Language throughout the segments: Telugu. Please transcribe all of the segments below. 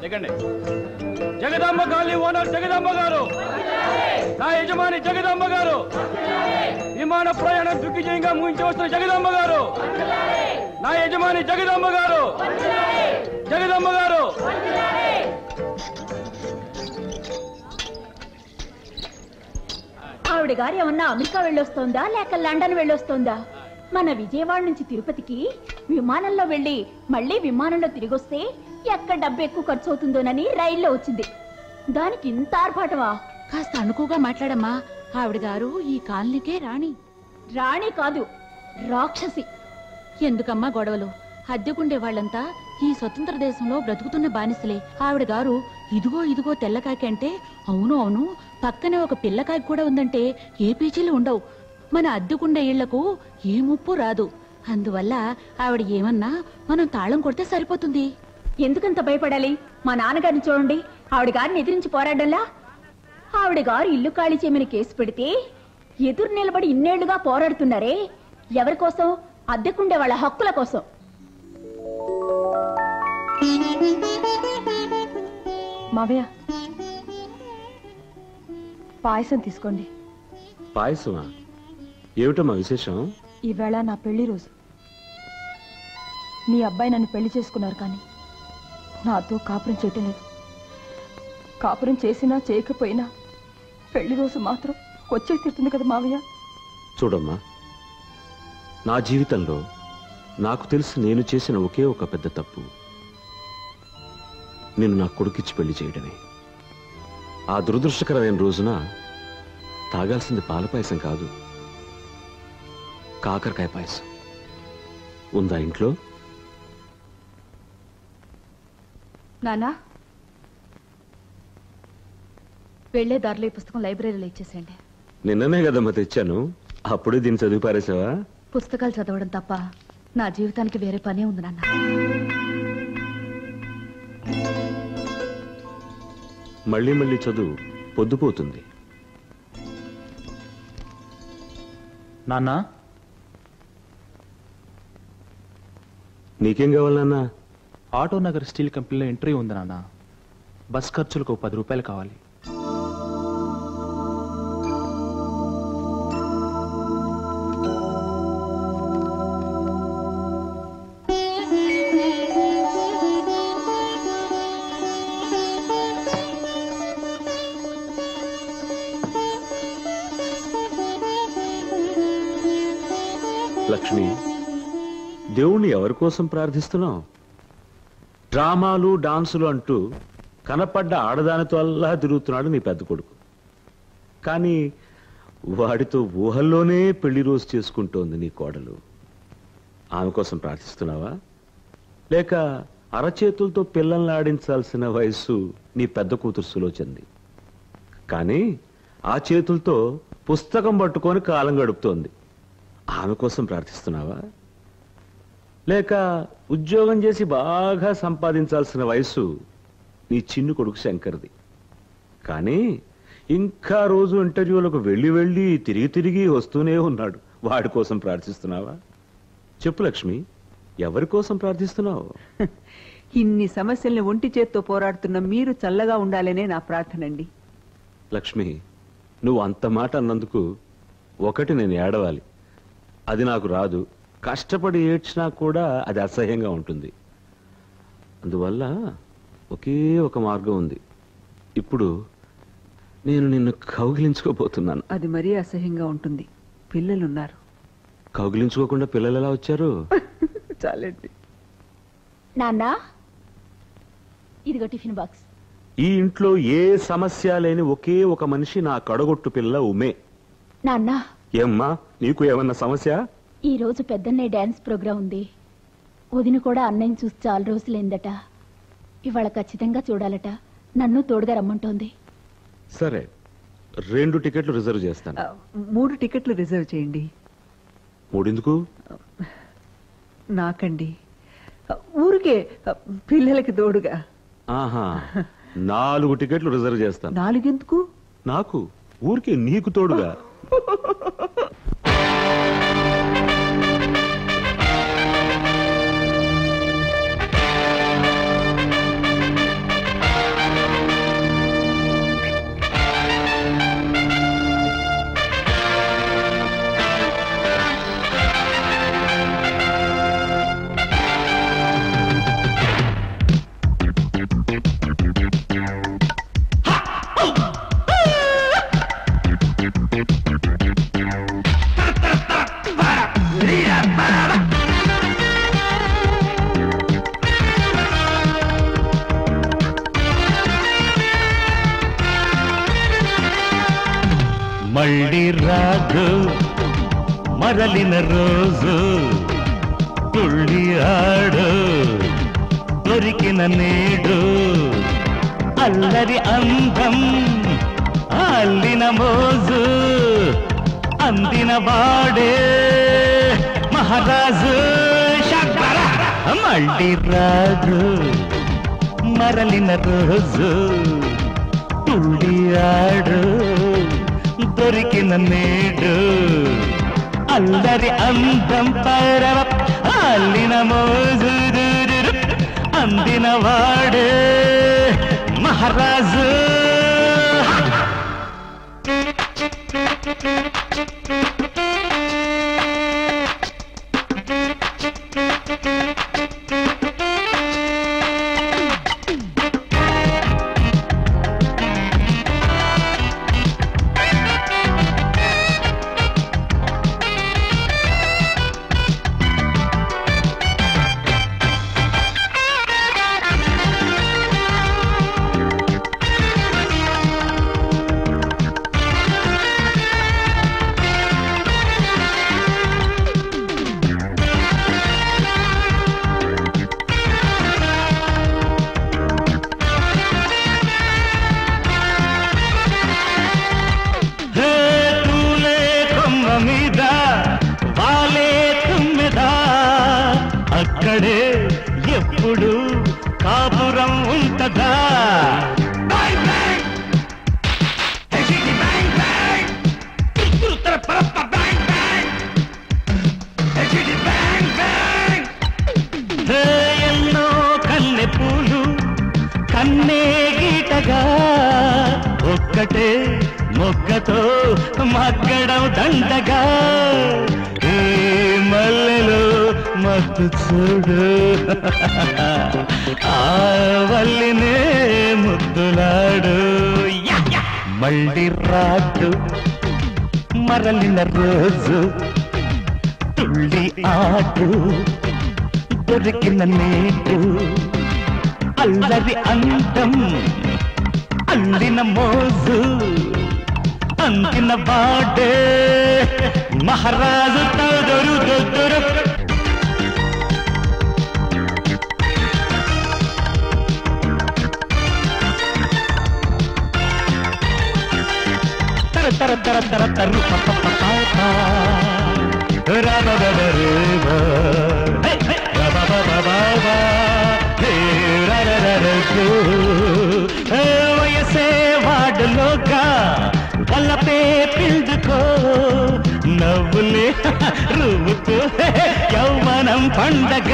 జగదాంబ కాలనీ ఓనర్ జగదాంబ గారు, నా యజమాని జగదాంబ గారు, విమాన ప్రయాణం దిగ్విజయంగా ముగించవస్తున్న జగదాంబ గారు, నా యజమాని జగదాంబ గారు, జగదాంబ గారు. ఆవిడ గారు ఏమన్నా అమెరికా వెళ్ళొస్తోందా లేక లండన్ వెళ్ళొస్తోందా? మన విజయవాడ నుంచి తిరుపతికి విమానంలో వెళ్ళి మళ్ళీ విమానంలో తిరిగొస్తే ఎక్కడ డబ్బు ఎక్కువ ఖర్చు అవుతుందోనని రైల్లో వచ్చింది. దానికి ఇంత ఆర్భాటమా? కాస్త అనుకుగా మాట్లాడమ్మా. ఆవిడ గారు ఈ కాలనీకే రాణి. రాణి కాదు, రాక్షసి. ఎందుకమ్మా గొడవలు? అద్దెకుండే వాళ్ళంతా ఈ స్వతంత్ర దేశంలో బ్రతుకుతున్న బానిసలే. ఆవిడ గారు ఇదిగో ఇదిగో తెల్లకాకి అంటే అవును అవును, పక్కనే ఒక పిల్లకాకి కూడా ఉందంటే ఏ పీచీలు ఉండవు. మన అద్దెకుండే ఇళ్లకు ఏ ముప్పు రాదు. అందువల్ల ఆవిడ ఏమన్నా మనం తాళం కొడితే సరిపోతుంది. ఎందుకంత భయపడాలి? మా నాన్నగారిని చూడండి, ఆవిడ గారిని ఎదిరించి పోరాడంలా. ఆవిడ గారు ఇల్లు ఖాళీ చేయమని కేసు పెడితే ఎదురు నిలబడి ఇన్నేళ్లుగా పోరాడుతున్నారే. ఎవరి కోసం? అద్దెకుండే వాళ్ళ హక్కుల కోసం. మావయ్య, పాయసం తీసుకోండి. పాయసమా? ఏమిటమ్మా విశేషం? ఈవేళ నా పెళ్లి రోజు. మీ అబ్బాయి నన్ను పెళ్లి చేసుకున్నారు, కానీ నాతో కాపురం చేయటం లేదు. కాపురం చేసినా చేయకపోయినా పెళ్లి రోజు మాత్రం వచ్చే తీరుతుంది కదా మావయ్య. చూడమ్మా, నా జీవితంలో నాకు తెలిసి నేను చేసిన ఒకే ఒక పెద్ద తప్పు నేను నా కొడుకిచ్చి పెళ్లి చేయడమే. ఆ దురదృష్టకరమైన రోజున తాగాల్సింది పాల పాయసం కాదు, కాకరకాయ పాయసం. ఉందా ఇంట్లో? నానా, వెళ్లే దారిలో ఈ పుస్తకం లైబ్రరీలో ఇచ్చేసేయండి. నిన్ననే కదమ్మా తెచ్చాను, అప్పుడే దీన్ని చదివి పారేసావా? పుస్తకాలు చదవడం తప్ప నా జీవితానికి వేరే పనే ఉంది నాన్న. మళ్ళీ మళ్ళీ చదువు, పొద్దుపోతుంది. నాన్న, నీకేం కావాలన్నా? ఆటో నగర్ స్టీల్ కంపెనీలో ఇంటర్వ్యూ ఉంది నాన్న. బస్ ఖర్చులకు 10 రూపాయలు కావాలి. లక్ష్మి, దేవుణ్ణి ఎవరి కోసం ప్రార్థిస్తున్నావు? డ్రామాలు డాన్సులు అంటూ కనపడ్డ ఆడదానితో అల్లా తిరుగుతున్నాడు నీ పెద్ద కొడుకు. కానీ వాడితో ఊహల్లోనే పెళ్లి రోజు చేసుకుంటోంది నీ కోడలు. ఆమె కోసం ప్రార్థిస్తున్నావా? లేక అరచేతులతో పిల్లల్ని ఆడించాల్సిన వయసు నీ పెద్ద కూతురు సులోచంది, కానీ ఆ చేతులతో పుస్తకం పట్టుకొని కాలం గడుపుతోంది. ఆమె కోసం ప్రార్థిస్తున్నావా? లేక ఉద్యోగం చేసి బాగా సంపాదించాల్సిన వయసు నీ చిన్ను కొడుకు శంకర్ది, కానీ ఇంకా రోజు ఇంటర్వ్యూలకు వెళ్ళి తిరిగి వస్తూనే ఉన్నాడు. వాడి కోసం ప్రార్థిస్తున్నావా? చెప్పు లక్ష్మి, ఎవరి కోసం ప్రార్థిస్తున్నావు? ఇన్ని సమస్యల్ని ఒంటి చేత్తో పోరాడుతున్న మీరు చల్లగా ఉండాలనే నా ప్రార్థనండి. లక్ష్మి, నువ్వు అంత మాట అన్నందుకు ఒకటి నేను ఏడవాలి, అది నాకు రాదు. కష్టపడి ఏడ్చినా కూడా అది అసహ్యంగా ఉంటుంది. అందువల్ల ఒకే ఒక మార్గం ఉంది. ఇప్పుడు నేను నిన్ను కౌగిలించుకోబోతున్నాను. అది మరీ అసహ్యంగా ఉంటుంది. పిల్లలున్నారు. కౌగిలించుకోకుండా పిల్లలు ఎలా వచ్చారు? చాలండి. నాన్న, ఇదిగో టిఫిన్ బాక్స్. ఈ ఇంట్లో ఏ సమస్య లేని ఒకే ఒక మనిషి నా కడగొట్టు పిల్ల ఉమే. నాన్న, ఏమ్మా, నీకు ఏమన్నా సమస్య? ఈ రోజు పెద్దన్నయ్య డాన్స్ ప్రోగ్రాం ఉంది. వదిన కూడా అన్నయ్యని చూసి చాలా రోజులైందట. ఇవాళ ఖచ్చితంగా చూడాలట. నన్ను తోడుగా రమ్మంటోంది. సరే, 2 టికెట్లు రిజర్వ్ చేస్తాను. 3 టికెట్లు రిజర్వ్ చేయండి. 3 ఎందుకు? నాకండి, ఊరికే పిల్లలకి తోడుగా. ఆహా, 4 టికెట్లు రిజర్వ్ చేస్తాను. 4 ఎందుకు? నాకు ఊరికే నీకు తోడుగా. మళ్ళీ రాదు మరలిన రోజు తుళ్ళి ఆడు దొరికిన నేడు అల్లరి అందం అల్లిన మోజు అందిన వాడే మహారాజు మళ్ళీ రాదు మరలిన రోజు తుళ్ళి ఆడు దొరికిన నేడు అల్లరి అందం పరవ అల్లిన మోజు అందిన వాడే మహారాజు అక్కడే ఎప్పుడు కాపురం ఉంటదా ఎన్నో కన్నె పూలు కన్నే గీటగా ఒక్కటే మొగ్గతో మగ్గడం దండగా ఏ మల్లెలో మత్తు చూడు ఆ వల్లినే ముద్దులాడు మళ్ళీ రాదు మరలిన రోజు తుళ్ళి ఆడు దొరికిన నేడు అల్లరి అందం అల్లిన మోజు అందిన వాడే మహారాజు తొదరు దొద్దరు తర తర తర తర తరు వయసే వాడులోగా వల్లపే పిల్దుకో నవ్వులే రువ్వుకో యౌవనం పండగ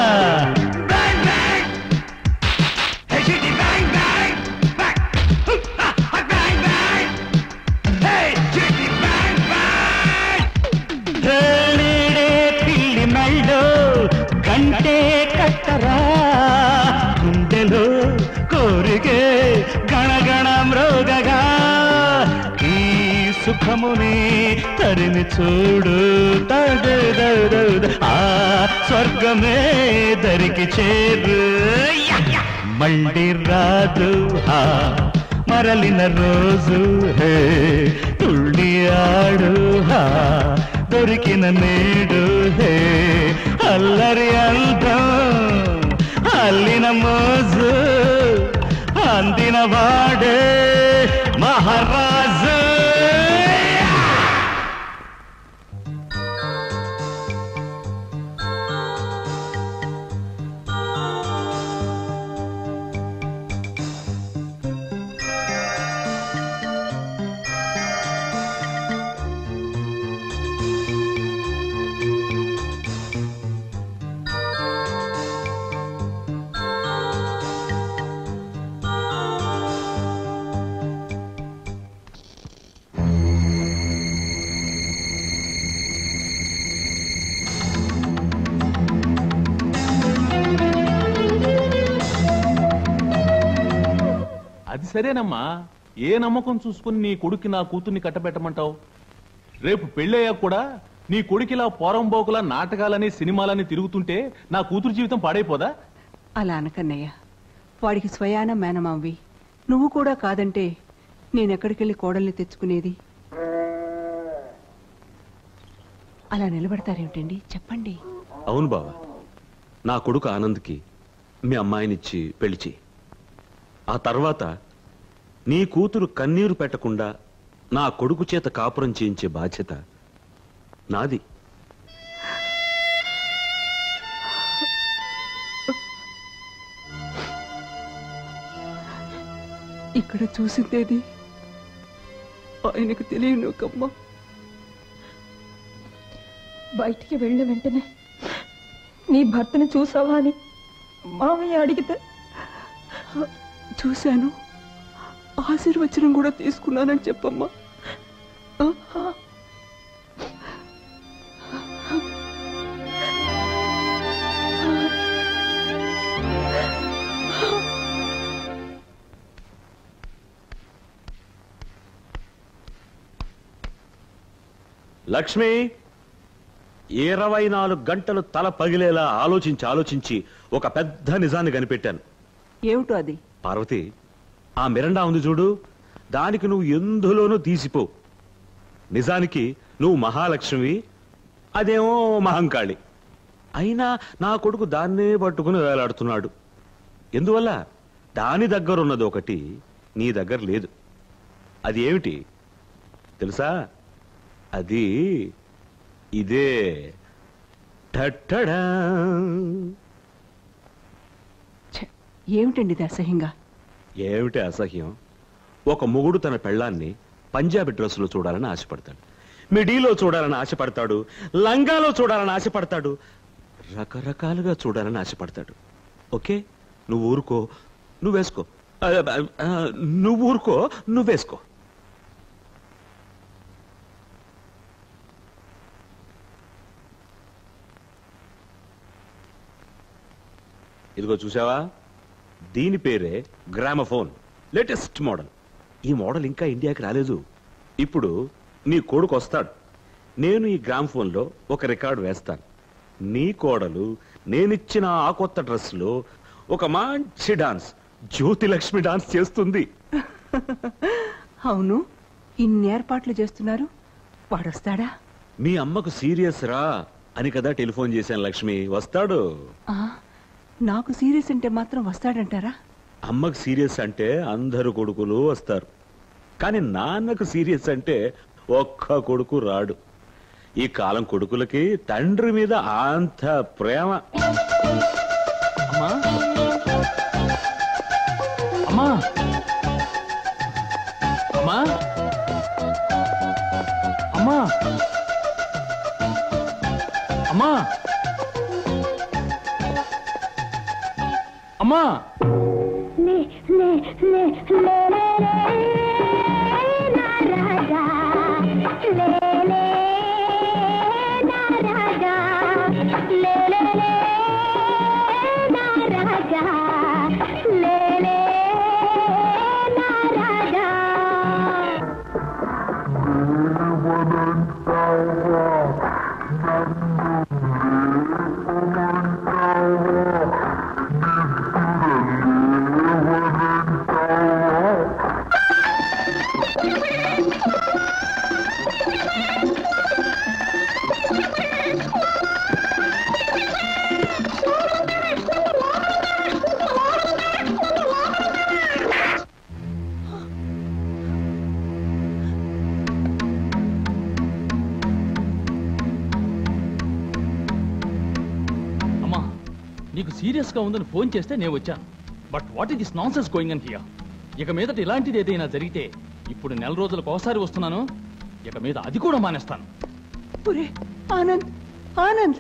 పిల్లి మెళ్ళో గంటే కట్టరా గుండెలో కోరికే గణగణ మ్రోగగా ఈ సుఖముని తరిమి చూడు ఆ స్వర్గమే దరికి చేరు మళ్ళీ రాదు మరలిన రోజు హే తుళ్ళి ఆడు దొరికిన నేడు హే అల్లరి అందం అల్లిన మోజు అందిన వాడే మహారాజు అది సరేనమ్మా, ఏ నమ్మకం చూసుకుని నీ కొడుక్కి నా కూతుర్ని కట్టబెట్టమంటావు? రేపు పెళ్ళయ్యాక కూడా నీ కొడుకిలా పోరంబోకులా నాటకాలని సినిమాలని తిరుగుతుంటే నా కూతురు జీవితం పాడైపోదా? అలా అనకన్నయ్య, వాడికి స్వయాన మేనమావి నువ్వు కూడా కాదంటే నేనెక్కడికెళ్ళి కోడల్ని తెచ్చుకునేది? అలా నిలబడతారేమిటండి? చెప్పండి. అవును బావా, నా కొడుకు ఆనంద్కి మీ అమ్మాయినిచ్చి పెళ్లి చెయ్యి. ఆ తర్వాత నీ కూతురు కన్నీరు పెట్టకుండా నా కొడుకు చేత కాపురం చేయించే బాధ్యత నాది. ఇక్కడ చూసిందేది ఆయనకు తెలియను కమ్మ. బయటికి వెళ్ళిన వెంటనే నీ భర్తను చూసావా అని మామయ్య అడిగితే చూశాను, ఆశీర్వచనం కూడా తీసుకున్నానని చెప్పమ్మా. లక్ష్మి, 24 గంటలు తల పగిలేలా ఆలోచించి ఒక పెద్ద నిజాన్ని కనిపెట్టాను. ఏమిటో అది? పార్వతి, ఆ మిరండా ఉంది చూడు, దానికి నువ్వు ఎందులోనూ తీసిపో. నిజానికి నువ్వు మహాలక్ష్మి, అదేమో మహంకాళి. అయినా నా కొడుకు దాన్నే పట్టుకుని వేలాడుతున్నాడు. ఎందువల్ల? దాని దగ్గరున్నది ఒకటి నీ దగ్గర లేదు. అది ఏమిటి తెలుసా? అది ఇదే. టట్టడా. ఏమిటండి ఇది అసహ్యంగా? ఏమిటి అసహ్యం? ఒక మొగుడు తన పెళ్ళాన్ని పంజాబీ డ్రెస్సులో చూడాలని ఆశపడతాడు, మిడీలో చూడాలని ఆశపడతాడు, లంగాలో చూడాలని ఆశపడతాడు, రకరకాలుగా చూడాలని ఆశపడతాడు. ఓకే, నువ్వు ఊరుకో, నువ్వేసుకో. నువ్వు ఊరుకో, నువ్వేసుకో. ఇదిగో చూసావా, దీని పేరే గ్రామఫోన్, లేటెస్ట్ మోడల్. ఈ మోడల్ ఇంకా ఇండియాకి రాలేదు. ఇప్పుడు నీ కొడుకు వస్తాడు, నేను ఈ గ్రామఫోన్లో ఒక రికార్డు వేస్తాను. నీ కోడలు నేనిచ్చిన ఆ కొత్త డ్రెస్లో ఒక మంచి డాన్స్, జ్యోతిలక్ష్మి డాన్స్ చేస్తుంది. అవును, ఇన్ని ఏర్పాట్లు చేస్తున్నారు, వాడొస్తాడా? మీ అమ్మకు సీరియస్ రా అని కదా టెలిఫోన్ చేశాను లక్ష్మి. వస్తాడు. నాకు సీరియస్ అంటే మాత్రం వస్తాడంటారా? అమ్మకు సీరియస్ అంటే అందరు కొడుకులు వస్తారు, కానీ నాన్నకు సీరియస్ అంటే ఒక్క కొడుకు రాడు. ఈ కాలం కొడుకులకి తండ్రి మీద అంత ప్రేమ. అమ్మా అమ్మా అమ్మా అమ్మా అమ్మా అమ్మా నీకు సీరియస్ గా ఉందని ఫోన్ చేస్తే నేను వచ్చాను. But what is this nonsense going on here? ఇక మీదట ఇలాంటిది ఏదైనా జరిగితే, ఇప్పుడు నెల రోజులకు ఒకసారి వస్తున్నాను, ఇక మీద అది కూడా మానేస్తాను. ఆనంద్, ఆనంద్,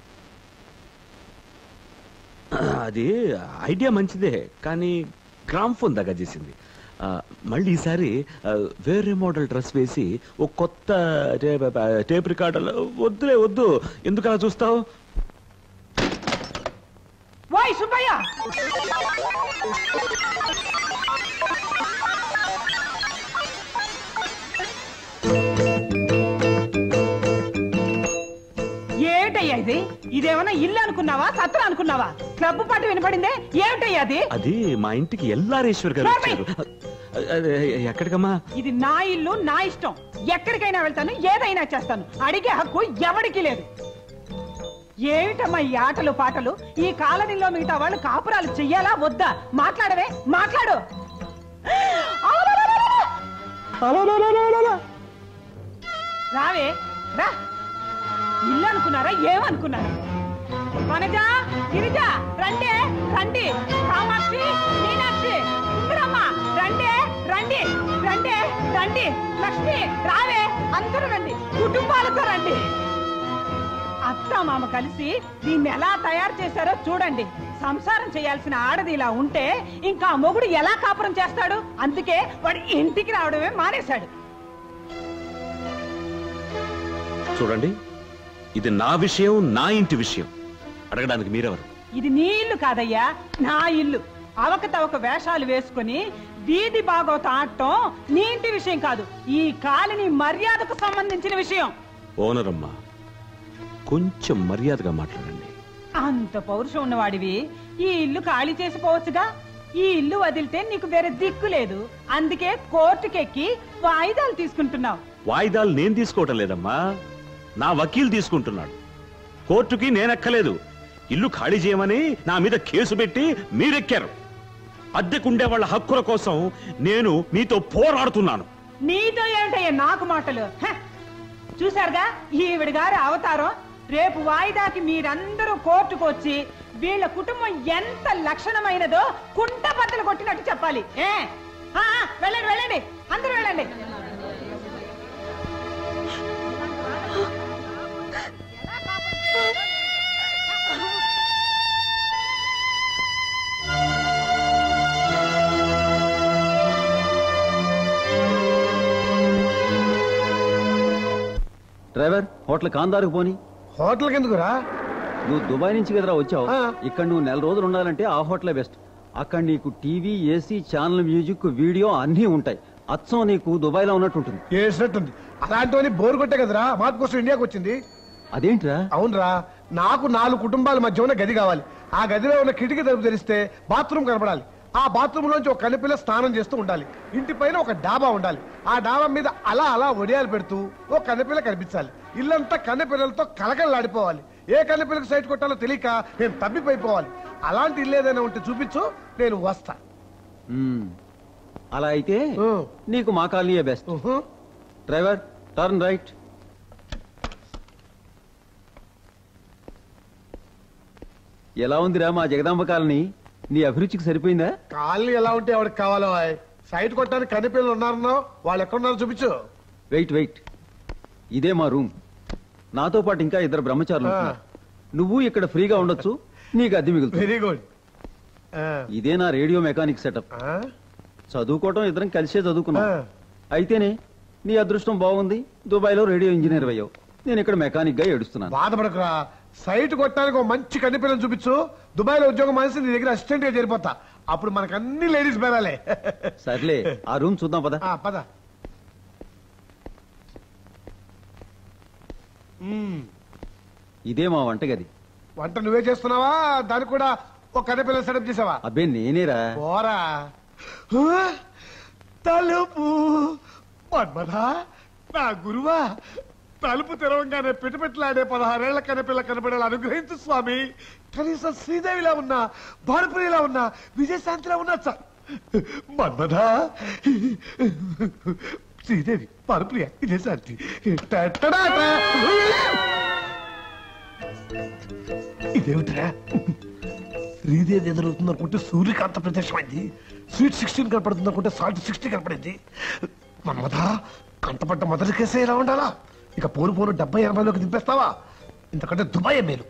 అది ఐడియా మంచిదే, కానీ గ్రామ్ఫోన్ దగ్గర చేసింది. మళ్ళీ ఈసారి వేరే మోడల్ డ్రెస్ వేసి ఒక కొత్త టేప్ రికార్డర్. వద్దులే, వద్దు. ఎందుకు అలా చూస్తావు? వాయ్ సుబ్బయ్య, ఏమిటయ్యా ఇది? ఇదేమన్నా ఇల్లు అనుకున్నావా, సత్రం అనుకున్నావా? క్లబ్ పాట వినపడిందే, ఏమిటయ్యా అది? అది మా ఇంటికి ఎల్లారేశ్వర్ గారు వచ్చారు. ఎక్కడికమ్మా? ఇది నా ఇల్లు, నా ఇష్టం. ఎక్కడికైనా వెళ్తాను, ఏదైనా చేస్తాను. అడిగే హక్కు ఎవడికి లేదు. ఏమిటమ్మా ఈ ఆటలు పాటలు? ఈ కాలనీలో మిగతా వాళ్ళు కాపురాలు చెయ్యాలా వద్దా? మాట్లాడవే, మాట్లాడు. రావే రా. ఇల్లు అనుకున్నారా, ఏమనుకున్నారా? వనజ, గిరిజ రండి రండి. కామాక్షి, మీనాక్షి, ఇందిరమ్మ రండి రండి రండి రండి. లక్ష్మి రావే, అందరూ రండి, కుటుంబాలతో రండి. అత్త మామ కలిసి దీన్ని ఎలా తయారు చేశారో చూడండి. సంసారం చేయాల్సిన ఆడది ఇలా ఉంటే ఇంకా మొగుడు ఎలా కాపురం చేస్తాడు? అందుకే వాడు ఇంటికి రావడమే మానేశాడు. చూడండి, ఇది నా విషయం, నా ఇంటి విషయం. అడగడానికి మీరెవరు? ఇది నీ ఇల్లు కాదయ్యా, నా ఇల్లు. అవకతవక వేషాలు వేసుకుని వీధి బాగోత ఆడటం నీ ఇంటి విషయం కాదు, ఈ కాలనీ మర్యాదకు సంబంధించిన విషయం. ఓనర్ అమ్మా, కొంచెం మర్యాదగా మాట్లాడండి. అంత పౌరుషం ఉన్నవాడివి ఈ ఇల్లు ఖాళీ చేసిపోవచ్చుగా. ఈ ఇల్లు వదిలితే నీకు వేరే దిక్కు లేదు, అందుకే కోర్టుకెక్కి వాయిదాలు తీసుకుంటున్నావు. వాయిదాలు నేను తీసుకోవటం లేదమ్మా, నా వకీల్ తీసుకుంటున్నాడు. కోర్టుకి నేనెక్కలేదు. ఇల్లు ఖాళీ చేయమని నా మీద కేసు పెట్టి మీరెక్కారు. అద్దెకుండే వాళ్ళ హక్కుల కోసం నేను మీతో పోరాడుతున్నాను. నీతో ఏంటయ్యా నాకు మాటలు? చూశారుగా ఈవిడ గారి అవతారం. రేపు వాయిదాకి మీరందరూ కోర్టుకు వచ్చి వీళ్ళ కుటుంబం ఎంత లక్షణమైనదో కుంట బద్దలు కొట్టినట్టు చెప్పాలి. వెళ్ళండి వెళ్ళండి, అందరూ వెళ్ళండి. డ్రైవర్, హోటల్ కాందారుకు పోని. హోటల్కి ఎందుకురా? నువ్వు దుబాయ్ నుంచి కదరా వచ్చావు. ఇక్కడ నువ్వు నెల రోజులు ఉండాలంటే ఆ హోటలే బెస్ట్. అక్కడ నీకు TV, AC, channel, music, video అన్నీ ఉంటాయి. అచ్చం నీకు దుబాయ్ లో ఉన్నట్టుంటుంది. చేసినట్టుంది. అలాంటివన్నీ బోరు కొట్టే కదరా మార్పు కోసం ఇండియాకి వచ్చింది. అదేంట్రా? అవునరా, నాకు 4 కుటుంబాల మధ్య ఉన్న గది కావాలి. ఆ గదిలో ఉన్న కిటికీ తలుపు తెరిస్తే బాత్రూమ్ కనపడాలి. ఆ బాత్రూమ్ లోంచి ఒక కన్నెపిల్ల స్నానం చేస్తూ ఉండాలి. ఇంటి పైన ఒక డాబా ఉండాలి. ఆ డాబా మీద అలా అలా ఒడియాలు పెడుతూ ఓ కన్నెపిల్ల కనిపించాలి. ఇల్లంతా కన్నెపిల్లలతో కలకలలాడిపోవాలి. ఏ కన్నెపిల్లకు సైట్ కొట్టాలో తెలియక నేను తప్పిపోయిపోవాలి. అలాంటి ఇల్లు ఏదైనా ఉంటే చూపించు, నేను వస్తా. అలా అయితే నీకు మా కాలనీయే బెస్ట్. Driver, turn right. ఎలా ఉందిరా మా జగదాంబ కాలనీ? నీ అభిరుచికి సరిపోయిందా? కాలనీ ఎలా ఉంటే ఎవరికి కావాలో? సైట్ కొట్టడానికి కన్నెపిల్లలు ఉన్నారన్నావు, వాళ్ళు ఎక్కడున్నారో చూపించు. వెయిట్ వెయిట్, ఇదే మా రూమ్. నాతో పాటు ఇంకా 2 బ్రహ్మచారులు ఉంటున్నారు. నువ్వు ఇక్కడ ఫ్రీగా ఉండొచ్చు, నీకు అద్దె మిగులుతుంది. Very good. ఇదే నా రేడియో మెకానిక్ సెటప్. చదువుకోవటం ఇద్దరం కలిసే చదువుకున్నాం. అయితేనే నీ అదృష్టం బాగుంది, దుబాయ్ లో రేడియో ఇంజనీర్ అయ్యావు. నేను ఇక్కడ మెకానిక్ గా ఏడుస్తున్నాను. బాధపడకురా, సైట్ కొట్టడానికి ఒక మంచి కన్నెపిల్లని చూపించు. దుబాయ్ లో ఉద్యోగం మానేసి నీ దగ్గర అసిస్టెంట్ గా చేరిపోతా. అప్పుడు మనకు అన్ని లేడీస్ బేరాలే. సర్లే, ఆ రూమ్ చూద్దాం పద. పద. ఇదే మా వంటగది. వంట నువ్వే చేస్తున్నావా? దానికి కూడా ఒక కన్నెపిల్ల సెటప్ చేసావా? అబ్బే నేనేరా. పోరా. తలుపు మన్మథా, నా గురువా, తలుపు తెరవంగానే పిటపిట్లాడే 16 ఏళ్ల కన్నెపిల్ల కనపడేలా అనుగ్రహించు స్వామి. కనీసం శ్రీదేవిలా ఉన్నా, భానుప్రియలా ఉన్నా, విజయశాంతిలా ఉన్నా సార్. మన్మథా, శ్రీదేవి, భానుప్రియ, విజయశాంతి. ఇదేమిట్రా? శ్రీదేవి ఎదురవుతుంది అనుకుంటే సూర్యకాంత ప్రత్యక్షమైంది. స్వీట్ 16 కనపడుతుంది అనుకుంటే సాల్ట్ 60 కనపడింది. మన్మథా, కంటపడ్డ మొదటి కేసే ఎలా ఉండాలా? ఇక పోను 70-80లోకి దింపేస్తావా? ఇంతకంటే దుబాయ్ మేలు.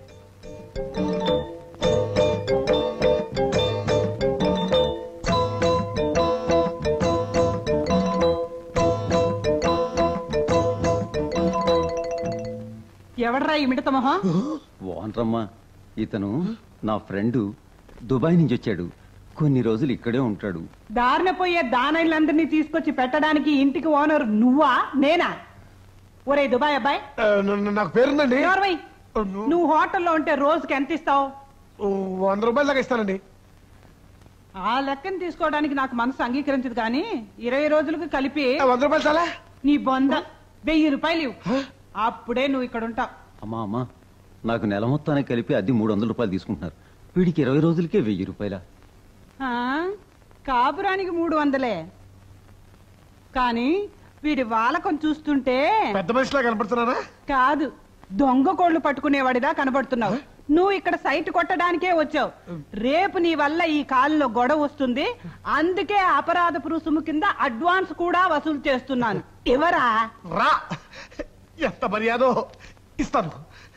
ఎవడరా ఈ మిడత మొహం? వానరమ్మా, ఇతను నా ఫ్రెండ్, దుబాయ్ నుంచి వచ్చాడు. కొన్ని రోజులు ఇక్కడే ఉంటాడు. దారిన పోయే దానైలందరినీ తీసుకొచ్చి పెట్టడానికి ఇంటికి ఓనర్ నువ్వా నేనా? ఒరే దుబాయ్ అబ్బాయి, నాకు పేరుందండి. నువ్వు హోటల్లో ఉంటే రోజుకి ఎంత ఇస్తావు? 100 రూపాయల దాకా ఇస్తానండి. ఆ లెక్కను తీసుకోవడానికి నాకు మనసు అంగీకరించదు, కానీ 20 రోజులకు కలిపి 100 రూపాయలు చాలా? నీ బొంద. 1000 రూపాయలు ఇవ్వు. అప్పుడే నువ్వు ఇక్కడ ఉంటావు. అమ్మా అమ్మా, నాకు నెల మొత్తానికి కలిపి అద్దె 300 రూపాయలు తీసుకుంటున్నారు. వీడికి 20 రోజులకే 1000 రూపాయల. కాపురానికి 300. కానీ వీడి వాలకం చూస్తుంటే పెద్ద మనిషిలా కనపడుతున్నానా? కాదు, దొంగ కోళ్లు పట్టుకునేవాడిదా కనబడుతున్నావు. నువ్వు ఇక్కడ సైట్ కొట్టడానికే వచ్చావు. రేపు నీ వల్ల ఈ కాలంలో గొడవ వస్తుంది. అందుకే అపరాధపు రుసుము కింద అడ్వాన్స్ కూడా వసూలు చేస్తున్నాను. ఎవరా? రా, ఎంత మర్యాదో ఇస్తాను.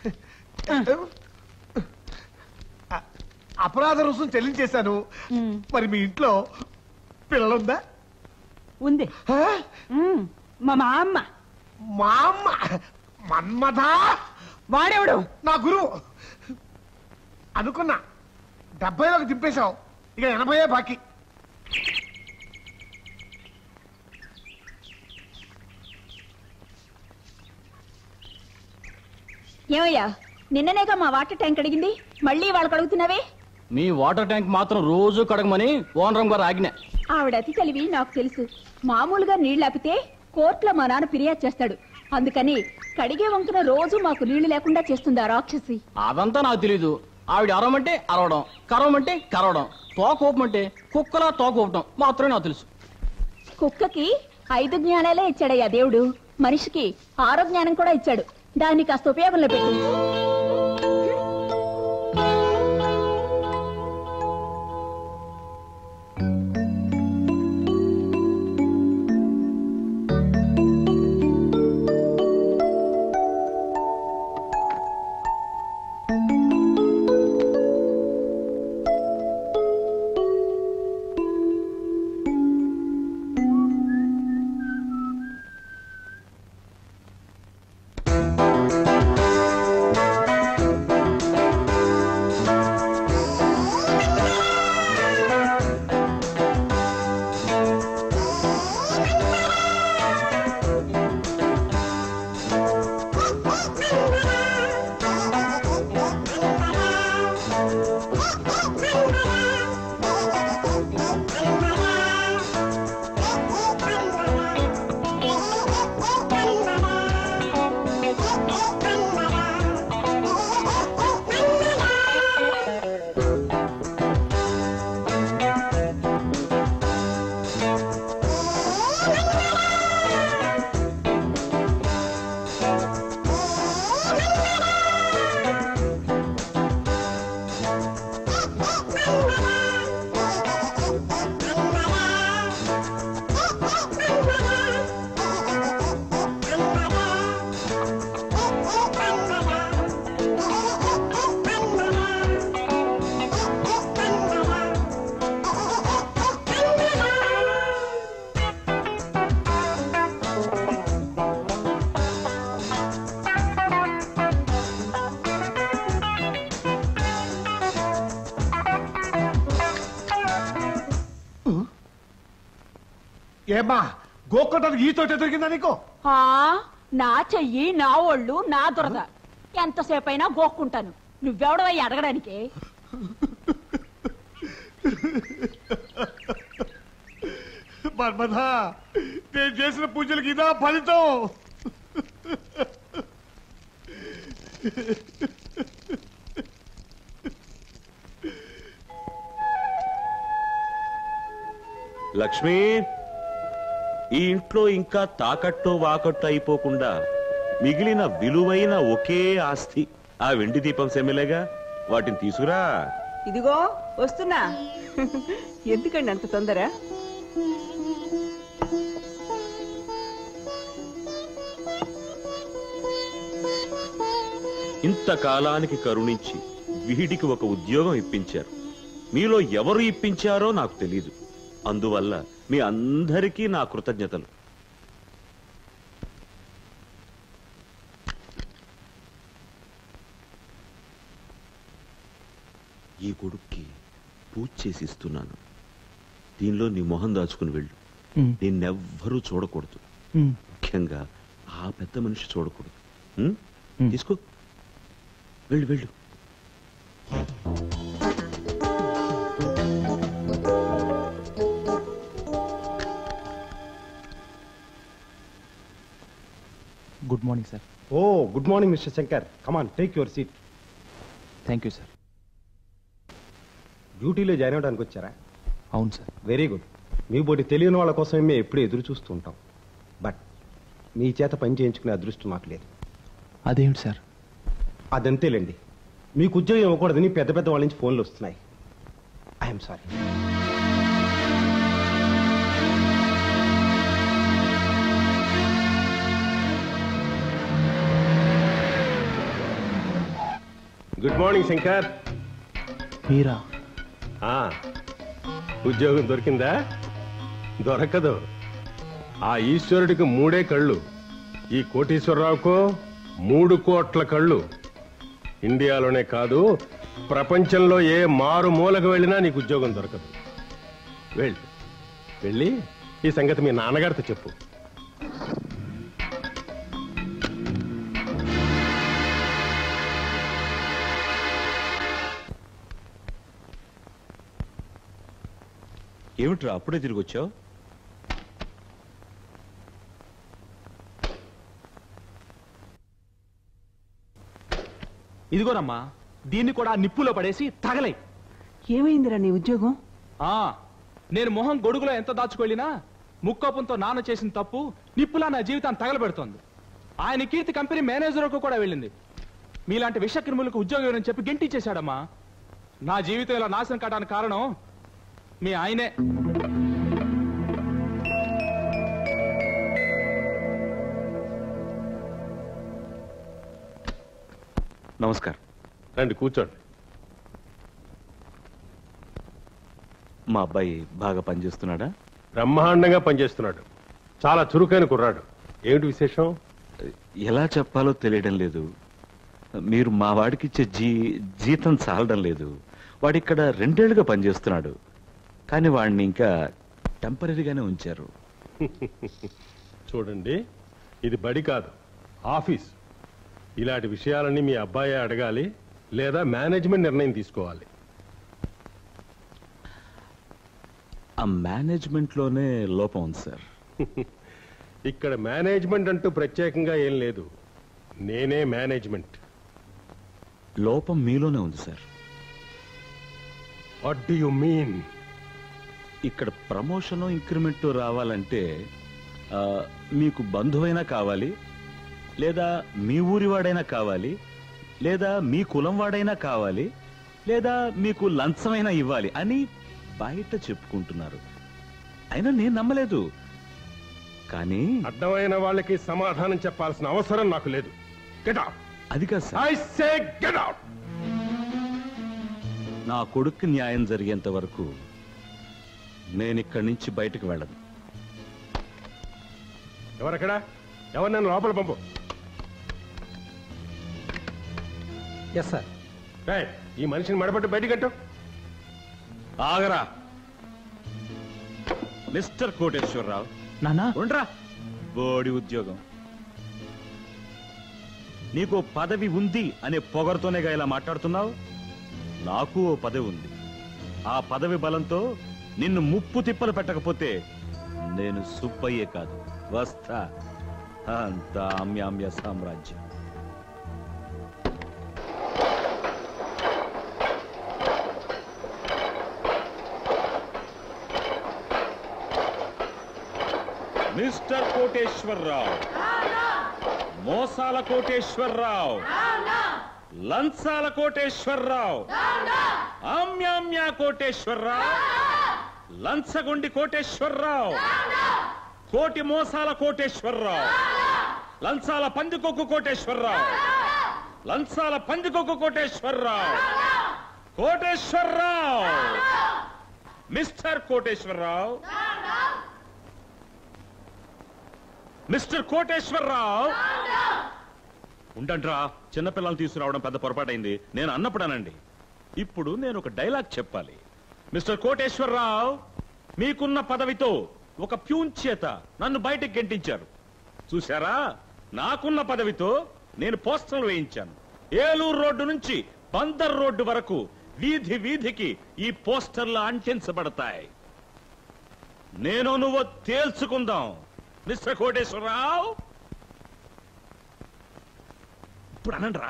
అపరాధ రుసుము చెల్లించేశాను. మరి మీ ఇంట్లో పిల్లలుందా? ఉంది. మా అమ్మ. మా అమ్మ మన్మథ. వాడెవడు? నా గురువు. అనుకున్నా 70లోకి దింపేశావు, ఇక 80 బాకీ. ఏమయ్యా, నిన్ననేగా మా వాటర్ ట్యాంక్ అడిగింది, మళ్ళీ వాళ్ళకి అడుగుతున్నావే? మీ వాటర్ ట్యాంక్ మాత్రం రోజు కడగమని ఓనరం గారు ఆజ్ఞ. ఆవిడ అతి తెలివి నాకు తెలుసు. మామూలుగా నీళ్లు ఆపితే కోర్టులో మా నాన్న ఫిర్యాదు చేస్తాడు. అందుకని కడిగే వంకున రోజు మాకు నీళ్లు లేకుండా చేస్తుంది ఆ రాక్షసి. అదంతా నాకు తెలీదు. ఆవిడ అరవమంటే అరవడం, కరవమంటే కరవడం, తోక ఊపమంటే కుక్కలా తోక ఊపడం మాత్రమే నాకు తెలుసు. కుక్కకి 5 జ్ఞానాలే ఇచ్చాడయ్యా దేవుడు, మనిషికి 6వ జ్ఞానం కూడా ఇచ్చాడు. దాన్ని కాస్త ఉపయోగంలో పెట్టు. ఏమ్మా, గోక్కోటానికి ఈ తోట దొరికిందా నీకు? నా చెయ్యి, నా ఒళ్ళు, నా దురద. ఎంతసేపైనా గోక్కుంటాను. నువ్వెవడవై అడగడానికి? మన్మథ, నేను చేసిన పూజలకి ఇదా ఫలితం. లక్ష్మి, ఈ ఇంట్లో ఇంకా తాకట్టు వాకట్టు అయిపోకుండా మిగిలిన విలువైన ఒకే ఆస్తి ఆ వెండి దీపం సెమ్మెలేగా, వాటిని తీసుకురా. ఇదిగో వస్తున్నా. ఎందుకండి అంత తొందర? ఇంతకాలానికి కరుణించి వీడికి ఒక ఉద్యోగం ఇప్పించారు. మీలో ఎవరు ఇప్పించారో నాకు తెలీదు. అందువల్ల మీ అందరికీ నా కృతజ్ఞతలు. ఈ కొడుక్కి పూజ చేసి ఇస్తున్నాను. దీనిలో నీ మొహం దాచుకుని వెళ్ళు. నిన్నెవ్వరూ చూడకూడదు, ముఖ్యంగా ఆ పెద్ద మనిషి చూడకూడదు. తీసుకో, వెళ్ళు వెళ్ళు. Good morning sir. Oh good morning mister Shankar. Come on take your seat. Thank you sir. డ్యూటీలో జాయిన్ అవ్వడానికి వచ్చారా? అవును సార్. Very good. మీ బోటి తెలియని వాళ్ళ కోసమే మేము ఎప్పుడూ ఎదురు చూస్తూ ఉంటాం. బట్ మీ చేత పని చేయించుకునే అదృష్టం నాకు లేదు. అదేమిటి సార్? అదంతేలేండి. మీకు ఉద్యోగం ఇవ్వకూడదని పెద్ద పెద్ద వాళ్ళ నుంచి ఫోన్లు వస్తున్నాయి. I'm sorry. Good morning Shankar. మీరా? ఉద్యోగం దొరికిందా? దొరకదు. ఆ ఈశ్వరుడికి 3 కళ్ళు, ఈ కోటీశ్వరరావుకు 3 కోట్ల కళ్ళు. ఇండియాలోనే కాదు, ప్రపంచంలో ఏ మారు మూలకు వెళ్ళినా నీకు ఉద్యోగం దొరకదు. వెళ్ళి ఈ సంగతి మీ నాన్నగారితో చెప్పు. ఏమిట్రా అప్పుడే తిరిగి వచ్చావు? ఇదిగోనమ్మా, దీన్ని కూడా నిప్పులో పడేసి తగలే. ఏమైందిరా నీ ఉద్యోగం? నేను మొహం గొడుగులో ఎంత దాచుకెళ్ళినా ముక్కోపంతో నాన్న చేసిన తప్పు నిప్పులా నా జీవితాన్ని తగలబెడుతోంది. ఆయన కీర్తి కంపెనీ మేనేజర్కు కూడా వెళ్ళింది. మీలాంటి విష క్రిములకు ఉద్యోగం ఇవ్వని చెప్పి గెంటించేశాడమ్మా. నా జీవితం ఇలా నాశనం కావడానికి కారణం మీ ఆయనే. నమస్కారం. రండి కూర్చోండి. మా అబ్బాయి బాగా పనిచేస్తున్నాడా? బ్రహ్మాండంగా పనిచేస్తున్నాడు. చాలా చురుకైన కుర్రాడు. ఏమిటి విశేషం? ఎలా చెప్పాలో తెలియడం లేదు. మీరు మా వాడికి ఇచ్చే జీతం చాలడం లేదు. వాడిక్కడ 2 ఏళ్లుగా పనిచేస్తున్నాడు, కానీ వాడిని ఇంకా టెంపరీగానే ఉంచారు. చూడండి, ఇది బడి కాదు, ఆఫీస్. ఇలాంటి విషయాలన్నీ మీ అబ్బాయి అడగాలి, లేదా మేనేజ్మెంట్ నిర్ణయం తీసుకోవాలి. ఆ మేనేజ్మెంట్ లోనే లోపం ఉంది సార్. ఇక్కడ మేనేజ్మెంట్ అంటూ ప్రత్యేకంగా ఏం లేదు. నేనే మేనేజ్మెంట్. లోపం మీలోనే ఉంది sir. What do you mean? ఇక్కడ ప్రమోషన్ ఇంక్రిమెంట్ రావాలంటే మీకు బంధువైనా కావాలి, లేదా మీ ఊరి వాడైనా కావాలి, లేదా మీ కులం వాడైనా కావాలి, లేదా మీకు లంచమైనా ఇవ్వాలి అని బయట చెప్పుకుంటున్నారు. అయినా నేను నమ్మలేదు. కానీ అడ్డమైన వాళ్ళకి సమాధానం చెప్పాల్సిన అవసరం నాకు లేదు. Get out. అది కాదు sir. I say get out. నా కొడుకు న్యాయం జరిగేంత వరకు నేను ఇక్కడి నుంచి బయటకు వెళ్ళను. ఎవరక్కడ? ఎవరు నన్ను లోపల పంపు. Yes sir. ఈ మనిషిని మడపట్టు బయటికి కట్టు. ఆగరా మిస్టర్ కోటేశ్వరరావు. నానా ఉండరా. బోడి ఉద్యోగం. నీకు పదవి ఉంది అనే పొగరుతోనేగా ఇలా మాట్లాడుతున్నావు. నాకు ఓ పదవి ఉంది. ఆ పదవి బలంతో నిన్ను ముప్పు తిప్పలు పెట్టకపోతే నేను సుబ్బయ్యే కాదు, వస్తా. అంత అమ్యామ్య సామ్రాజ్యం. మిస్టర్ కోటేశ్వరరావు, మోసాల కోటేశ్వరరావు, లంచాల కోటేశ్వరరావు, ఆమ్యామ్య కోటేశ్వరరావు, లంచగొండి కోటేశ్వరరావు, కోటి మోసాల కోటేశ్వరరావు, లంచాల పందికొక్కు కోటేశ్వరరావు, లంచాల పందికొక్కు కోటేశ్వరరావు, కోటేశ్వరరావు, మిస్టర్ కోటేశ్వరరావు, మిస్టర్ కోటేశ్వరరావు. ఉండంట్రా, చిన్నపిల్లలు తీసుకురావడం పెద్ద పొరపాటైంది. నేను అన్నప్పుడానండి. ఇప్పుడు నేను ఒక డైలాగ్ చెప్పాలి. మిస్టర్ కోటేశ్వరరావు, మీకున్న పదవితో ఒక ప్యూన్ చేత నన్ను బయటకు గెంటించారు. చూశారా? నాకున్న పదవితో నేను పోస్టర్లు వేయించాను. ఏలూరు రోడ్డు నుంచి బందర్ రోడ్డు వరకు వీధి వీధికి ఈ పోస్టర్లు అంటించబడతాయి. నేను నువ్వు తేల్చుకుందాం. మిస్టర్ కోటేశ్వరరావు, ఇప్పుడు అనండ్రా.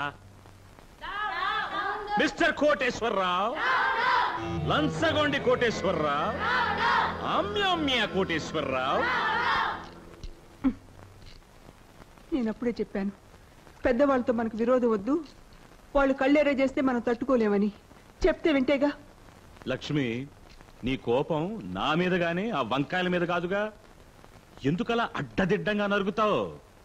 మిస్టర్ కోటేశ్వరరావు, లంచగొండి కోటేశ్వరరావు, అమ్య కోటేశ్వరరావు. నేనప్పుడే చెప్పాను, పెద్దవాళ్ళతో మనకు విరోధం వద్దు, వాళ్ళు కళ్ళేరే చేస్తే మనం తట్టుకోలేమని. చెప్తే వింటేగా. లక్ష్మి, నీ కోపం నా మీద గాని ఆ వంకాయల మీద కాదుగా. ఎందుకలా అడ్డదిడ్డంగా నరుగుతావు?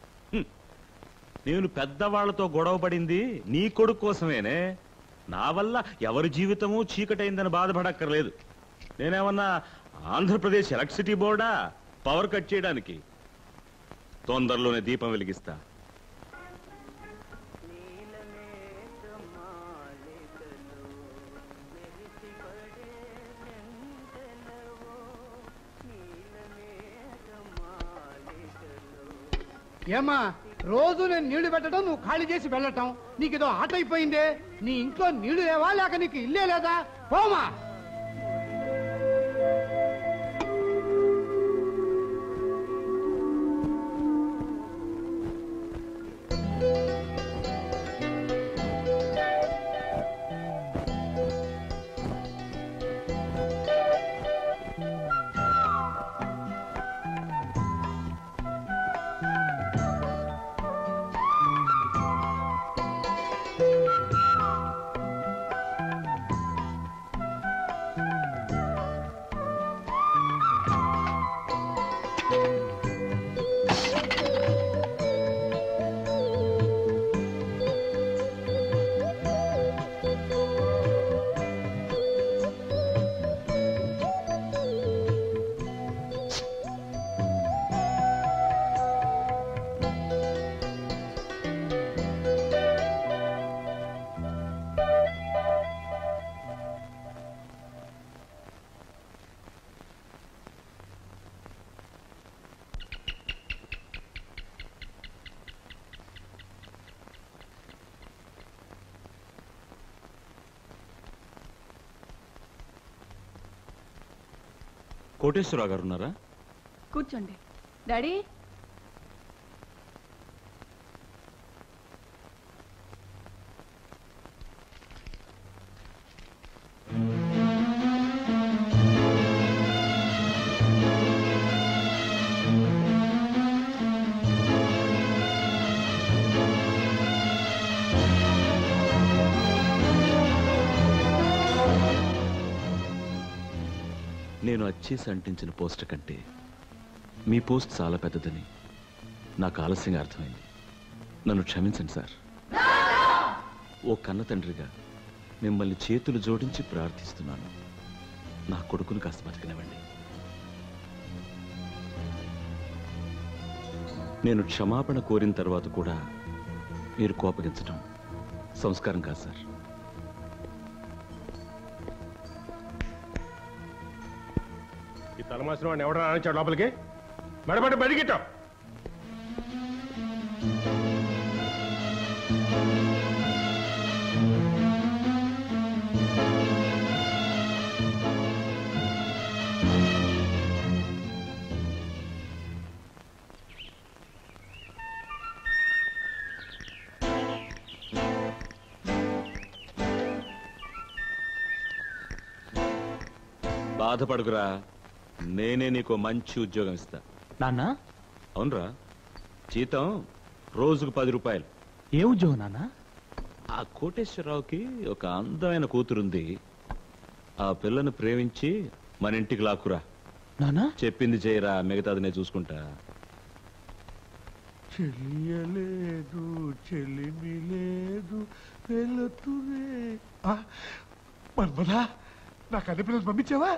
నేను పెద్దవాళ్లతో గొడవ పడింది నీ కొడుకు కోసమేనే. నా వల్ల ఎవరి జీవితము చీకటైందని బాధపడక్కర్లేదు. నేనేమన్నా ఆంధ్రప్రదేశ్ ఎలక్ట్రిసిటీ బోర్డా పవర్ కట్ చేయడానికి? తొందరలోనే దీపం వెలిగిస్తా. ఏమా, రోజు నేను నీళ్లు పెట్టడం, నువ్వు ఖాళీ చేసి వెళ్ళటం, నీకేదో ఆట అయిపోయిందే. నీ ఇంట్లో నీళ్లు లేవా, లేక నీకు ఇల్లే లేదా? పోమా. కోటేశ్వరరావు గారు ఉన్నారా? కూర్చోండి. డాడీ, నేను అచ్చేసి అంటించిన పోస్ట్ కంటే మీ పోస్ట్ చాలా పెద్దదని నాకు ఆలస్యంగా అర్థమైంది. నన్ను క్షమించండి సార్. ఓ కన్న తండ్రిగా మిమ్మల్ని చేతులు జోడించి ప్రార్థిస్తున్నాను. నా కొడుకును కాస్త బతికినవ్వండి. నేను క్షమాపణ కోరిన తర్వాత కూడా మీరు కోపగించడం సంస్కారం కాదు సార్. ఈ తలమాసిన వాడిని ఎవడన్నా ఆనించాడు లోపలికి? మెడబడి బడిగిట్టాం. బాధపడుకురా, నేనే నీకు మంచి ఉద్యోగం ఇస్తా. నాన్నా? అవునరా, జీతం రోజుకు 10 రూపాయలు. ఏ ఉద్యోగం నాన్నా? ఆ కోటేశ్వరరావుకి ఒక అందమైన కూతురుంది. ఆ పిల్లను ప్రేమించి మన ఇంటికి లాక్కురా. నాన్నా చెప్పింది చేయరా, మిగతాది నేను చూసుకుంటా. చెలియలేదు, చెలిమి లేదు, వెళుతురే. మన్మదా, నాకు అన్ని పిల్లలు పంపించావా?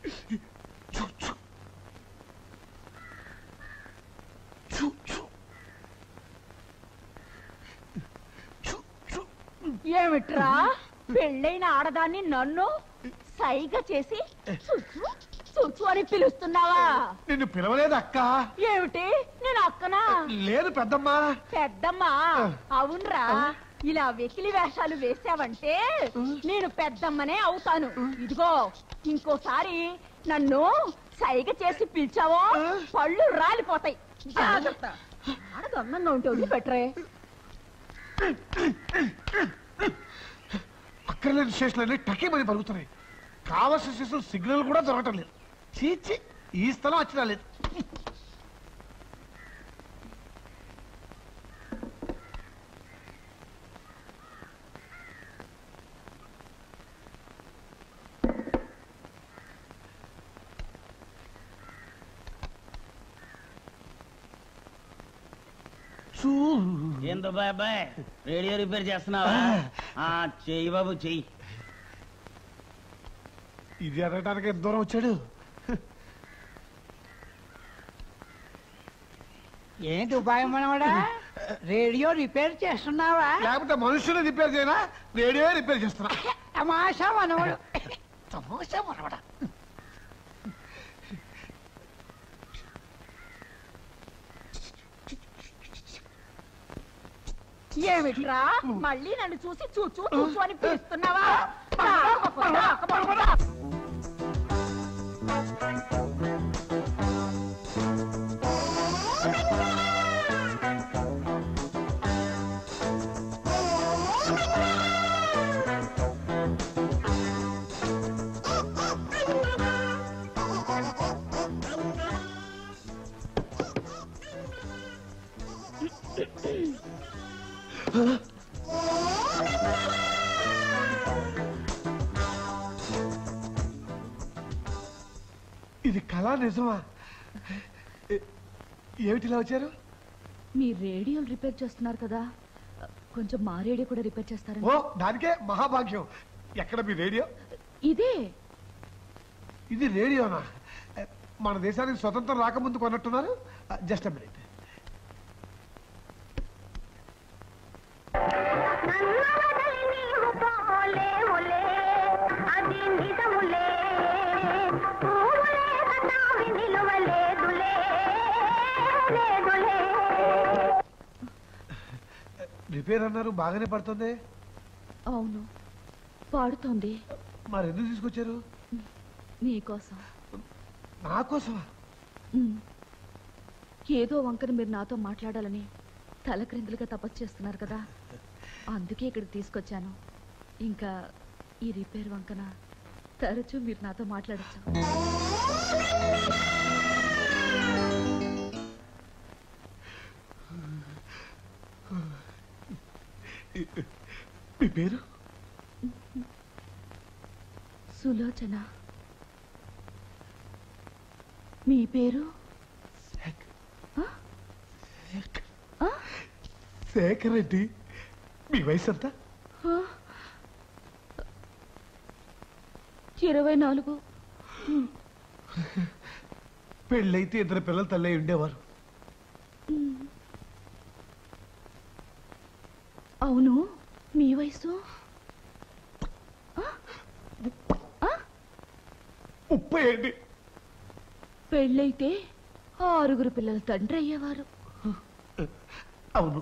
ఏమిట్రా, పెళ్ళైన ఆడదాన్ని నన్ను సైగ చేసి చుచ్చు చుచ్చు అని పిలుస్తున్నావా? నిన్ను పిలవలేదు అక్క. ఏమిటి, నేను అక్కనా? లేదు పెద్దమ్మా. పెద్దమ్మా? అవునరా, ఇలా వెకిలి వేషాలు వేసావంటే నేను పెద్దమ్మనే అవుతాను. ఇదిగో, ఇంకోసారి నన్ను సైగ చేసి పిలిచావో పళ్ళు రాలిపోతాయి. జాగ్రత్త. ఆడది అందంగా ఉంటే వదిలిపెట్టరే. అక్కర్లేని స్టేషన్లన్నీ టకేమని పలుకుతున్నాయి. కావాల్సిన స్టేషన్ సిగ్నల్ కూడా దొరకటం లేదు. చీచి, ఈ స్థలం వచ్చినా లేదు. ఏందో బాబాయ్ రేడియో రిపేర్ చేస్తున్నావా? చెయ్యి బాబు చెయ్యి. ఇది అడగడానికి ఎంత దూరం వచ్చాడు? ఏంటి ఉపాయం మనవాడా? రేడియో రిపేర్ చేస్తున్నావా? లేకపోతే మనుషులు రిపేర్ చేయనా? రేడియో రిపేర్ చేస్తున్నా. తమాషా మనవాడు. తమాషా మనవాడా? ఏమిట్రా మళ్ళీ నన్ను చూసి చూచూ చూచు అని పిలుస్తున్నావా? ఇది కళా నిజమా? ఏమిటిలా వచ్చారు? మీ రేడియోలు రిపేర్ చేస్తున్నారు కదా, కొంచెం మా రేడియో కూడా రిపేర్ చేస్తారా? ఓ, దానికే మహాభాగ్యం. ఎక్కడ మీ రేడియో? ఇదే. ఇది రేడియోనా? మన దేశానికి స్వతంత్రం రాకముందు కొన్నట్టున్నారు. Just minute. రిపేర్ అన్నారు, బాగానే పడుతుంది. అవును, పాడుతోంది. మరి ఎందుకు తీసుకొచ్చారు? నీకోసం. నా కోసమా? ఏదో వంకన మీరు నాతో మాట్లాడాలని తలక్రిందులుగా తపస్సు చేస్తున్నారు కదా, అందుకే ఇక్కడికి తీసుకొచ్చాను. ఇంకా ఈ రిపేర్ వంకన తరచూ మీరు నాతో మాట్లాడచ్చు. మీ పేరు? సులోచన. మీ పేరు? శేఖర్ రెడ్డి. మీ వయసు ఎంత? 24. పెళ్ళైతే 2 పిల్లల తల్లి ఉండేవారు. అవును, మీ వయసు? 30. పెళ్ళైతే 6 పిల్లల తండ్రి అయ్యేవారు. అవును.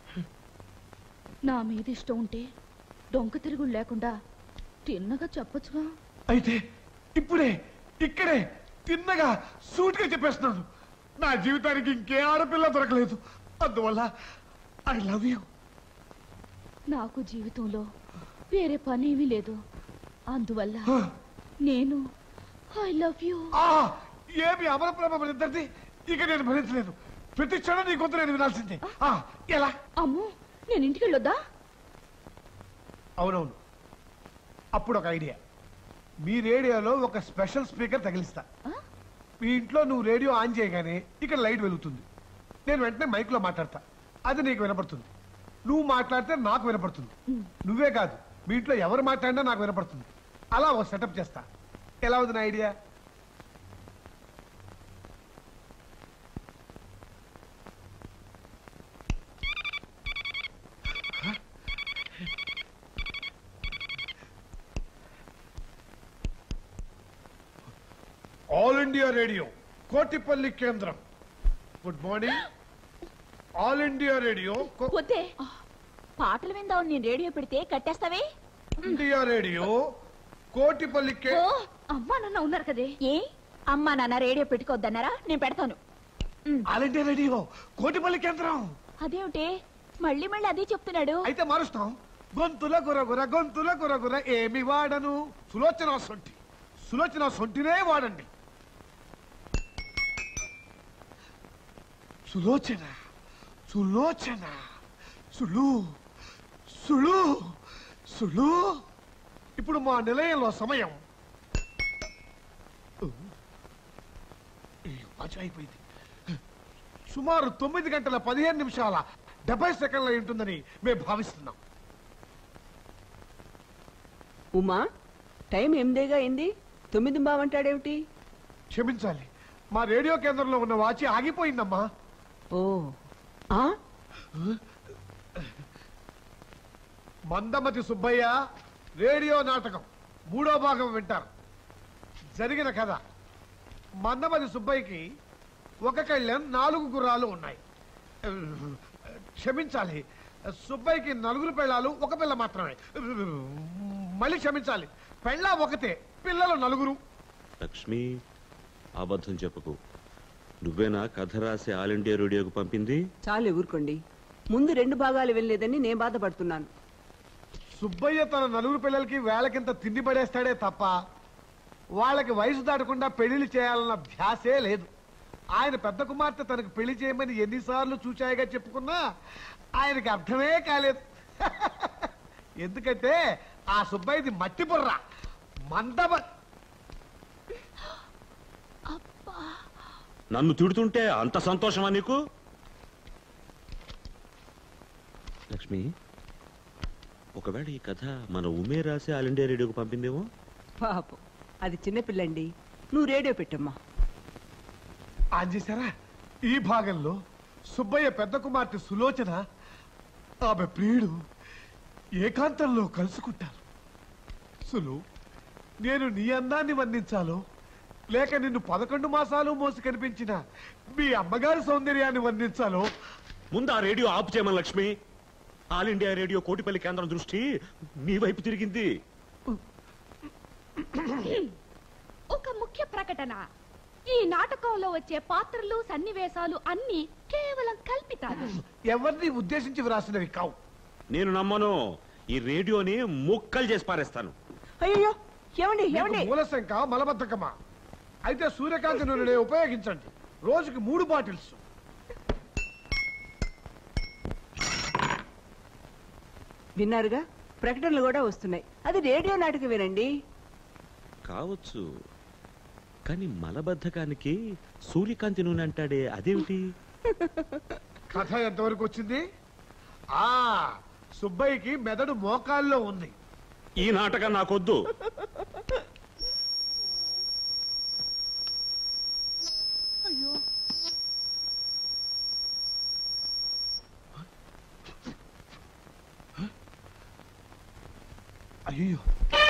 నా మీద ఇష్టం ఉంటే డొంక తిరుగుడు లేకుండా తిన్నగా చెప్పొచ్చుగా. అయితే ఇప్పుడే ఇక్కడే తిన్నగా సూటిగా చెప్పేస్తున్నాను. నా జీవితానికి ఇంకే ఆడపిల్ల దొరకలేదు, అందువల్ల ఐ లవ్ యూ. నాకు జీవితంలో వేరే పనేమీ లేదు, అందువల్ల నేను ఐ లవ్ యూ. ఏమి అమర ప్రేమ మన ఇద్దరిది. ఇక నేను భరించలేను. ప్రతి క్షణం నీ గొంతు నేను వినాల్సిందే. ఎలా? అమ్మో, నేను ఇంటికి వెళ్ళొద్దా? అవునవును. అప్పుడు ఒక ఐడియా. మీ రేడియోలో ఒక స్పెషల్ స్పీకర్ తగిలిస్తా. మీ ఇంట్లో నువ్వు రేడియో ఆన్ చేయగానే ఇక్కడ లైట్ వెలుగుతుంది. నేను వెంటనే మైక్ లో మాట్లాడతా, అది నీకు వినపడుతుంది. నువ్వు మాట్లాడితే నాకు వినపడుతుంది. నువ్వే కాదు, మీ ఇంట్లో ఎవరు మాట్లాడినా నాకు వినపడుతుంది. అలా ఒక సెటప్ చేస్తా. ఎలా ఉంది నా idea? All India radio Kotipalli కేంద్రం. Good morning. All India radio. వద్దే, పాటలు విందావు. నేను రేడియో పెడితే కట్టేస్తావే. ఇండియా రేడియో కోటిపల్లి అమ్మా నాన్న ఉన్నారు కదే. ఏ అమ్మా నాన్న రేడియో పెట్టుకోవద్దన్నారా? నేను పెడతాను. ఆల్ ఇండియా రేడియో కోటిపల్లి కేంద్రం. అదేమిటి మళ్ళీ మళ్ళీ అదే చెప్తున్నాడు. అయితే మారుస్తాం. గొంతుల గురగుర గొంతుల గురగుర ఏమి వాడను, సులోచన సొంటి, సులోచన సొంటినే వాడండి. సులోచన సులోచన సులు సులు సులు. ఇప్పుడు మా నిలయంలో సమయం అయిపోయింది. సుమారు 9 గంటల 15 నిమిషాల 70 సెకండ్లు ఉంటుందని మేము భావిస్తున్నాం. ఉమా, టైం 8 అయింది, 9 బావంటాడేమిటి? క్షమించాలి, మా రేడియో కేంద్రంలో ఉన్న వాచి ఆగిపోయిందమ్మా. ఓ మందమతి సుబ్బయ్య రేడియో నాటకం 3వ భాగం వింటారు. జరిగిన కథ: మందమతి సుబ్బయ్యకి ఒక కళ్ళెం 4 గుర్రాలు ఉన్నాయి. క్షమించాలి, సుబ్బయ్యకి 4 పెళ్ళాలు, 1 పిల్ల మాత్రమే. మళ్ళీ క్షమించాలి, పెళ్ళ ఒకతే, పిల్లలు 4. లక్ష్మి, అబద్ధం చెప్పకు. నువ్వేనా కథ రాసి ఆల్ ఇండియా రేడియోకు పంపింది? చాలు ఊరుకోండి, ముందు 2 భాగాలు వెళ్ళలేదని నేను బాధపడుతున్నాను. సుబ్బయ్య తన 4 పిల్లలకి వేళకింత తిండి పడేస్తాడే తప్ప వాళ్ళకి వయసు దాటకుండా పెళ్లి చేయాలన్న ధ్యాసే లేదు. ఆయన పెద్ద కుమార్తె తనకు పెళ్లి చేయమని ఎన్నిసార్లు చూచాయిగా చెప్పుకున్నా ఆయనకి అర్థమే కాలేదు. ఎందుకంటే ఆ సుబ్బయ్యది మట్టి బుర్ర, మందమ. నన్ను తిడుతుంటే అంత సంతోషమా నీకు? లక్ష్మి, ఒకవేళ ఈ కథ మన ఉమే రాసి ఆల్ ఇండియా రేడియోకు పంపిందేమో? పాపం, అది చిన్నపిల్లండి, నువ్వు రేడియో పెట్టమ్మా. చేశారా? ఈ భాగంలో సుబ్బయ్య పెద్ద కుమార్తె సులోచన ఆమె ప్రియుడు ఏకాంతంలో కలుసుకుంటారు. సులు, నేను నీ అందాన్ని వర్ణించాలో లేక నిన్ను 11 మాసాలు మోసి కనిపించిన మీ అమ్మగారి సౌందర్యాన్ని వర్ణించాలో? ముందు ఆ రేడియో ఆపు చేయమని Lakshmi. All India radio Kotipalli కేంద్రం దృష్టి నీ వైపు తిరిగింది. ఒక ముఖ్య ప్రకటన: ఈ నాటకంలో వచ్చే పాత్రలు, సన్నివేశాలు అన్ని కేవలం కల్పితాలు. ఎవరిని ఉద్దేశించి వ్రాసినవి కావు. నేను నమ్మను. ఈ రేడియోని ముక్కలు చేసి పారేస్తాను. అయ్యో, ఏమండి ఏమండి? మూలశంక, మలబద్ధకమా? అయితే సూర్యకాంతి నూనె ఉపయోగించండి. రోజుకి 3 బాటిల్స్. విన్నారుగా, ప్రకటనలు కూడా వస్తున్నాయి. అది రేడియో నాటకమేనండి. కావచ్చు, కానీ మలబద్ధకానికి సూర్యకాంతి నూనె అంటాడే, అదేమిటి? కథ ఎంతవరకు వచ్చింది? సుబ్బయ్యకి మెదడు మోకాల్లో ఉంది. ఈ నాటకం నాకొద్దు. అయ్యో,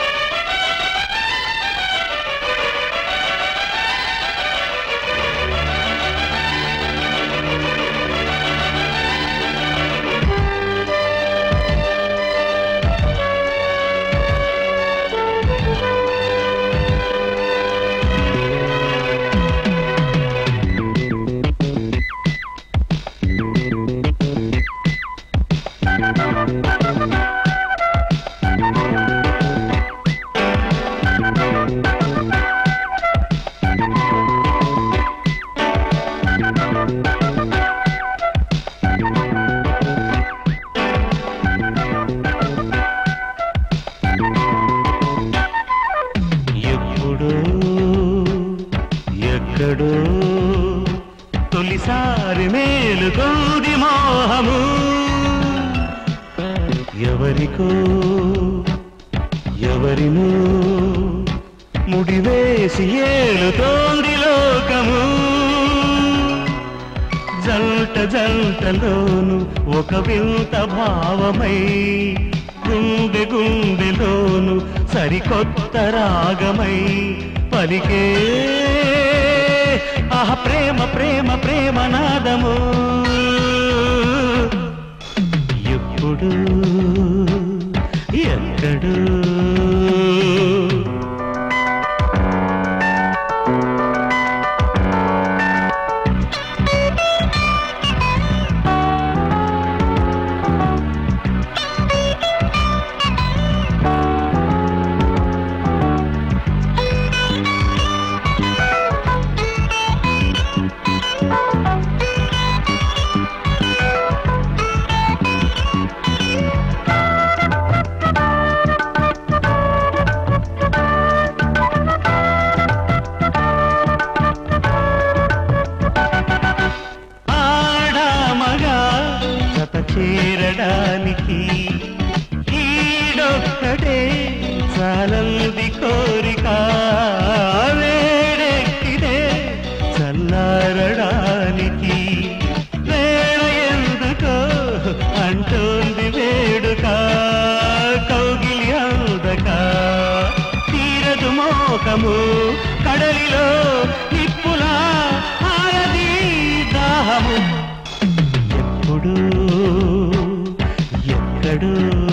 తొలిసారి మేలుకోది మోహము, ఎవరికో ఎవరినో ముడివేసి ఏలుతోంది లోకము. జంట జంటలోను ఒక వింత భావమై, గుండె గుండెలోను సరికొత్త రాగమై పలికే ఆహ ప్రేమ ప్రేమ ప్రేమ నాదము. ఎప్పుడు ఎక్కడు చేరడానికి ఈడొక్కడే చాలంది కోరిక వేడెక్కిదే చల్లారడానికి వేళ ఎందుకో అంటోంది వేడుక కౌగిలి అందక తీరదు మోకము కడలిలో నిప్పులా ఆరది దాహము ఎప్పుడు ఎక్కడు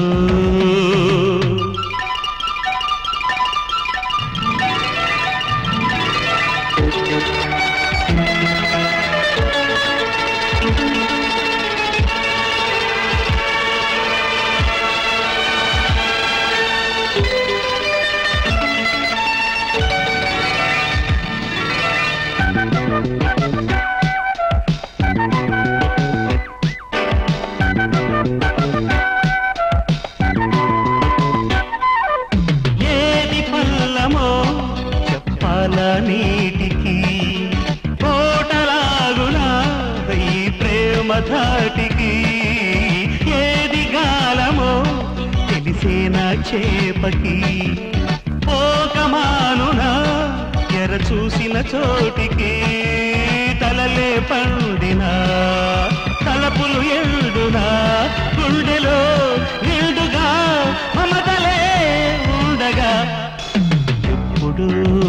ఏది పల్లమో చెప్పాల నీటికి కోటలాగునా ఈ ప్రేమ ధాటికి ఏది గాలమో తెలిసేనా చేపకి పోకమానునా ఎర చూసిన చోటికి తలలే పండినా తలపులు ఎండునా గుండెలో నిండుగా మమతలే ఉండగా ఎప్పుడు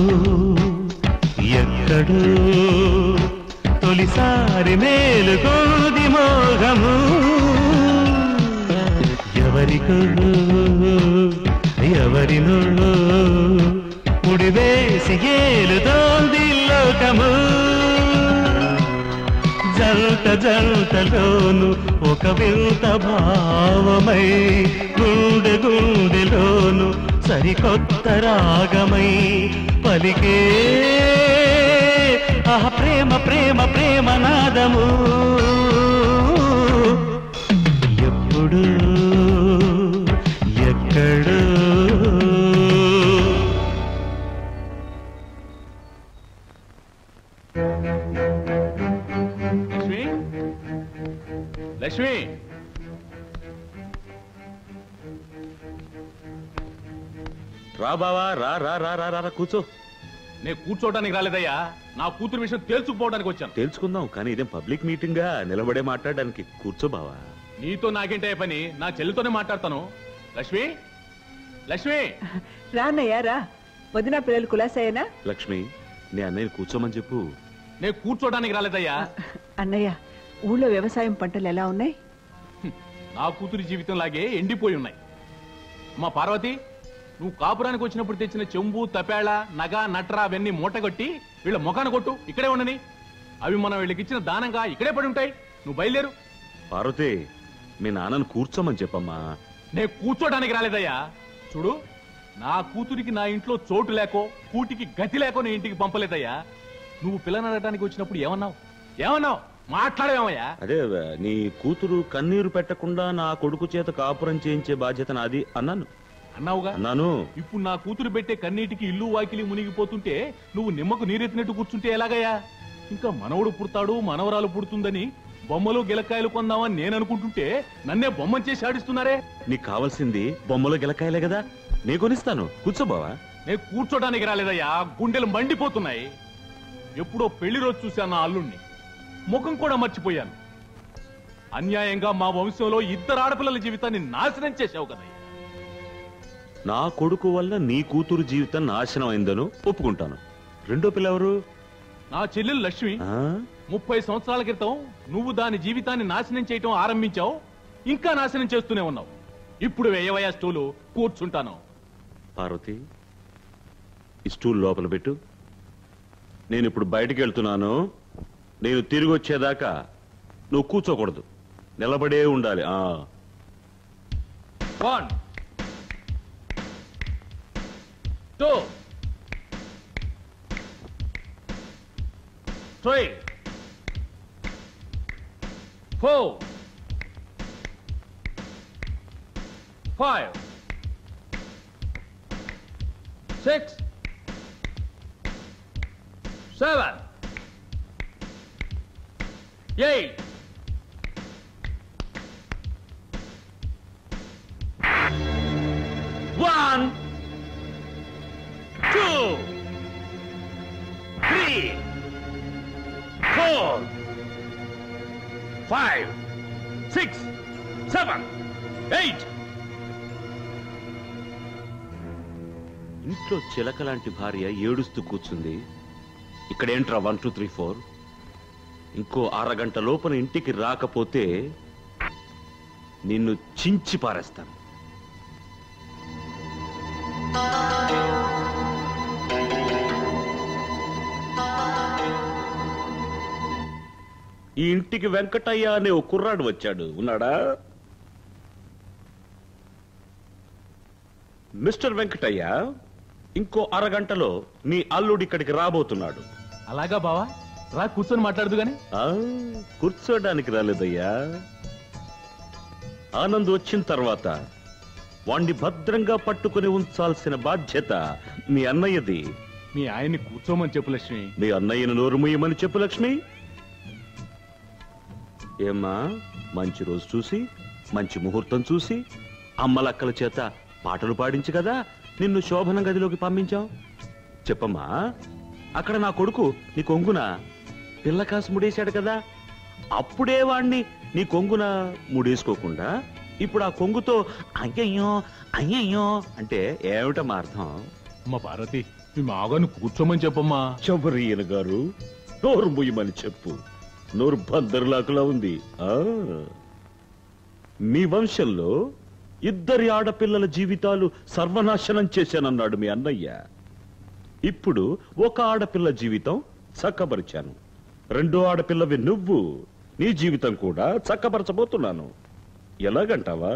ఎక్కడు తొలిసారి మేలుకోది మోగము ఎవరికో ఎవరినో ముడివేసి ఏలుతోంది లోకము జంట జంటలోను ఒక వింత భావమై గుండె గుండెలోను సరికొత్త రాగమై పలికే ఆ ప్రేమ ప్రేమ ప్రేమ నాదము ఎప్పుడు ఎక్కడు లక్ష్మి లక్ష్మి రా బావా రా రా రా రా రా కూర్చో. నేను కూర్చోవడానికి రాలేదయ్యా, నా కూతురు విషయం తేల్చుకుపోవడానికి వచ్చాను. తెలుసుకుందాం, కానీ ఇదేం పబ్లిక్ మీటింగ్ గా నిలబడే మాట్లాడడానికి. కూర్చో బావా. నీతో నాకేంటే పని, నా చెల్లితోనే మాట్లాడతాను. లక్ష్మి లక్ష్మి రాన్నయ్యా రా. వదిన పిల్లలు కులాసాయేనా? లక్ష్మి, నీ అన్నయ్య కూర్చోమని చెప్పు. నేను కూర్చోడానికి రాలేదయ్యా. అన్నయ్య, ఊళ్ళో వ్యవసాయం పంటలు ఎలా ఉన్నాయి? నా కూతురి జీవితం లాగే ఎండిపోయి ఉన్నాయి. మా పార్వతి, నువ్వు కాపురానికి వచ్చినప్పుడు తెచ్చిన చెంబు తపేళ నగ నట్ర అవన్నీ మూటగొట్టి వీళ్ళ ముఖాన్ని కొట్టు, ఇక్కడే ఉండని. అవి మనం వీళ్ళకి ఇచ్చిన దానంగా ఇక్కడే పడి ఉంటాయి. నువ్వు బయలుదేరు. పార్వతి, మీ నాన్నను కూర్చోమని చెప్పమ్మా. నేను కూర్చోడానికి రాలేదయ్యా. చూడు, నా కూతురికి నా ఇంట్లో చోటు లేకో కూటికి గతి లేకో నీ ఇంటికి పంపలేదయ్యా. నువ్వు పిల్లని అడగడానికి వచ్చినప్పుడు ఏమన్నావు మాట్లాడేమయ్యా? అదే, నీ కూతురు కన్నీరు పెట్టకుండా నా కొడుకు చేత కాపురం చేయించే బాధ్యత నాది అన్నాను. అన్నావుగా? అన్నాను. ఇప్పుడు నా కూతురు పెట్టే కన్నీటికి ఇల్లు వాకిలి మునిగిపోతుంటే నువ్వు నిమ్మకు నీరెత్తినట్టు కూర్చుంటే ఎలాగయ్యా? ఇంకా మనవడు పుడతాడు మనవరాలు పుడుతుందని బొమ్మలు గిలకాయలు కొందామని నేను అనుకుంటుంటే నన్నే బొమ్మని చేసి ఆడిస్తున్నారే. నీకు కావాల్సింది బొమ్మలు గిలకాయలే కదా, నీ కొనిస్తాను. కూర్చోబావా. నేను కూర్చోడానికి రాలేదయ్యా, గుండెలు మండిపోతున్నాయి. ఎప్పుడో పెళ్లి రోజు చూశాను నా అల్లుణ్ణి, ముఖం కూడా మర్చిపోయాను. అన్యాయంగా మా వంశంలో ఇద్దరు ఆడపిల్లల జీవితాన్ని నాశనం చేశావు కదయ్యా. నా కొడుకు వల్ల నీ కూతురు జీవితం నాశనం అయిందను ఒప్పుకుంటాను. రెండో పిల్ల ఎవరు? నా చెల్లెలు లక్ష్మి. 30 సంవత్సరాల క్రితం నువ్వు దాని జీవితాన్ని నాశనం చేయటం ఆరంభించావు, ఇంకా నాశనం చేస్తూనే ఉన్నావు. ఇప్పుడు వేయవయ్యా స్టూలు, కూర్చుంటాను. పార్వతి, ఈ స్టూల్ లోపల పెట్టు. నేను ఇప్పుడు బయటికి వెళ్తున్నాను. నేను తిరిగి వచ్చేదాకా నువ్వు కూర్చోకూడదు, నిలబడే ఉండాలి. 1 2 3 4 5 6 7 8 1 2 3 4 5 6 7 8 ఇంట్లో చిలక లాంటి భార్య ఏడుస్తూ కూర్చుంది. ఇక్కడేంట్రా 1 2 3 4? ఇంకో అరగంట లోపల ఇంటికి రాకపోతే నిన్ను చించి పారేస్తాను. ఈ ఇంటికి వెంకటయ్య అనే ఓ కుర్రాడు వచ్చాడు. ఉన్నాడా? మిస్టర్ వెంకటయ్య, ఇంకో అరగంటలో నీ అల్లుడు ఇక్కడికి రాబోతున్నాడు. అలాగా బావా, రా కూర్చొని మాట్లాడదు గాని. కూర్చోడానికి రాలేదయ్యా. ఆనంద్ వచ్చిన తర్వాత వాణ్ణి భద్రంగా పట్టుకుని ఉంచాల్సిన బాధ్యత మీ అన్నయ్యది. మీ ఆయన్ని కూర్చోమని చెప్పు లక్ష్మి. మీ అన్నయ్యను నోరు మూయమని చెప్పు లక్ష్మి. ఏమ్మా, మంచి రోజు చూసి మంచి ముహూర్తం చూసి అమ్మలక్కల చేత పాటలు పాడించి కదా నిన్ను శోభనం గదిలోకి పంపించాం. చెప్పమ్మా, అక్కడ నా కొడుకు నీ కొంగున పిల్ల కాసు ముడేశాడు కదా, అప్పుడే వాణ్ణి నీ కొంగున ముడేసుకోకుండా ఇప్పుడు ఆ కొంగుతో అయ్యయ్యో అయ్యయ్యో అంటే ఏమిటమ్మా అర్థం? అమ్మ పార్వతి, మీ మాగాను కూర్చోమని చెప్పమ్మా. శబరియన గారు, నోరు ముయ్యమని చెప్పు. నోరు బందరులాకులా ఉంది. మీ వంశంలో ఇద్దరి ఆడపిల్లల జీవితాలు సర్వనాశనం చేశానన్నాడు మీ అన్నయ్య. ఇప్పుడు ఒక ఆడపిల్ల జీవితం చక్కబరిచాను. రెండో ఆడపిల్లవి నువ్వు. నీ జీవితం కూడా చక్కబరచబోతున్నాను. ఎలాగంటావా?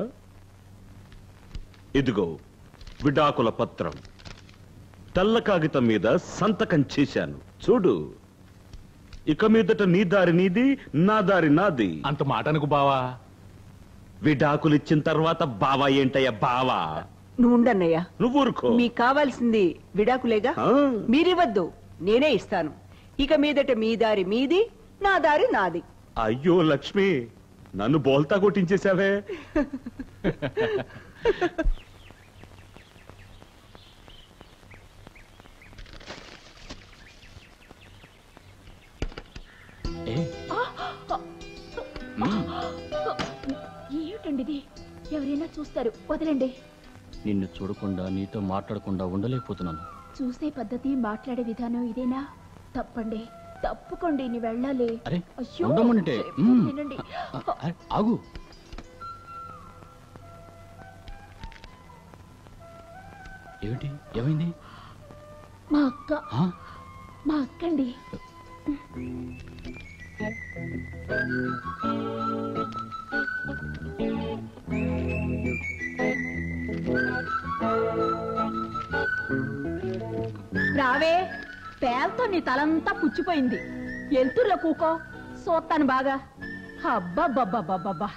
ఇదిగో విడాకుల పత్రం. తెల్ల కాగితం మీద సంతకం చేశాను. చూడు. ఇక మీదట నీ దారి నీది, నా దారి నాది. అంత మాటనుకు బావా. విడాకులు ఇచ్చిన తర్వాత బావా ఏంటయ్యా బావా? నువ్వు ఉండన్నయ్యా. నువ్వు ఊరుకో. మీకు కావాల్సింది విడాకులేగా, మీరివ్వద్దు, నేనే ఇస్తాను. ఇక మీదట మీ దారి మీది, నా దారి నాది. అయ్యో లక్ష్మి, నన్ను బోల్తా కొట్టించేశావే. ఏమిటండి ఇది? ఎవరైనా చూస్తారు, వదలండి. నిన్ను చూడకుండా నీతో మాట్లాడకుండా ఉండలేకపోతున్నాను. చూసే పద్ధతి, మాట్లాడే విధానం ఇదేనా? తప్పండి, తప్పుకోండి, నీ వెళ్ళాలి. అయ్యో, ఉండమంటే వినండి. ఆగు. ఏమిటి, ఏమైంది? మా అక్క, మా అక్కండి. రావే, పేలతో నీ తలంతా పుచ్చిపోయింది. ఎల్తుర్లో కూకో, సోత్తాను బాగా. అబ్బబ్బబ్బబ్బబ్బా.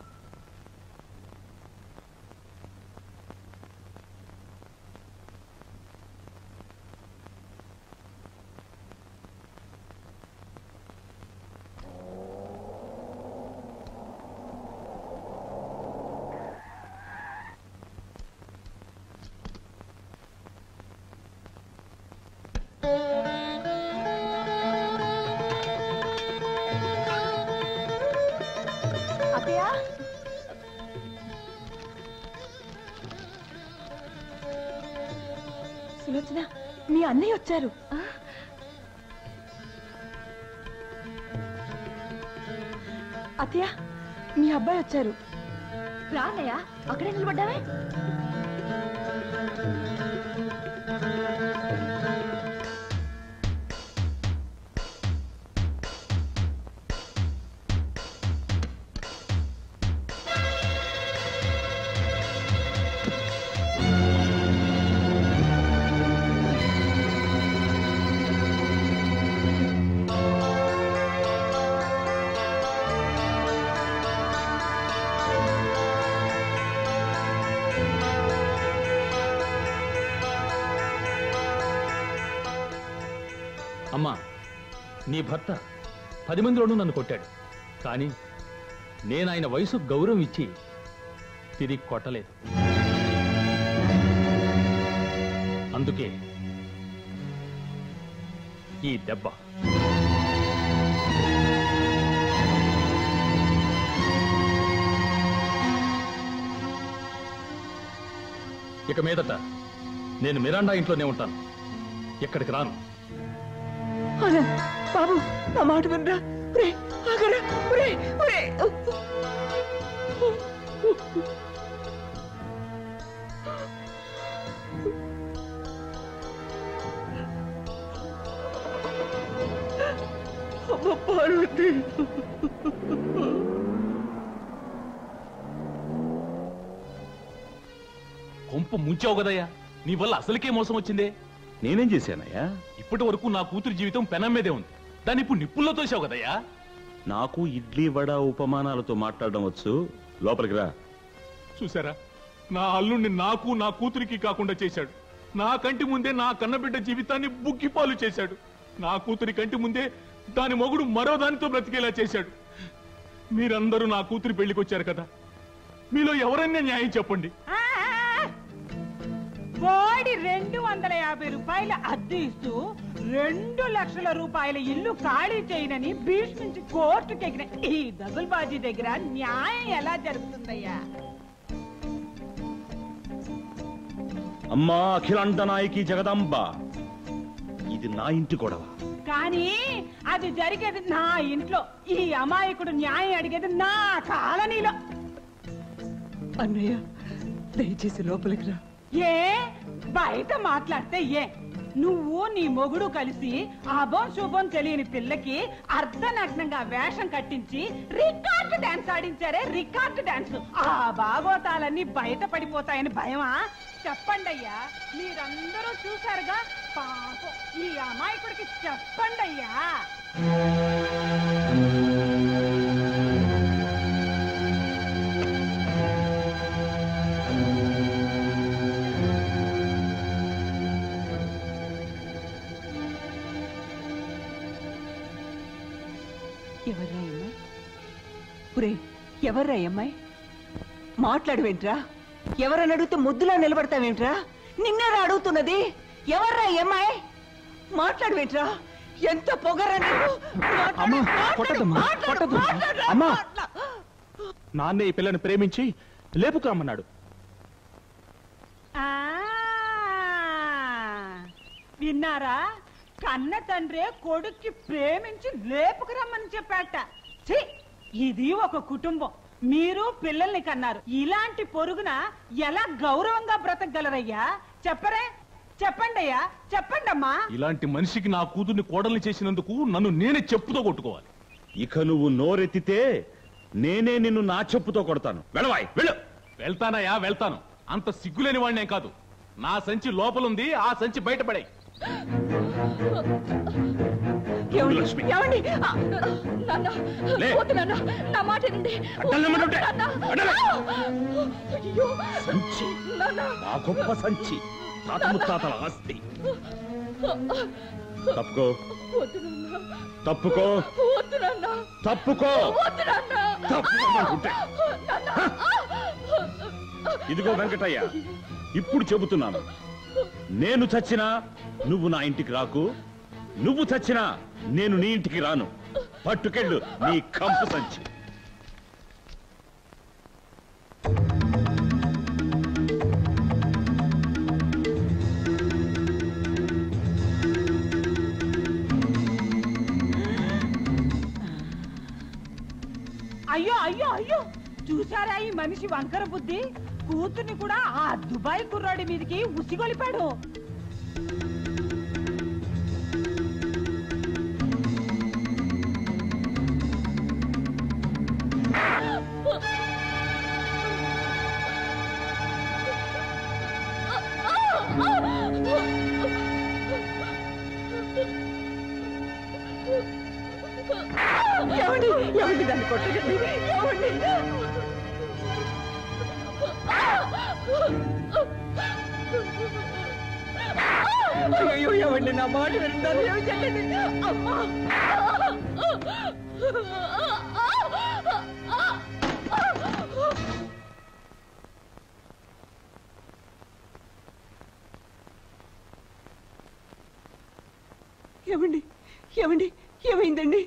సులోచన, మీ అన్నయ్య వచ్చారు. అత్తయ్య, మీ అబ్బాయి వచ్చారు. రానయ్య, అక్కడే నిలబడ్డావే. అమ్మా, నీ భర్త 10 మందిలోనూ నన్ను కొట్టాడు, కానీ నేను ఆయన వయసు గౌరవం ఇచ్చి తిరిగి కొట్టలేదు. అందుకే ఈ దెబ్బ. ఇక మీదట నేను మిరాండా ఇంట్లోనే ఉంటాను, ఎక్కడికి రాను. బాబు నా మాట వినరా. పార్వతి కొంప ముంచావు కదయ్యా, నీ వల్ల అసలుకే మోసం వచ్చిందే. నేనేం చేశానయ్యా? ఇప్పటి వరకు నా కూతురు జీవితం పెనం మీదే ఉంది, దాన్ని ఇప్పుడు నిప్పుల్లో తోసావు కదయ్యా. నాకు ఇడ్లీ వడ ఉపమానాలతో మాట్లాడడం వచ్చు, లోపలికి రా. చూసారా, నా అల్లుణ్ణి నాకు నా కూతురికి కాకుండా చేశాడు. నా కంటి ముందే నా కన్నబిడ్డ జీవితాన్ని బుగ్గిపాలు చేశాడు. నా కూతురి కంటి ముందే దాని మొగుడు మరో దానితో బ్రతికేలా చేశాడు. మీరందరూ నా కూతురి పెళ్లికొచ్చారు కదా, మీలో ఎవరైనా న్యాయం చెప్పండి. వాడి 250 రూపాయల అద్దె ఇస్తూ 2 లక్షల రూపాయల ఇల్లు ఖాళీ చేయనని భీష్మించి కోర్టుకెగిన ఈ దగుల్బాజీ దగ్గర న్యాయం ఎలా జరుగుతుందయ్యా? అమ్మా అఖిలాండ నాయకి జగదాంబ, ఇది నా ఇంటి గొడవ. కానీ అది జరిగేది నా ఇంట్లో. ఈ అమాయకుడు న్యాయం అడిగేది నా కాలనీలో. అన్నయ్య దయచేసి లోపలికి రా. ఏ బయట మాట్లాడితే ఏ? నువ్వు నీ మొగుడు కలిసి అభం శుభం తెలియని పిల్లకి అర్ధనగ్నంగా వేషం కట్టించి రికార్డు డాన్స్ ఆడించారే, రికార్డు డాన్స్. ఆ భాగవతాలన్నీ బయట పడిపోతాయని భయమా? చెప్పండి అయ్యా, మీరందరూ చూశారుగా. పాపం ఈ అమాయకుడికి చెప్పండి అయ్యా. ఎవర్రా అమ్మాయి? పురే ఎవర్రా అమ్మాయి? మాట్లాడవేంట్రా? ఎవరని అడిగితే ముద్దులా నిలబడతావేంట్రా? నిన్నేరా అడుగుతున్నది. ఎవర్రా అమ్మాయి? మాట్లాడవేంట్రా? ఎంత పొగరా నీకు? అమ్మా, నాన్నే ఈ పిల్లని ప్రేమించి లేపుకురమ్మన్నాడు. విన్నారా? కన్న తండ్రే కొడుక్కి ప్రేమించి లేపుకురమ్మని చెప్పాట. ఛీ, ఇది ఒక కుటుంబం. మీరు పిల్లల్ని కన్నారు. ఇలాంటి పొరుగున ఎలా గౌరవంగా బ్రతకగలరయ్యా? చెప్పరే, చెప్పండి అయ్యా, చెప్పండి అమ్మా. ఇలాంటి మనిషికి నా కూతుర్ని కోడల్ని చేసినందుకు నన్ను నేనే చెప్పుతో కొట్టుకోవాలి. ఇక నువ్వు నోరెత్తితే నేనే నిన్ను నా చెప్పుతో కొడతాను. వెళ్ళవాయ్, వెళ్ళు. వెళ్తానయ్యా, వెళ్తాను. అంత సిగ్గులేని వాడినేం కాదు. నా సంచి లోపలుంది, ఆ సంచి బయటపడాయి. నా మాట వినండి. సంచి, నా గొప్ప సంచి, తాత ముత్తాతల ఆస్తి. తప్పుకో, తప్పుకో, తప్పుకో, తప్పుకోమంటుంటే. ఇదిగో వెంకటయ్య, ఇప్పుడు చెబుతున్నాను, నేను చచ్చినా నువ్వు నా ఇంటికి రాకు, నువ్వు చచ్చినా నేను నీ ఇంటికి రాను. పట్టుకెళ్ళు నీ కంపు సంచి. అయ్యో అయ్యో అయ్యో, చూసారా ఈ మనిషి వంకర బుద్ధి? కూతుర్ని కూడా ఆ దుబాయ్ కుర్రాడి మీదకి ఉసిగొలిపాడు. ఏమండి, ఏమండి దాన్ని కొట్టకండి. ఏమండి, అయ్యో ఏమండి, నా మాట వింటారు. ఏమి చెయ్యండి అమ్మా. ఏమండి ఏమండి ఏమైందండి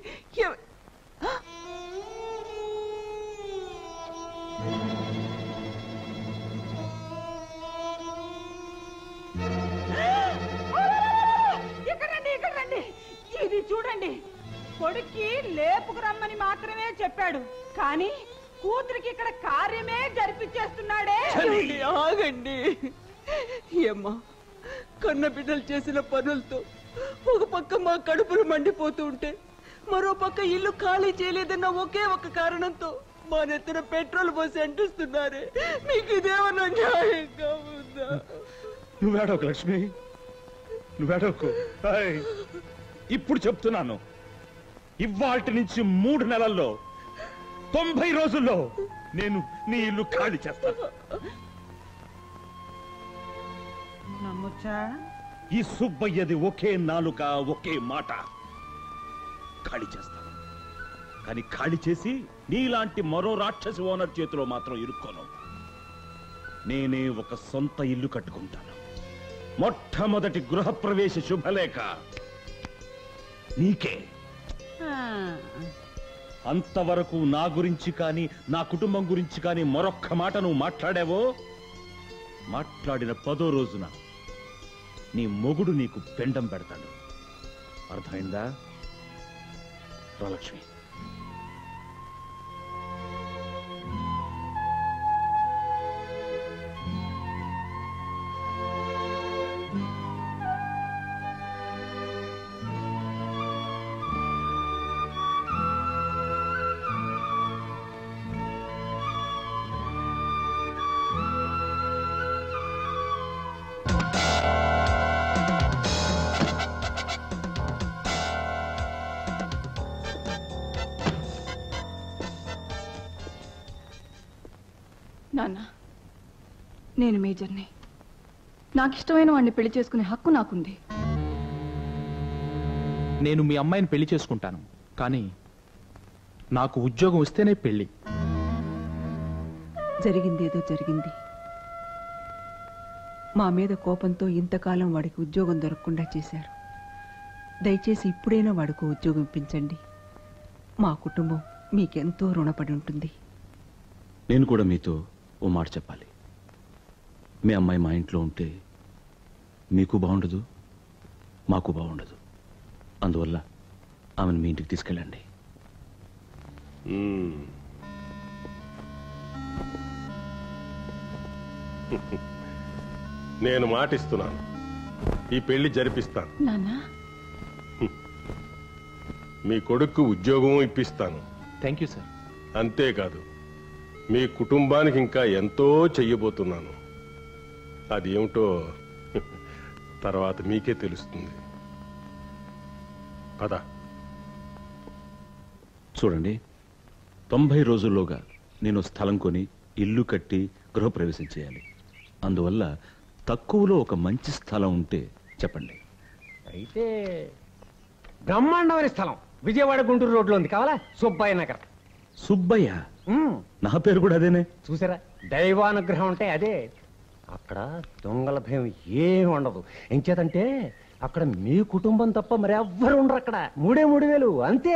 ఇక్కడ రండి ఇది చూడండి. కొడుక్కి లేపుకు రమ్మని మాత్రమే చెప్పాడు, కానీ కూతురికి ఇక్కడ కార్యమే జరిపించేస్తున్నాడే. ఆగండి. ఏమ్మా, కన్న బిడ్డలు చేసిన పనులతో ఒక పక్క మా కడుపులు మండిపోతూ ఉంటే మరో పక్క ఇల్లు ఖాళీ చేయలేదన్న ఒకే ఒక కారణంతో మా నెత్తిన పెట్రోల్ పోసి అంటిస్తున్నారే. మీకు ఇదేమన్నా న్యాయంగా ఉందా? నువ్వేడోకు లక్ష్మి, నువ్వేడోకు. ఇప్పుడు చెప్తున్నాను, ఇవాటి నుంచి 3 నెలల్లో 90 రోజుల్లో నేను నీ ఇల్లు ఖాళీ చేస్తాను. నమ్మొచ్చా? ఈ సుబ్బయ్యది ఒకే నాలుక, ఒకే మాట. ఖాళీ చేస్తాను, కానీ ఖాళీ చేసి నీలాంటి మరో రాక్షసి ఓనర్ చేతిలో మాత్రం ఇరుక్కోను. నేనే ఒక సొంత ఇల్లు కట్టుకుంటాను. మొట్టమొదటి గృహప్రవేశ శుభలేఖ నీకే. అంతవరకు నా గురించి కానీ నా కుటుంబం గురించి కానీ మరొక్క మాట నువ్వు మాట్లాడావో, మాట్లాడిన 10వ రోజున నీ మొగుడు నీకు పెండం పెడతాడు. అర్థమైందా? రాలక్ష్మి. నాన్న, నేను మేజర్ని. నాకు ఇష్టమైన వాడిని పెళ్లి చేసుకునే హక్కు నాకుంది. నేను మీ అమ్మాయిని పెళ్లి చేసుకుంటాను, కానీ నాకు ఉద్యోగం వస్తేనే పెళ్లి. జరిగిందేదో జరిగింది. మా మీద కోపంతో ఇంతకాలం వాడికి ఉద్యోగం దొరకకుండా చేశారు. దయచేసి ఇప్పుడైనా వాడికి ఉద్యోగం ఇప్పించండి. మా కుటుంబం మీకెంతో రుణపడి ఉంటుంది. నేను కూడా మీతో ఓ మాట చెప్పాలి. మీ అమ్మాయి మా ఇంట్లో ఉంటే మీకు బాగుండదు, మాకు బాగుండదు. అందువల్ల ఆమెను మీ ఇంటికి తీసుకెళ్ళండి. నేను మాటిస్తున్నాను, ఈ పెళ్లి జరిపిస్తాను. నాన్నా, మీ కొడుకు ఉద్యోగం ఇప్పిస్తాను. Thank you sir. అంతేకాదు, మీ కుటుంబానికి ఇంకా ఎంతో చెయ్యబోతున్నాను. అదేమిటో తర్వాత మీకే తెలుస్తుంది. పద. చూడండి, 90 రోజుల్లోగా నేను స్థలం కొని ఇల్లు కట్టి గృహప్రవేశం చేయాలి. అందువల్ల తక్కువలో ఒక మంచి స్థలం ఉంటే చెప్పండి. అయితే బ్రహ్మాండమైన స్థలం విజయవాడ గుంటూరు రోడ్లో ఉంది, కావాలా? సుబ్బయ్య నగర్. సుబ్బయ్య? నా పేరు కూడా అదేనే. చూసారా, దైవానుగ్రహం అంటే అదే. అక్కడ దొంగల భయం ఏమి ఉండదు. ఎంచేతంటే అక్కడ మీ కుటుంబం తప్ప మరి ఎవ్వరు ఉండరు. అక్కడ 3,000 అంతే.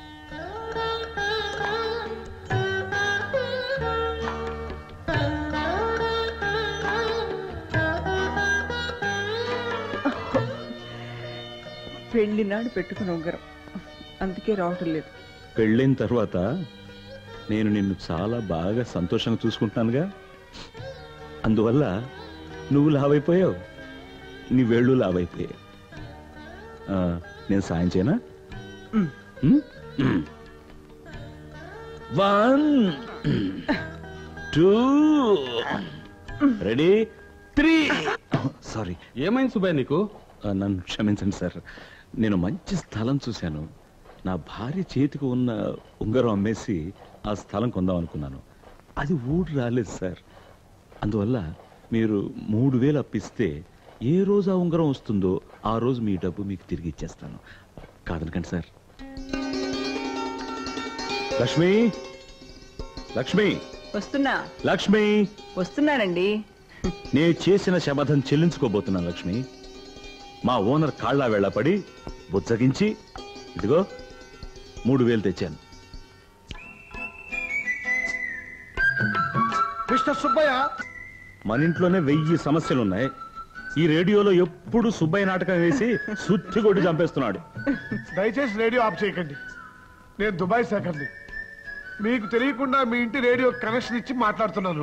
పెళ్లి నాడు పెట్టుకుని ఉంగరం, అందుకే రావటం లేదు. పెళ్ళైన తర్వాత నేను నిన్ను చాలా బాగా సంతోషంగా చూసుకుంటున్నానుగా. అందువల్ల నువ్వు లావైపోయావు, నీ వేళ్ళు లావైపోయావు. నేను సాయం చేయనా? 1 2 రెడీ 3. సారీ. ఏమైంది సుబ్బయ్య నీకు? నన్ను క్షమించండి సార్. నేను మంచి స్థలం చూశాను. నా భార్య చేతికి ఉన్న ఉంగరం అమ్మేసి ఆ స్థలం కొందాం అనుకున్నాను. అది ఊరు రాలేదు సార్. అందువల్ల మీరు 3,000 అప్పిస్తే ఏ రోజు ఆ ఉంగరం వస్తుందో ఆ రోజు మీ డబ్బు మీకు తిరిగి ఇచ్చేస్తాను. కాదనకండి సార్. లక్ష్మి, లక్ష్మి, వస్తున్నా. లక్ష్మి, వస్తున్నానండి. నేను చేసిన శపథం చెల్లించుకోబోతున్నాను లక్ష్మి. మా ఓనర్ కాళ్ళ వెళ్ళపడి బుచ్చగించి ఇదిగో 3000 తెచ్చాను. మిస్టర్ సుబ్బయ్య, మన ఇంట్లోనే 1000 సమస్యలున్నాయి. ఈ రేడియోలో ఎప్పుడు సుబ్బయ్య నాటకం వేసి సుత్తి కొట్టి చంపేస్తున్నాడు. దయచేసి రేడియో ఆఫ్ చేయకండి. నేను దుబాయ్ శాఖని. మీకు తెలియకుండా మీ ఇంటి రేడియో కనెక్షన్ ఇచ్చి మాట్లాడుతున్నాను.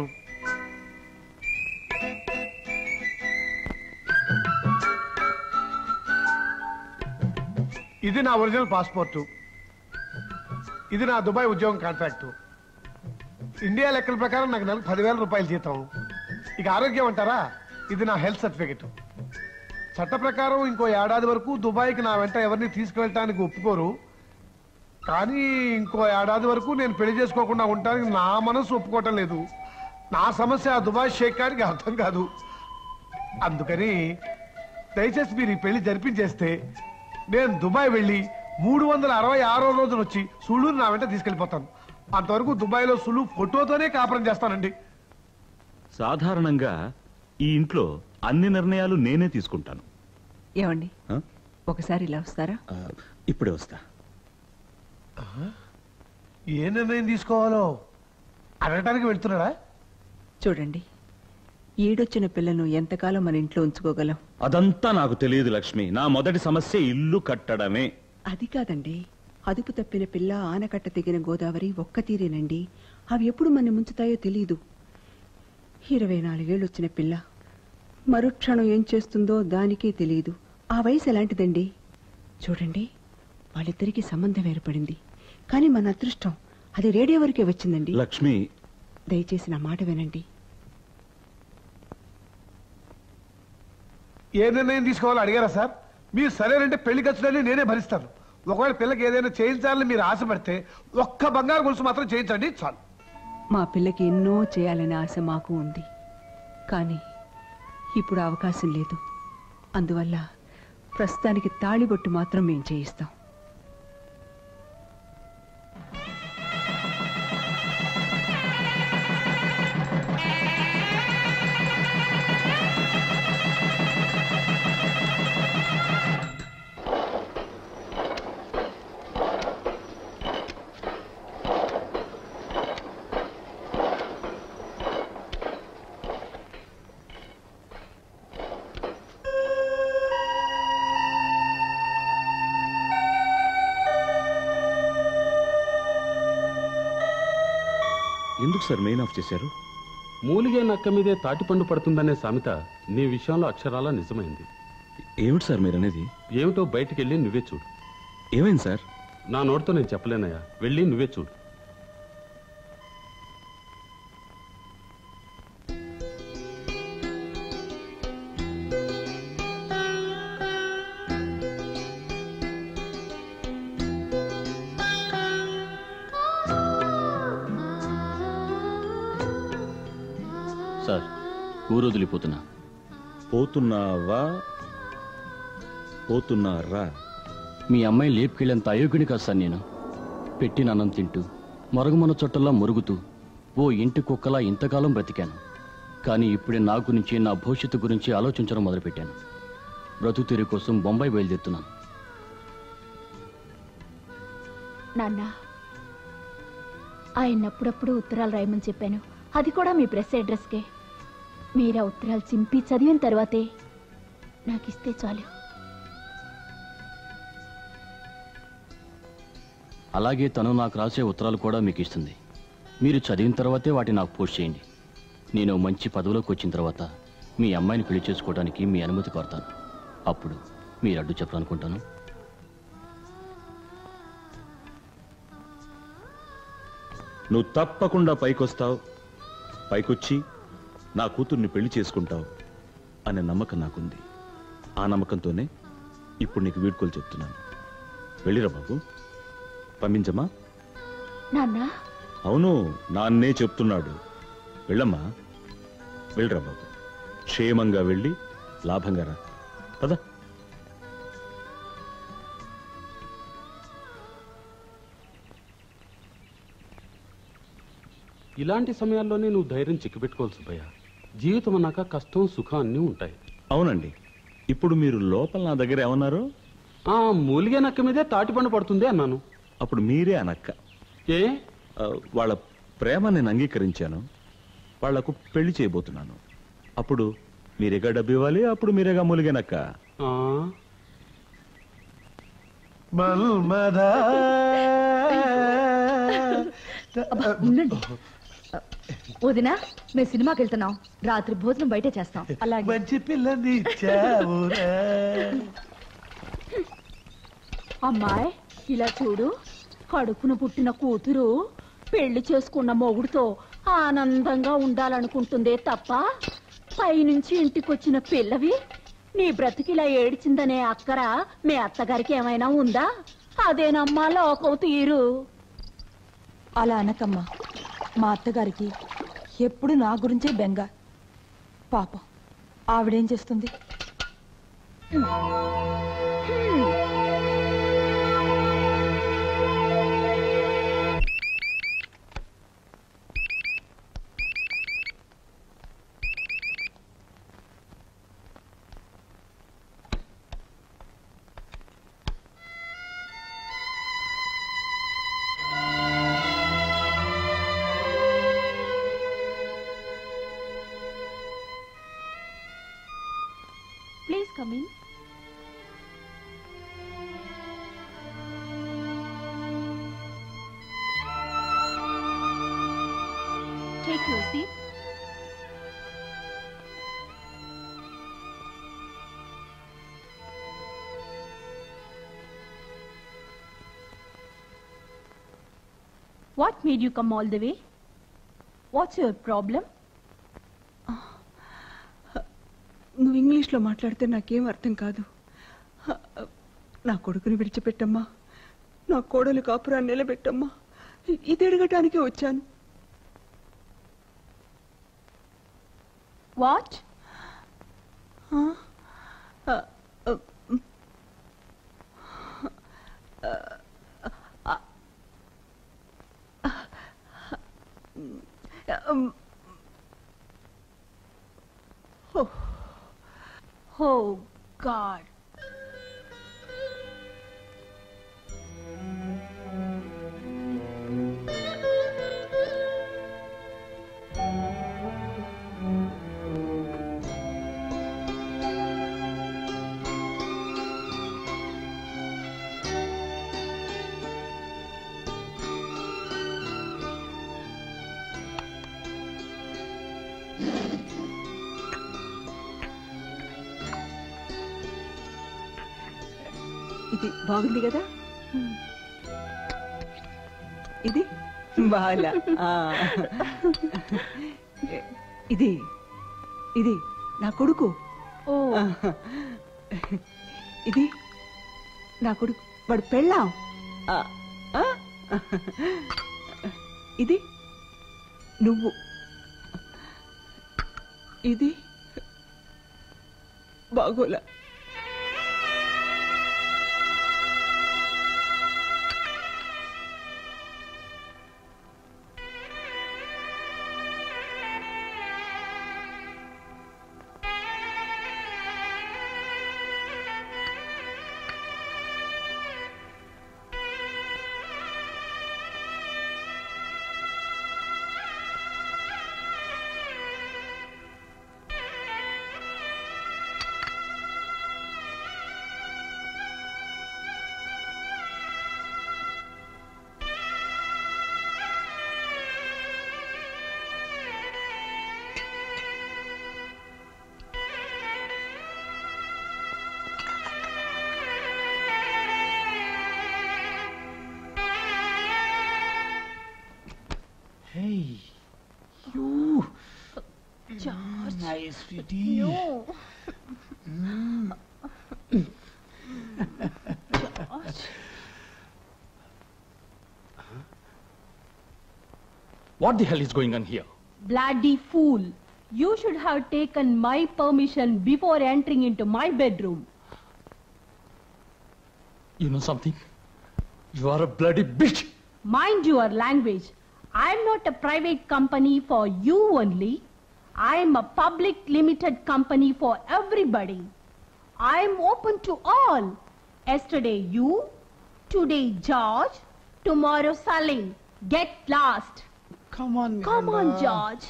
ఇది నా ఒరిజినల్ పాస్పోర్టు. ఇది నా దుబాయ్ ఉద్యోగం కాంట్రాక్టు. ఇండియా లెక్కల ప్రకారం నాకు నెలకు 10,000 రూపాయలు జీతం. ఇక ఆరోగ్యం అంటారా, ఇది నా హెల్త్ సర్టిఫికెట్. చట్ట ప్రకారం ఇంకో ఏడాది వరకు దుబాయ్కి నా వెంట ఎవరిని తీసుకువెళ్ళటానికి ఒప్పుకోరు. కానీ ఇంకో ఏడాది వరకు నేను పెళ్లి చేసుకోకుండా ఉండటానికి నా మనసు ఒప్పుకోవటం లేదు. నా సమస్య ఆ దుబాయ్ షేక్ గారికి అర్థం కాదు. అందుకని దయచేసి మీరు ఈ పెళ్లి జరిపించేస్తే నేను దుబాయ్ వెళ్ళి 366 రోజులు వచ్చి సులువుని నా వెంట తీసుకెళ్లిపోతాను. అంతవరకు దుబాయ్లో సులు ఫోటోతోనే కాపురం చేస్తానండి. సాధారణంగా ఈ ఇంట్లో అన్ని నిర్ణయాలు నేనే తీసుకుంటాను. ఏమండి, ఒకసారి ఇలా వస్తారా? ఇప్పుడే వస్తా. ఏ నిర్ణయం తీసుకోవాలో అడగటానికి వెళ్తున్నాడా? చూడండి, ఈడొచ్చిన పిల్లను ఎంతకాలం మన ఇంట్లో ఉంచుకోగలం? అదంతా నాకు తెలియదు లక్ష్మి. నా మొదటి సమస్య ఇల్లు కట్టడమే. అది కాదండి, అదుపు తప్పిన పిల్ల ఆనకట్ట తెగిన గోదావరి ఒక్క తీరేనండి. అవి ఎప్పుడు మన ముంచుతాయో తెలియదు. 24 ఏళ్ళు వచ్చిన పిల్ల మరుక్షణం ఏం చేస్తుందో దానికే తెలియదు. ఆ వయసు ఎలాంటిదండి? చూడండి, వాళ్ళిద్దరికీ సంబంధం ఏర్పడింది. కానీ మన అదృష్టం అది రేడియో వరకే వచ్చిందండి. లక్ష్మి, దయచేసి నా మాట వినండి. ఏ నిర్ణయం తీసుకోవాలో అడిగారా సార్? మీరు సరేనంటే పెళ్లి ఖర్చులన్నీ నేనే భరిస్తాను. ఒకవేళ పిల్లకి ఏదైనా చేయించాలని మీరు ఆశపడితే ఒక్క బంగారు గొలుసు మాత్రం చేయించండి చాలు. మా పిల్లకి ఎన్నో చేయాలనే ఆశ మాకు ఉంది. కానీ ఇప్పుడు అవకాశం లేదు. అందువల్ల ప్రస్తుతానికి తాళిబొట్టు మాత్రం మేం చేయిస్తాం. ఎందుకు సార్ మెయిన్ ఆఫ్ చేశారు? మూలిగే నక్క మీదే తాటిపండు పడుతుందనే సామెత నీ విషయంలో అక్షరాలా నిజమైంది. ఏమిటి సార్ మీరనేది? ఏమిటో బయటికెళ్ళి నువ్వే చూడు. ఏమైంది సార్? నా నోటితో నేను చెప్పలేనయ్యా, వెళ్ళి నువ్వే చూడు. సార్, ఊరొదిలిపోతున్నా. పోతున్నావా? పోతున్నారా? మీ అమ్మాయి లేపుకెళ్ళేంత అయోగ్యుని కాదు సార్ నేను. పెట్టిన అన్నం తింటూ మరుగుమన చుట్టల్లా మురుగుతూ ఓ ఇంటి కుక్కలా ఇంతకాలం బ్రతికాను. కానీ ఇప్పుడే నా గురించి, నా భవిష్యత్తు గురించి ఆలోచించడం మొదలుపెట్టాను. బ్రతుకు తెరి కోసం బొంబాయి బయలుదేరుతున్నాను. నాన్న, ఆయన్నప్పుడప్పుడు ఉత్తరాలు రాయమని చెప్పాను. అది కూడా మీ ప్రెస్ అడ్రస్కే. మీరా ఉత్తరాలు చింపి చదివిన తర్వాతే నాకిస్తే చాలు. అలాగే తను నాకు రాసే ఉత్తరాలు కూడా మీకు ఇస్తుంది. మీరు చదివిన తర్వాతే వాటిని నాకు పోస్ట్ చేయండి. నేను మంచి పదవిలోకి వచ్చిన తర్వాత మీ అమ్మాయిని పెళ్లి చేసుకోవడానికి మీ అనుమతి కోరతాను. అప్పుడు మీరు అడ్డు చెప్పాలనుకుంటాను. నువ్వు తప్పకుండా పైకొస్తావు, పైకొచ్చి నా కూతుర్ని పెళ్లి చేసుకుంటావు అనే నమ్మకం నాకుంది. ఆ నమ్మకంతోనే ఇప్పుడు నీకు వీడ్కోలు చెప్తున్నాను. వెళ్ళిరా బాబు. పంపించమ్మా. నాన్న, అవును, నాన్నే చెప్తున్నాడు. వెళ్ళమ్మా, వెళ్ళిరా బాబు. క్షేమంగా వెళ్ళి లాభంగా రా. పద. ఇలాంటి సమయాల్లోనే నువ్వు ధైర్యం చిక్కిపెట్టుకోవాలి సుబ్బయ్య. జీవితం అన్నాక కష్టం సుఖం అన్నీ ఉంటాయి. అవునండి. ఇప్పుడు మీరు లోపల నా దగ్గర ఏమన్నారు? మూలిగే నక్క మీదే తాటిపండు పడుతుంది అన్నాను. అప్పుడు మీరే అనక్క. ఏ వాళ్ళ ప్రేమ నేను అంగీకరించాను, వాళ్లకు పెళ్లి చేయబోతున్నాను. అప్పుడు మీరేగా డబ్బు ఇవ్వాలి, అప్పుడు మీరేగా మూలిగేనక్క. వదినా, మేము సినిమాకి వెళ్తున్నాం. రాత్రి భోజనం బయటే చేస్తాం. అలాగే. మంచి పిల్లని అమ్మాయి ఇలా చూడు, కడుపున పుట్టిన కూతురు పెళ్లి చేసుకున్న మొగుడుతో ఆనందంగా ఉండాలనుకుంటుందే తప్ప పైనుంచి ఇంటికొచ్చిన పిల్లవి నీ బ్రతికిలా ఏడ్చిందనే అక్కర మీ అత్తగారికి ఏమైనా ఉందా? అదేనమ్మా లోకం తీరు. అలా అనకమ్మా. మా అత్తగారికి ఎప్పుడు నా గురించే బెంగ. పాపం ఆవిడేం చేస్తుంది? Please come in. Take your seat. What made you come all the way? What's your problem? నువ్వు ఇంగ్లీష్లో మాట్లాడితే నాకేం అర్థం కాదు. నా కొడుకుని విడిచిపెట్టమ్మా, నా కోడలు కాపురాన్ని నిలబెట్టమ్మా, ఇది అడగటానికే వచ్చాను. వాట్? Oh God. ఇది బాగుంది కదా? ఇది బాల. ఇది ఇది నా కొడుకు. ఇది నా కొడుకు, వాడు పెళ్ళాం. ఇది నువ్వు. ఇది బాగోలా. Hey, you. George. Nice, sweetie. No. George. What the hell is going on here? Bloody fool. You should have taken my permission before entering into my bedroom. You know something? You are a bloody bitch. Mind your language. I'm not a private company for you only. I'm a public limited company for everybody. I'm open to all. Yesterday you, today George, tomorrow Salim. Get lost. Come on, Come on, George.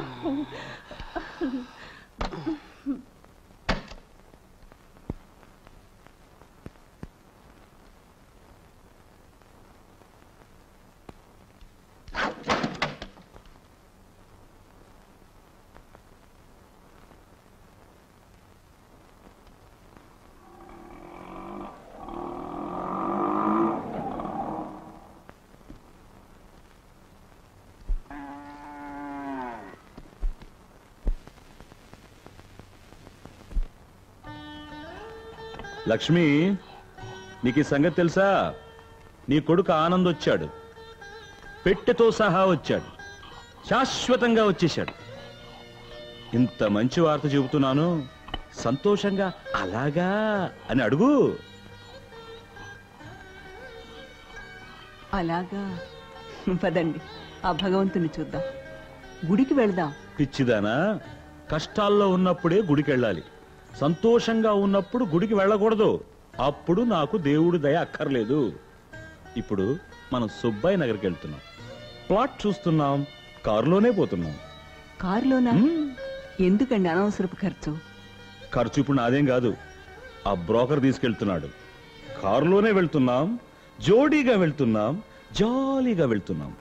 Lakshmi, నీకు ఈ సంగతి తెలుసా? నీ కొడుకు ఆనంద్ వచ్చాడు, పెట్టెతో సహా వచ్చాడు, శాశ్వతంగా వచ్చేశాడు. ఇంత మంచి వార్త చెబుతున్నాను, సంతోషంగా అలాగా అని అడుగు. అలాగా? పదండి, ఆ భగవంతుని చూద్దాం. గుడికి వెళ్దాం. పిచ్చిదానా, కష్టాల్లో ఉన్నప్పుడే గుడికి వెళ్ళాలి. సంతోషంగా ఉన్నప్పుడు గుడికి వెళ్ళకూడదు. అప్పుడు నాకు దేవుడి దయ అక్కర్లేదు. ఇప్పుడు మనం సుబ్బయ్య నగర్కి వెళ్తున్నాం. ప్లాట్ చూస్తున్నాం, కారులోనే పోతున్నాం. కారులోనా? ఎందుకండి అనవసరపు ఖర్చు? ఖర్చు ఇప్పుడు నాదేం కాదు, ఆ బ్రోకర్ తీసుకెళ్తున్నాడు. కారులోనే వెళ్తున్నాం, జోడీగా వెళ్తున్నాం, జాలీగా వెళ్తున్నాం.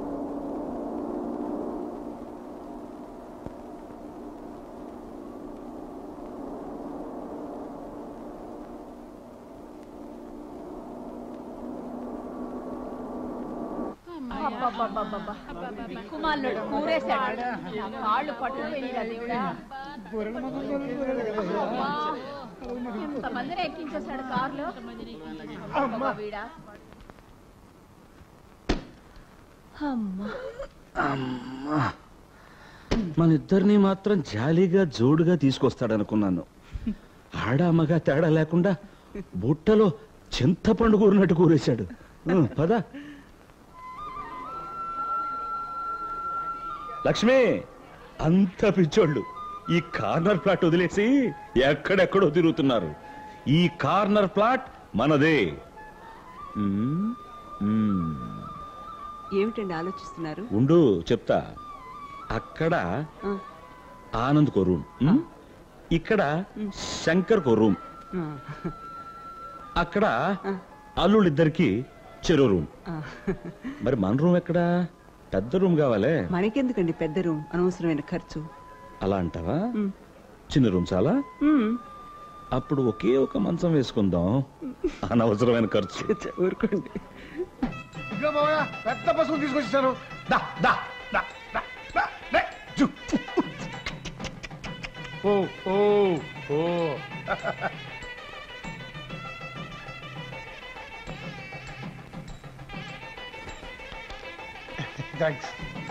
కుమారుడు కూరేశాడు. కాళ్ళు పట్టుకుపోయినా దేవుడా. ఎంతమందిని ఎక్కించేశాడు కారులో. వీడా మన ఇద్దరిని మాత్రం జాలీగా జోడుగా తీసుకొస్తాడనుకున్నాను. ఆడామగా తేడా లేకుండా బుట్టలో చింతపండు కూరినట్టు కూరేశాడు. పద లక్ష్మి, అంత పిచ్చోళ్ళు ఈ కార్నర్ ప్లాట్ వదిలేసి ఎక్కడెక్కడో తిరుగుతున్నారు. ఈ కార్నర్ ప్లాట్ మనదే. ఏమిటండి ఆలోచిస్తున్నారు? ఉండు చెప్తా. అక్కడ ఆనంద్ కో రూమ్, ఇక్కడ శంకర్ కో రూమ్, అక్కడ అల్లుళ్ళిద్దరికి చెరో రూమ్. మరి మన రూమ్ ఎక్కడా? పెద్ద రూమ్ కావాలే. మనకెందుకండి పెద్ద రూమ్, అనవసరమైన ఖర్చు. అలా అంటావా? చిన్న రూమ్ చాలా. అప్పుడు ఒకే ఒక మంచం వేసుకుందాం, అనవసరమైన ఖర్చు. ఊరుకోండి. ఇదిగో బావయ్య, పెద్ద పశువు తీసుకొచ్చాను. దా దా దా దా దా దా జు. Oh oh oh thanks.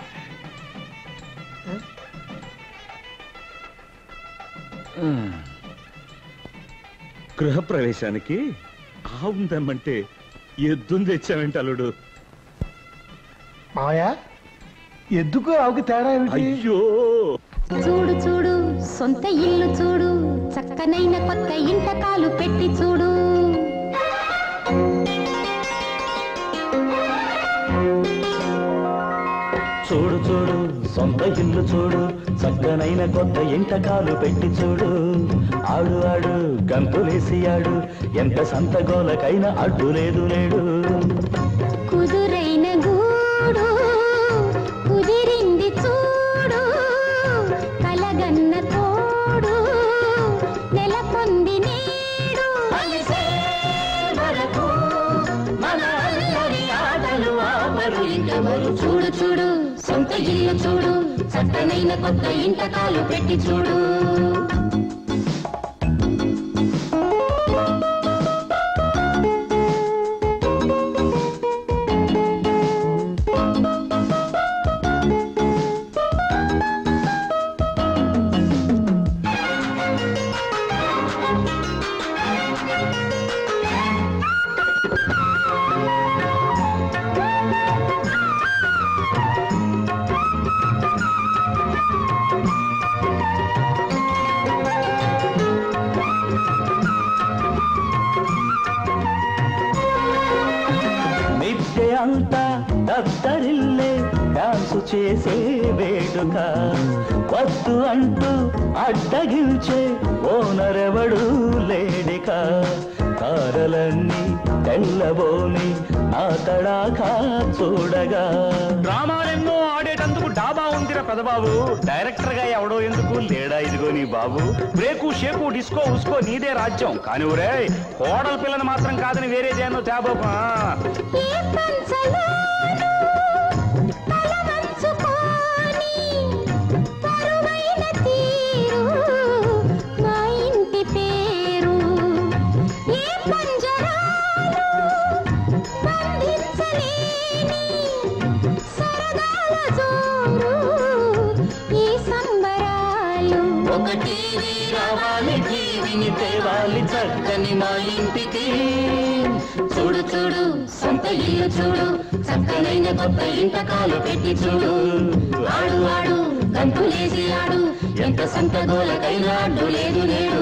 గృహప్రవేశానికి ఆవుందమ్మంటే ఎద్దుని తెచ్చావేంటి అల్లుడు? మావయ్య, ఎద్దుకు ఆవుకి తేడా ఏమిటి? అయ్యో, చూడు చూడు సొంత ఇల్లు చూడు, చక్కనైన కొత్త ఇంట కాలు పెట్టి చూడు. చూడు చూడు సొంత ఇల్లు చూడు, చక్కనైన కొత్త ఇంట కాలు పెట్టి చూడు. ఆడు ఆడు గంతులేసి ఆడు, ఎంత సంతగోలకైనా అడ్డు లేదు లేడు. కుదురైన గూడు కుదిరింది చూడు, కలగన్న తోడు నెలకొంది నేడు. మన అల్లరి ఆటలు ఆపరు ఇంకెవరు. చూడు చూడు సొంత ఇల్లు చూడు, చక్కనైన కొత్త ఇంట కాలు పెట్టి చూడు. దద్దరిల్లే డాన్సు చేసే వేడుక వద్దు అంటూ అడ్డగించే ఓనరెవడు లేడిక తారలన్నీ తెల్లబోని నా తడాకా చూడగా డ్రామాలెన్నో ఆడేటందుకు డాబా ఉందిరా పెదబాబు డైరెక్టర్ గా ఎవడో ఎందుకు లేడా ఇదిగో నీ బాబు బ్రేకు షేకు డిస్కో ఉస్కో నీదే రాజ్యం కానీ ఒరే కోడల పిల్లని మాత్రం కాదని వేరేదేనో తేబోపా తేవాలి చక్కని మా ఇంటికి చూడు చూడు సొంత ఇల్లు చూడు చక్కనైన కొత్త ఇంటకాలు పెట్టి చూడు ఆడు ఆడు గంతులేసి ఆడు ఎంత సంత గోలకైనా అడ్డు లేదు నేడు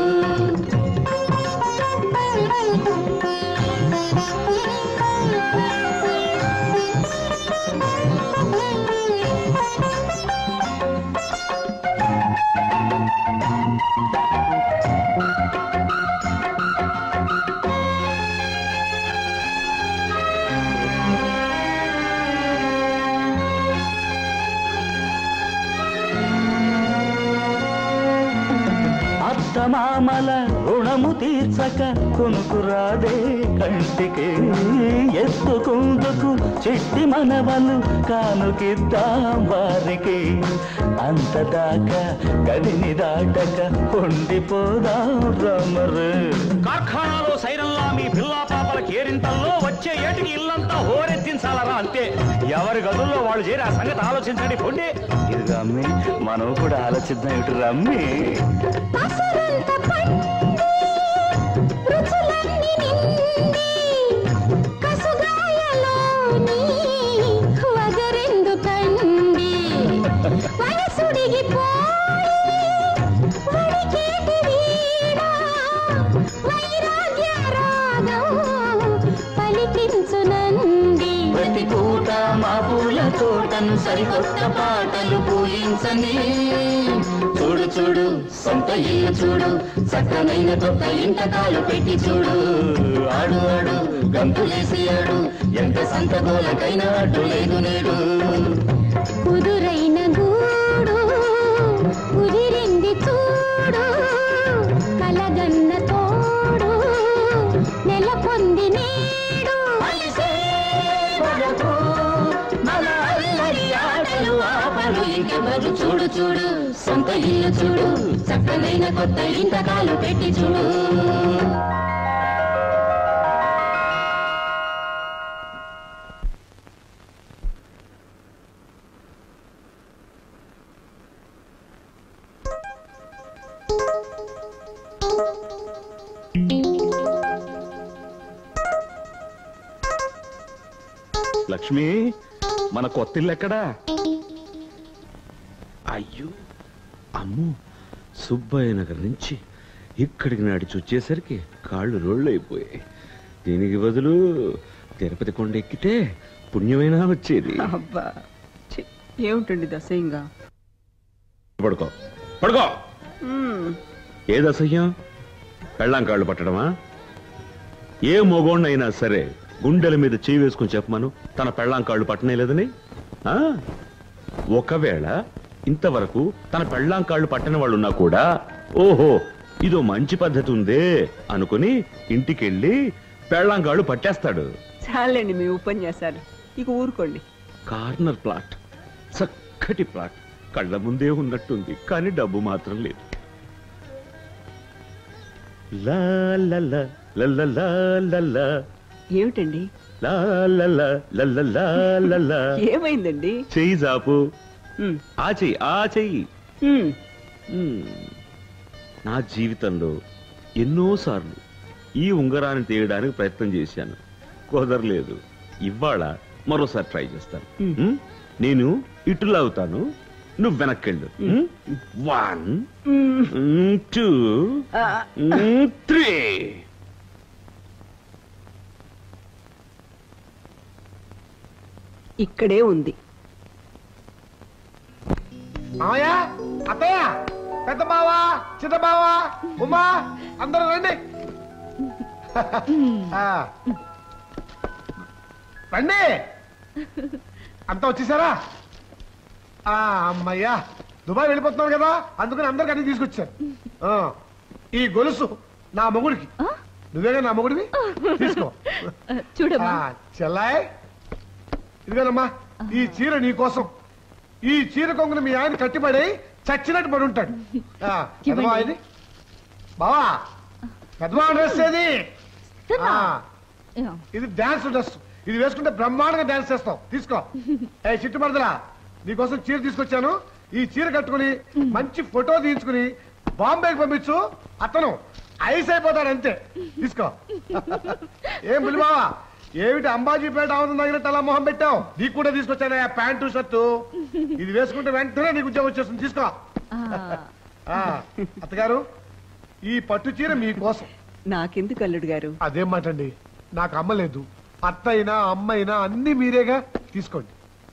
మామల రుణము తీర్చక కొనుకురాదే కంటికి ఎత్తుకుందుకు చిట్టి మనవలు కానుకిద్దాం వారికి అంతదాకా గదిని దాటక ఉండిపోదాం రమరు కార్ఖానాలో సైరన్లా మీ పిల్లా పాపల కేరింతల్లో వచ్చే ఏటికి ఇల్లంతా హోరెత్తించాలరా అంతే ఎవరి గదుల్లో వాళ్ళు చేరి ఆ సంగతి ఆలోచించండి పొండి ఇది రమ్మి మనం కూడా ఆలోచిద్దాం ఇటు రమ్మి ప్రతి పూట మా పూల తోటను సరికొత్త పాటలు పూయించని చూడు చూడు సొంత ఇల్లు చూడు చక్కనైన కొత్త ఇంటకాలు పెట్టి చూడు ఆడు ఆడు గంతులేసి ఆడు ఎంత సంత గోలకైనా అడ్డు లేదు నేడు కుదురైన గూడు కుదిరింది చూడు కలగన్న తోడు నెల పొంది నేడు ఇంకెవరు చూడు చూడు సొంత ఇల్లు చూడు చక్కనైన కొత్త ఇంతకాలు పెట్టి చూడు లక్ష్మి మన కొత్తిల్లు ఎక్కడా అయ్యో అమ్మో సుబ్బయ్య నగర్ నుంచి ఇక్కడికి నడిచి వచ్చేసరికి కాళ్ళు రోళ్ళైపోయాయి దీనికి బదులు తిరుపతి కొండ ఎక్కితే పుణ్యమైనా వచ్చేది అబ్బా ఏమిటండి దశయంగా పడుకో పడుకో ఏది అసహ్యం పెళ్ళాం కాళ్ళు పట్టడమా ఏ మొగోణ్ణైనా సరే గుండెల మీద చేయి వేసుకుని చెప్పమను తన పెళ్ళాం కాళ్ళు పట్టనేలేదని ఒకవేళ ఇంతవరకు తన పెళ్ళాం కాళ్ళు పట్టని వాళ్ళు ఉన్నా కూడా ఓహో ఇదో మంచి పద్ధతి ఉందే అనుకుని ఇంటికెళ్ళి పెళ్ళాం కాళ్ళు పట్టేస్తాడు. చాలండి మీ ఉపన్యాసాలు, ఇక ఊరుకోండి. కార్నర్ ప్లాట్, చక్కటి ప్లాట్, కళ్ళ ముందే ఉన్నట్టుంది కానీ డబ్బు మాత్రం లేదు. లా లా లా లా లా లా లా. ఏమిటండి? లా లా లా లా లా లా లా. ఏమైందండి? చెయ్యి జాపు. ఆ చెయ్యి, ఆ చెయ్యి. నా జీవితంలో ఎన్నోసార్లు ఈ ఉంగరాన్ని తీయడానికి ప్రయత్నం చేశాను, కుదరలేదు. ఇవాళ మరోసారి ట్రై చేస్తాను. నేను ఇటు లాగుతాను, నువ్వు వెనక్కెళ్ళు. 1 2 3. ఇక్కడే ఉంది. మామయ్య, అత్తయ్య, పెద్ద బావ, చిన్న బావ, ఉమా, అందరూ రండి. రండి, అంతా వచ్చేసారా? అమ్మయ్యా, దుబాయ్ వెళ్ళిపోతున్నాను కదా, అందుకని అందరికి అన్ని తీసుకొచ్చారు. ఈ గొలుసు నా మొగుడికి. నువ్వేగా నా మొగుడివి, తీసుకో. చూడమ్మా. చెల్లాయ్, ఇదిగోనమ్మా, ఈ చీర నీ కోసం. ఈ చీర కొంగుని మీ ఆయన కట్టిపడి చచ్చినట్టు పడి ఉంటాడు. బావా, పెద్దవా డ్రెస్ ఏది? ఇది డాన్స్ డ్రెస్. ఇది వేసుకుంటే బ్రహ్మాండంగా డాన్స్ చేస్తావు. తీసుకో. చిట్టు మరదలా, నీకోసం చీర తీసుకొచ్చాను. ఈ చీర కట్టుకుని మంచి ఫోటో తీయించుకుని బాంబేకి పంపించు. అతను ఐస్ అయిపోతాడు అంతే. తీసుకో. ఏం బులి బావా, ఏమిటి అంబాజీపేట ఆవుతుంది తగినట్టు అలా మొహం పెట్టావు? నీకు కూడా తీసుకొచ్చాను ప్యాంటు షర్టు. ఇది వేసుకుంటే వెంటనే నీకు ఉద్యోగం వచ్చేస్తుంది. తీసుకో. అత్తగారు, ఈ పట్టు చీర మీకోసం. నాకెందుకు అల్లుడు గారు? అదేం మాట అండి, నాకు అమ్మ లేదు. అత్త అయినా అమ్మ అయినా అన్ని మీరేగా, తీసుకోండి.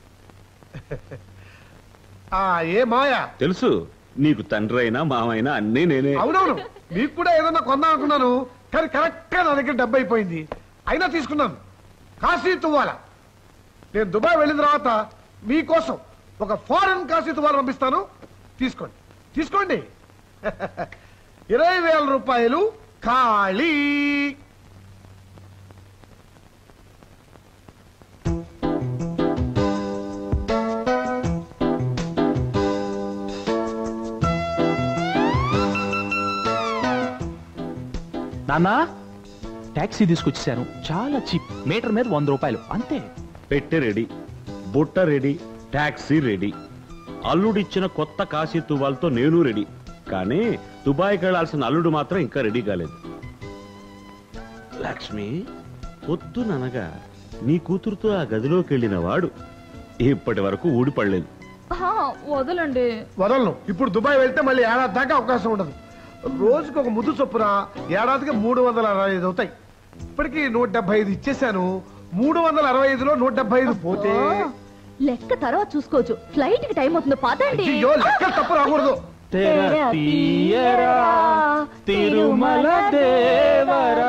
ఏ మాయా, తెలుసు నీకు తండ్రి అయినా మామైనా అన్నీ నేనే. అవునవును, మీకు కూడా ఏదన్నా కొందాం అనుకున్నాను, కానీ కరెక్ట్ గా నా దగ్గర డబ్బు అయిపోయింది. అయినా తీసుకున్నాను. కాశీ తువ్వాల. నేను దుబాయ్ వెళ్ళిన తర్వాత మీకోసం ఒక ఫారెన్ కాశీ తువ్వాల పంపిస్తాను. తీసుకోండి, తీసుకోండి. 20,000 రూపాయలు ఖాళీ. నాన్నా, టాక్సీ తీసుకొచ్చేసాను. చాలా చీప్. మీటర్ మీద 100 రూపాయలు అంతే. పెట్టె రెడీ, బుట్ట రెడీ, టాక్సీ రెడీ. అల్లుడిచ్చిన కొత్త కాశీ తువ్వాలతో నేను రెడీ. కానీ దుబాయ్కి వెళ్లాల్సిన అల్లుడు మాత్రం ఇంకా రెడీ కాలేదు. లక్ష్మి, పొద్దుననగా నీ కూతురుతో ఆ గదిలోకి వెళ్ళిన వాడు ఇప్పటి వరకు ఊడిపడలేదు. వదలండి. వదలను. ఇప్పుడు దుబాయ్ వెళ్తే మళ్ళీ ఏడాది దాకా అవకాశం ఉండదు. రోజుకు ఒక ముద్దు చొప్పున ఏడాదికి 365 అవుతాయి. ఇప్పటికి 175 ఇచ్చేసాను. 365లో 175 పోతే లెక్క తర్వాత చూసుకోవచ్చు. ఫ్లైట్ కి టైం అవుతుంది. పదండి. లెక్క తప్పు రాకూడదు. తిరుమల దేవరా,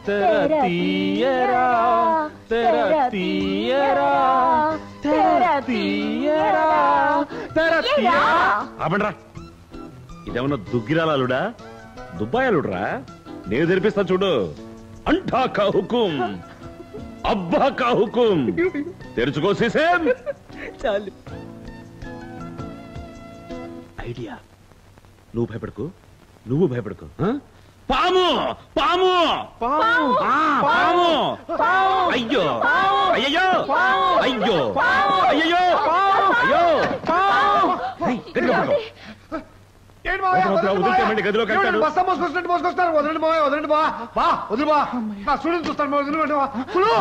అబండ్రా, ఇదేమన్నా దుగ్గిరాలుడా, దుబాయ్ అల్లుడురా? నేను తెరిపిస్తా చూడు. అంటా కా హుకుం, అబ్బా కా హుకుం. తెరుచుకో సీసేం. చాలు. ఐడియా. నువ్వు భయపడకు, నువ్వు భయపడకు. పాము, పాము, పాము. అయ్యో, అయ్యో, అయ్యో, అయ్యో, అయ్యో. గదిలో బస్తా మోసుకొచ్చినట్టు మోసుకొస్తారు. వదలండి బాయ్, వదలండి బా. బా వదిలి బా. నా స్టూడెంట్ చూస్తాను. వదిలిపెట్టి బా.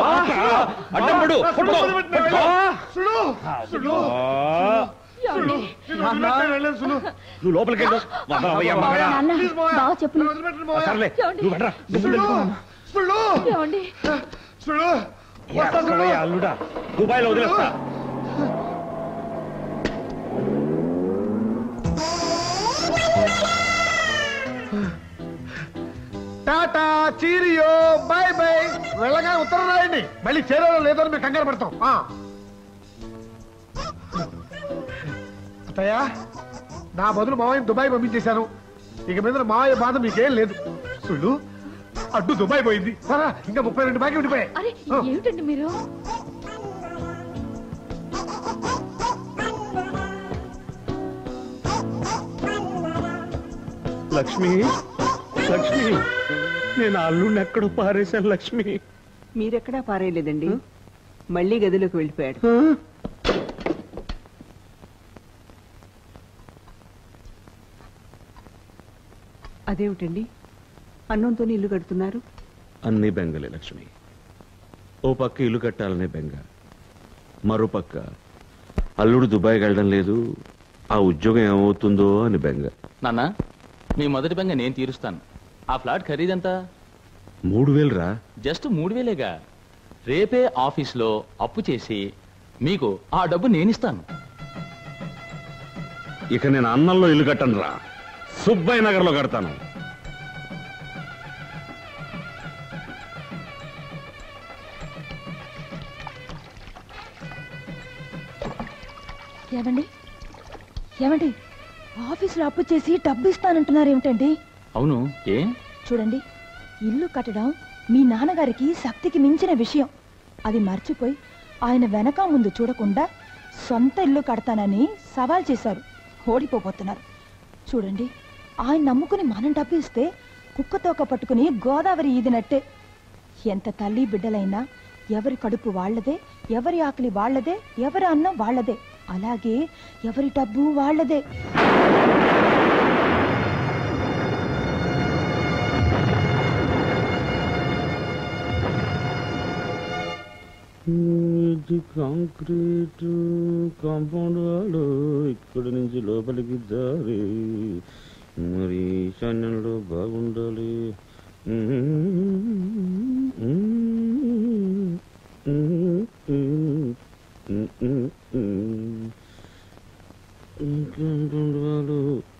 నువ్వు లోపలికి వెళ్ళు. అల్లుడా, దుబాయ్లో వదిలేస్తా. Tata, cheerio, bye bye. వెళ్ళగా ఉత్తరం రాయండి. మళ్ళీ చేరేలో లేదో మేము కంగారు పడతాం. అత్తయ్య, నా బదులు మావయ్య దుబాయ్ పంపించేశాను. ఇక మీద మావయ్య బాధ మీకేం లేదు. సుళ్ళు, అడ్డు దుబాయ్ పోయింది. సరే, ఇంకా 32 బాకీ ఉండిపోయాయి. ఏమిటండి మీరు? లక్ష్మి, లక్ష్మి, నేను అల్లుడిని ఎక్కడో పారేశాను. లక్ష్మి, మీరెక్కడా పారేయలేదండి. మళ్ళీ గదిలోకి వెళ్ళిపోయాడు. అదేమిటండి, అన్నంతో ఇల్లు కడుతున్నారు? అన్ని బెంగలే లక్ష్మి. ఓ పక్క ఇల్లు కట్టాలనే బెంగ, మరో పక్క అల్లుడు దుబాయ్కి వెళ్ళడం లేదు, ఆ ఉద్యోగం ఏమవుతుందో అని బెంగ. నాన్న, మీ మొదటి బెంగ నేను తీరుస్తాను. ఆ ఫ్లాట్ ఖరీదంతా? 3,000 రా. జస్ట్ 3,000గా? రేపే ఆఫీస్లో అప్పు చేసి మీకు ఆ డబ్బు నేనిస్తాను. ఇక నేను అన్నంలో ఇల్లు కట్టను రా, సుబ్బయ్య నగర్లో కడతాను. ఏమండి ఏమండి ఆఫీసులో అప్పు చేసి డబ్బు ఇస్తానంటున్నారు ఏమిటండి? అవును, ఏ? చూడండి, ఇల్లు కట్టడం మీ నాన్నగారికి శక్తికి మించిన విషయం. అది మర్చిపోయి ఆయన వెనక ముందు చూడకుండా సొంత ఇల్లు కడతానని సవాల్ చేశారు. ఓడిపోబోతున్నారు. చూడండి, ఆయన నమ్ముకుని మనం డబ్బు ఇస్తే కుక్కతోక పట్టుకుని గోదావరి ఈదినట్టే. ఎంత తల్లి బిడ్డలైనా ఎవరి కడుపు వాళ్లదే, ఎవరి ఆకలి వాళ్లదే, ఎవరి అన్నం వాళ్లదే. అలాగే ఎవరి డబ్బు వాళ్లదే. కాంక్రీట్ కాంపౌండ్ వాడు ఇక్కడి నుంచి లోపలికి దారి, మరి ఈశాన్యంలో బాగుండాలి. కాంపౌండ్ వాడు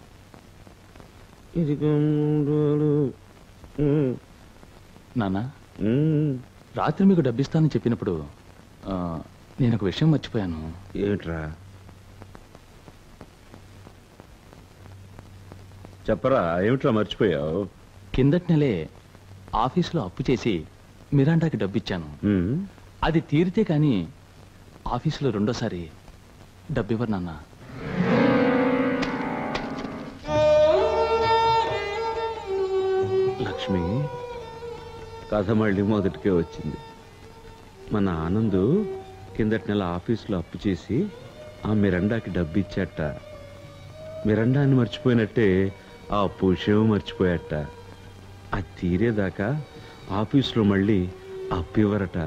ఇది కాంపౌండ్ వాడు. నాన్న, రాత్రి మీకు డబ్బిస్తానని చెప్పినప్పుడు నేను ఒక విషయం మర్చిపోయాను. ఏమిట్రా? చెప్పరా, ఏమిట్రా మర్చిపోయావు? కిందటి నెలే ఆఫీసులో అప్పు చేసి మిరాండాకి డబ్బిచ్చాను. అది తీరితే కానీ ఆఫీసులో రెండోసారి డబ్బివ్వరు నాన్న. లక్ష్మి, కథ మళ్ళీ మొదటికే వచ్చింది. మన ఆనందు కిందటి నెల ఆఫీసులో అప్పు చేసి ఆ మిరండాకి డబ్బు ఇచ్చాట. మిరండాన్ని మర్చిపోయినట్టే ఆ అప్పు విషయం మర్చిపోయాట. అది తీరేదాకా ఆఫీసులో మళ్ళీ అప్పు ఇవ్వరట.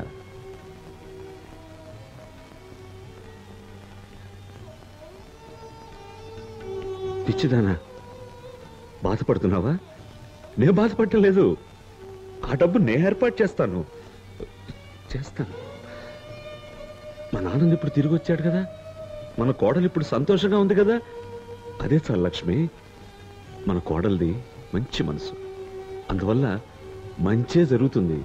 పిచ్చిదానా, బాధపడుతున్నావా? నేను బాధపడటం లేదు. ఆ డబ్బు నేను ఏర్పాటు చేస్తాను. మన ఆనంద్ ఇప్పుడు తిరిగి వచ్చాడు కదా, మన కోడలు ఇప్పుడు సంతోషంగా ఉంది కదా, అదే చాలు లక్ష్మి. మన కోడలిది మంచి మనసు, అందువల్ల మంచే జరుగుతుంది.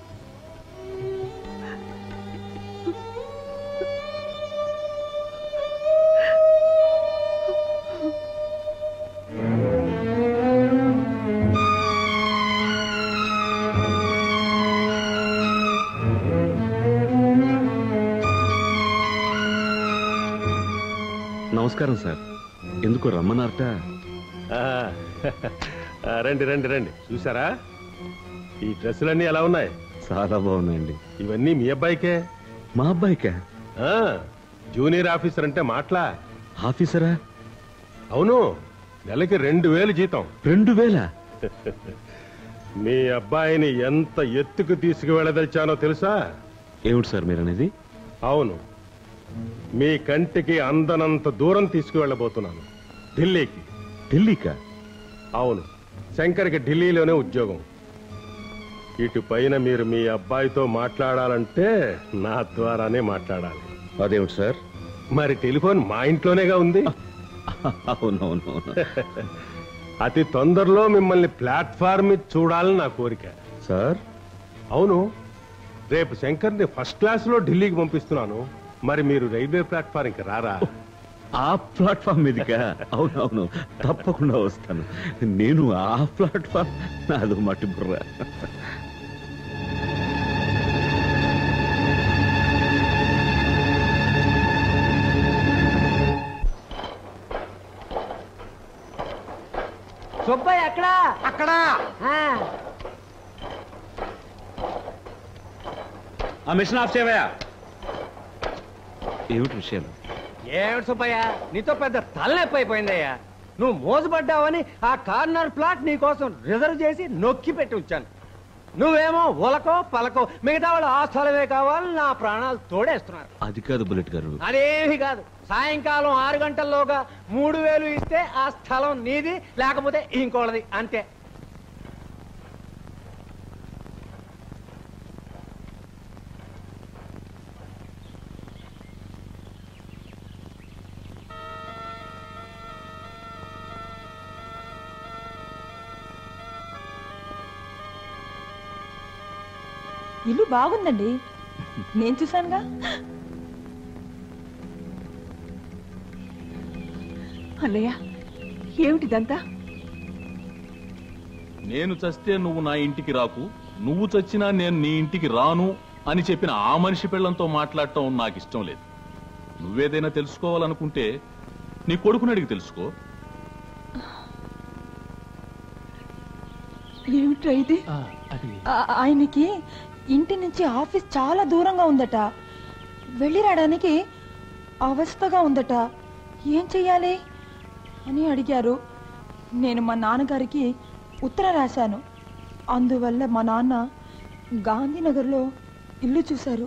నమస్కారం సార్. ఎందుకు రమ్మన్నారట? రండి రండి రండి. చూసారా ఈ డ్రెస్సులన్నీ ఎలా ఉన్నాయి? చాలా బాగున్నాయండి. ఇవన్నీ మీ అబ్బాయికే. మా అబ్బాయికా? జూనియర్ ఆఫీసర్ అంటే మాటలా? ఆఫీసరా? అవును, నెలకి 2000 జీతం. 2000? మీ అబ్బాయిని ఎంత ఎత్తుకు తీసుకువెళ్ళదలిచానో తెలుసా? ఏమిటి సార్ మీరనేది? అవును, మీ కంటికి అందనంత దూరం తీసుకువెళ్ళబోతున్నాను. ఢిల్లీకి. ఢిల్లీకా? అవును, శంకర్కి ఢిల్లీలోనే ఉద్యోగం. ఇటు పైన మీరు మీ అబ్బాయితో మాట్లాడాలంటే నా ద్వారానే మాట్లాడాలి. అదేమిటి సార్? మరి టెలిఫోన్ మా ఇంట్లోనేగా ఉంది. అవునవును. అతి తొందరలో మిమ్మల్ని ప్లాట్ఫామ్ మీద చూడాలని నా కోరిక. సార్? అవును, రేపు శంకర్ని ఫస్ట్ క్లాస్ లో ఢిల్లీకి పంపిస్తున్నాను. మరి మీరు రైల్వే ప్లాట్ఫారంకి రారా? ఆ ప్లాట్ఫామ్ మీదికా? అవునవును, తప్పకుండా వస్తాను. నేను ఆ ప్లాట్ఫామ్ నాదో మట్టి బుర్ర. సుబ్బయ్య ఎక్కడా? అక్కడా. ఆ మిషన్ ఆఫ్ చేయవయ్యా. ఏమిటి విషయాలు? ఏమిటి సుబ్బయ్య, నీతో పెద్ద తలనొప్పి అయిపోయిందయ్యా. నువ్వు మోసపడ్డావని ఆ కార్నర్ ప్లాట్ నీకోసం రిజర్వ్ చేసి నొక్కి పెట్టి ఉంచాను. నువ్వేమో ఉలకో పలకో, మిగతా వాళ్ళు ఆ స్థలమే కావాలని నా ప్రాణాలు తోడేస్తున్నారు. అది కాదు బుల్లెట్ గారు. అదేమి కాదు. సాయంకాలం 6 గంటల్లోగా 3000 ఇస్తే ఆ స్థలం నీది, లేకపోతే ఇంకోళ్ళది, అంతే. ఇల్లు బాగుందండి, నేను చూశానుగా. అన్నయ్య, ఏమిటిదంతా? నేను చస్తే నువ్వు నా ఇంటికి రాకు, నువ్వు చచ్చినా నేను నీ ఇంటికి రాను అని చెప్పిన ఆ మనిషి పిల్లంతో మాట్లాడటం నాకు ఇష్టం లేదు. నువ్వేదైనా తెలుసుకోవాలనుకుంటే నీ కొడుకుని అడిగి తెలుసుకో. ఏమిట్రా ఇది? ఆయనకి ఇంటి నుంచి ఆఫీస్ చాలా దూరంగా ఉందట, వెళ్ళి రావడానికి అవస్థగా ఉందట, ఏం చెయ్యాలి అని అడిగారు. నేను మా నాన్నగారికి ఉత్తరం రాశాను. అందువల్ల మా నాన్న గాంధీనగర్లో ఇల్లు చూశారు.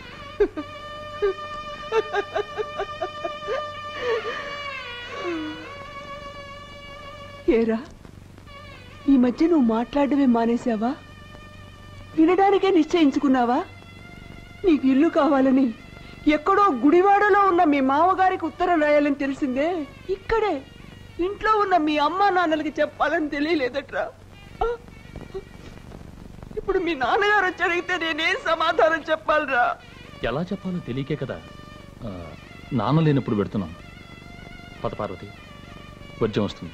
ఏరా, ఈ మధ్య నువ్వు మాట్లాడమే మానేశావా? వినడానికే నిశ్చయించుకున్నావా? నీకు ఇల్లు కావాలని ఎక్కడో గుడివాడలో ఉన్న మీ మామగారికి ఉత్తరం రాయాలని తెలిసిందే, ఇక్కడే ఇంట్లో ఉన్న మీ అమ్మా నాన్నలకి చెప్పాలని తెలియలేదట్రా. ఇప్పుడు మీ నాన్నగారు వచ్చి అడిగితే నేనేం సమాధానం చెప్పాలరా? ఎలా చెప్పాలో తెలియకే కదా నాన్న లేనప్పుడు పెడుతున్నాం. పద పార్వతి, వర్జం వస్తుంది.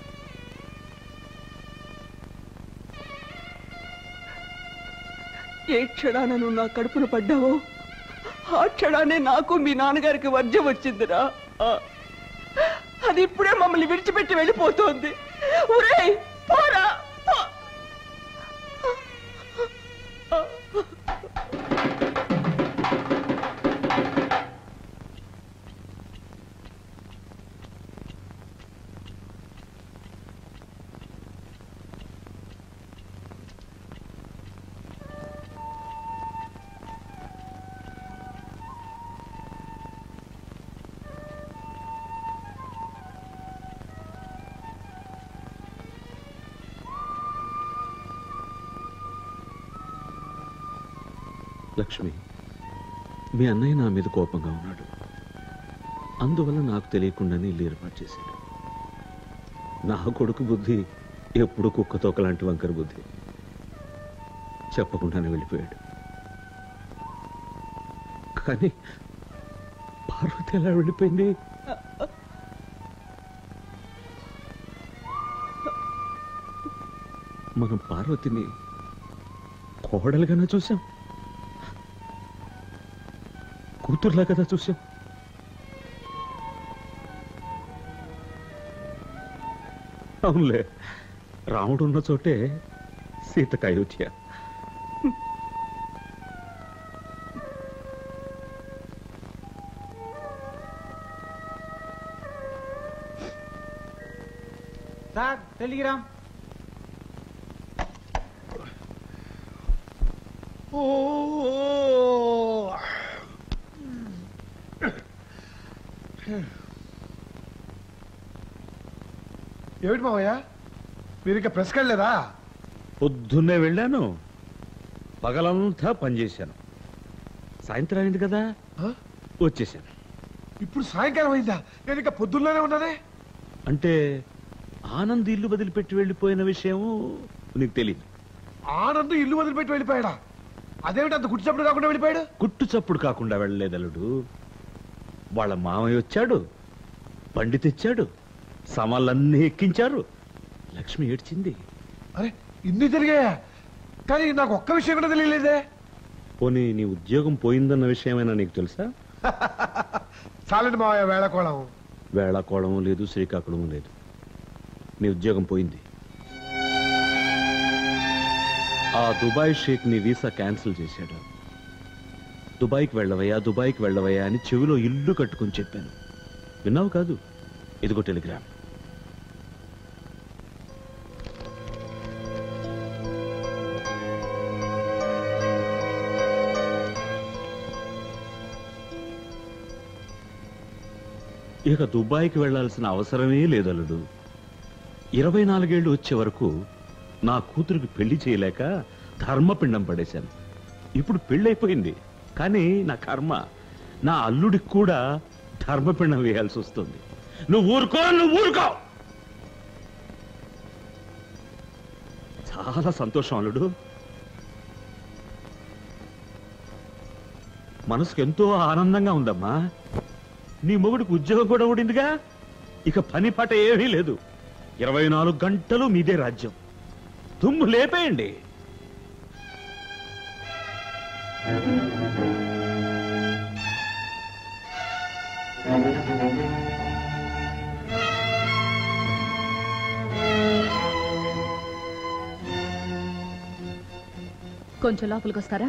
ఏ క్షణాన నువ్వు నా కడుపున పడ్డావో ఆ క్షణానే నాకు మీ నాన్నగారికి వర్జం వచ్చిందిరా. అది ఇప్పుడే మమ్మల్ని విడిచిపెట్టి వెళ్ళిపోతోంది. ఒరేయ్, పోరా, పో. లక్ష్మి, మీ అన్నయ్య నా మీద కోపంగా ఉన్నాడు, అందువల్ల నాకు తెలియకుండానే ఇల్లు ఏర్పాటు చేశాడు. నా కొడుకు బుద్ధి ఎప్పుడు కుక్కతోక లాంటి వంకర బుద్ధి, చెప్పకుండానే వెళ్ళిపోయాడు. కానీ పార్వతి ఎలా వెళ్ళిపోయింది? మనం పార్వతిని కోడలుగానే చూసాం, కూతుర్లా కదా చూసాం. అవునులే, రాముడు ఉన్న చోటే సీతకు అయోధ్య. Sir, Telegram. ఏమిటి మావయ్య, మీరు ఇంకా ప్రెస్కి వెళ్ళలేదా? పొద్దున్నే వెళ్ళాను, పగలంతా పనిచేశాను, సాయంత్రం అయింది కదా వచ్చేసాను. ఇప్పుడు సాయంకాలం అయిందా? నేను ఇంకా పొద్దున్నేనే ఉన్నానే. అంటే ఆనంద్ ఇల్లు వదిలిపెట్టి వెళ్ళిపోయిన విషయం నీకు తెలియదు? ఆనంద్ ఇల్లు వదిలిపెట్టి వెళ్ళిపోయాడా? అదేమిటి అంత గుట్టు చప్పుడు కాకుండా వెళ్ళిపోయాడు? గుట్టు చప్పుడు కాకుండా వెళ్ళలేదు అల్లుడు. వాళ్ళ మామయ్య వచ్చాడు, బండి తెచ్చాడు, సామాన్లన్నీ ఎక్కించారు, లక్ష్మి ఏడ్చింది. అరే, ఇన్ని జరిగాయా? కానీ నాకు ఒక్క విషయం కూడా తెలియలేదే. పోనీ నీ ఉద్యోగం పోయిందన్న విషయమైనా నీకు తెలుసా? చాలండి మావయ్య, వేళకోళం. వేళాకోళము లేదు, శ్రీకాకుళము లేదు, నీ ఉద్యోగం పోయింది. ఆ దుబాయ్ షేక్ నీ వీసా క్యాన్సిల్ చేశాడు. దుబాయ్కి వెళ్ళవయ్యా, దుబాయ్కి వెళ్ళవయ్యా అని చెవిలో ఇల్లు కట్టుకుని చెప్పాను, విన్నావు కాదు? ఇదిగో టెలిగ్రామ్. ఇక దుబాయ్కి వెళ్లాల్సిన అవసరమే లేదల్లుడు. 24 ఏళ్ళు వచ్చే వరకు నా కూతురికి పెళ్లి చేయలేక ధర్మపిండం పడేశాను. ఇప్పుడు పెళ్ళైపోయింది, కానీ నా కర్మ, నా అల్లుడికి కూడా ధర్మపిండం వేయాల్సి వస్తుంది. నువ్వు ఊరుకో, నువ్వు ఊరుకో. చాలా సంతోషం అల్లుడు. మనసుకు ఎంతో ఆనందంగా ఉందమ్మా. నీ మొగుడికి ఉద్యోగం కూడా ఊడిందిగా. ఇక పని పాట ఏమీ లేదు. 24 గంటలు మీదే రాజ్యం. తుమ్ము లేపేయండి. కొంచెం లోపలికి వస్తారా?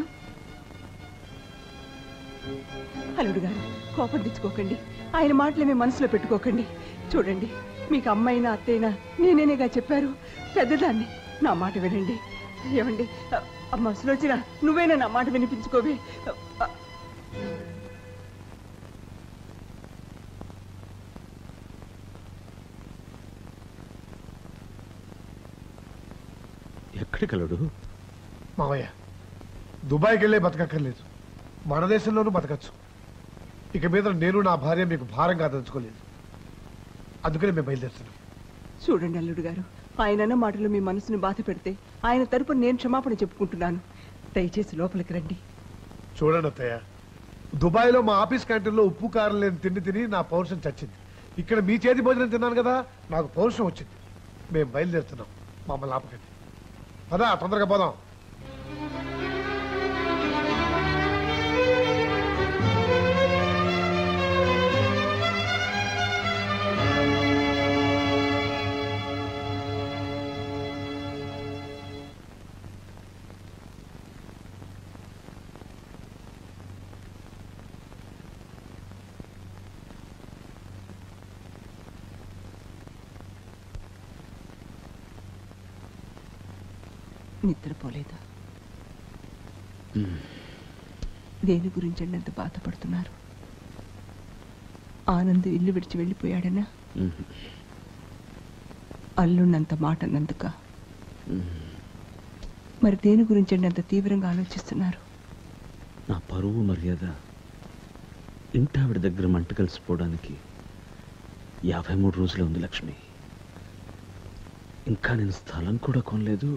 అల్లుడు గారు, కోపం తెచ్చుకోకండి. ఆయన మాటలు మీ మనసులో పెట్టుకోకండి. చూడండి, మీకు అమ్మైనా అత్తైనా నేనేనేగా చెప్పారు. పెద్దదాన్ని, నా మాట వినండి. ఏమండి అమ్మ సులోచన, నువ్వైనా నా మాట వినిపించుకోవే. ఎక్కడికి అల్లుడు? మావయ్య, దుబాయ్కి వెళ్ళే బతకక్కర్లేదు, మన దేశంలోనూ బతకచ్చు. ఇక మీద నేను నా భార్య మీకు భారంగా తలుచుకోలేదు. అందుకనే మేము బయలుదేరుతున్నాం. చూడండి అల్లుడు గారు, ఆయన మాటలు మీ మనసును బాధ పెడితే ఆయన తరపున నేను క్షమాపణ చెప్పుకుంటున్నాను. దయచేసి లోపలికి రండి. చూడండి అత్తయ్య, దుబాయ్లో మా ఆఫీస్ క్యాంటీన్లో ఉప్పు కారం లేని తిండి తిని నా పౌరుషం చచ్చింది. ఇక్కడ మీ చేతి భోజనం తిన్నాను కదా, నాకు పౌరుషం వచ్చింది. మేము బయలుదేరుతున్నాం, మమ్మల్ని ఆపకండి. పదా, తొందరగా పోదాం. నిద్రపోలేదా? దేని గురించి అంత బాధపడుతున్నారు? ఆనంద్ ఇల్లు విడిచి వెళ్ళిపోయాడనా? అల్లున్నంత మాట అన్నందుక? మరి దేని గురించి అంత తీవ్రంగా ఆలోచిస్తున్నారు? నా పరువు మర్యాద ఇంటావిడ దగ్గర మంట కలిసిపోవడానికి 53 రోజులే ఉంది లక్ష్మి. ఇంకా నేను స్థలం కూడా కొనలేదు.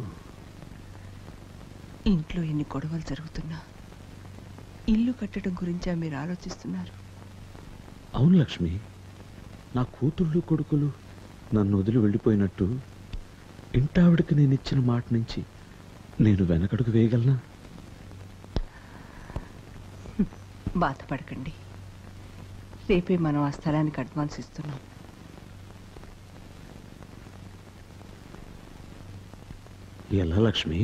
ఇంట్లో ఎన్ని గొడవలు జరుగుతున్నా ఇల్లు కట్టడం గురించా మీరు ఆలోచిస్తున్నారు? అవును లక్ష్మి, నా కూతుళ్ళు కొడుకులు నన్ను వదిలి వెళ్ళిపోయినట్టు ఇంటావిడికి నేను ఇచ్చిన మాట నుంచి నేను వెనకడుగు వేయగలనా? బాధపడకండి, రేపే మనం ఆ స్థలానికి అడ్వాన్స్ ఇస్తున్నాం. ఎలా లక్ష్మి?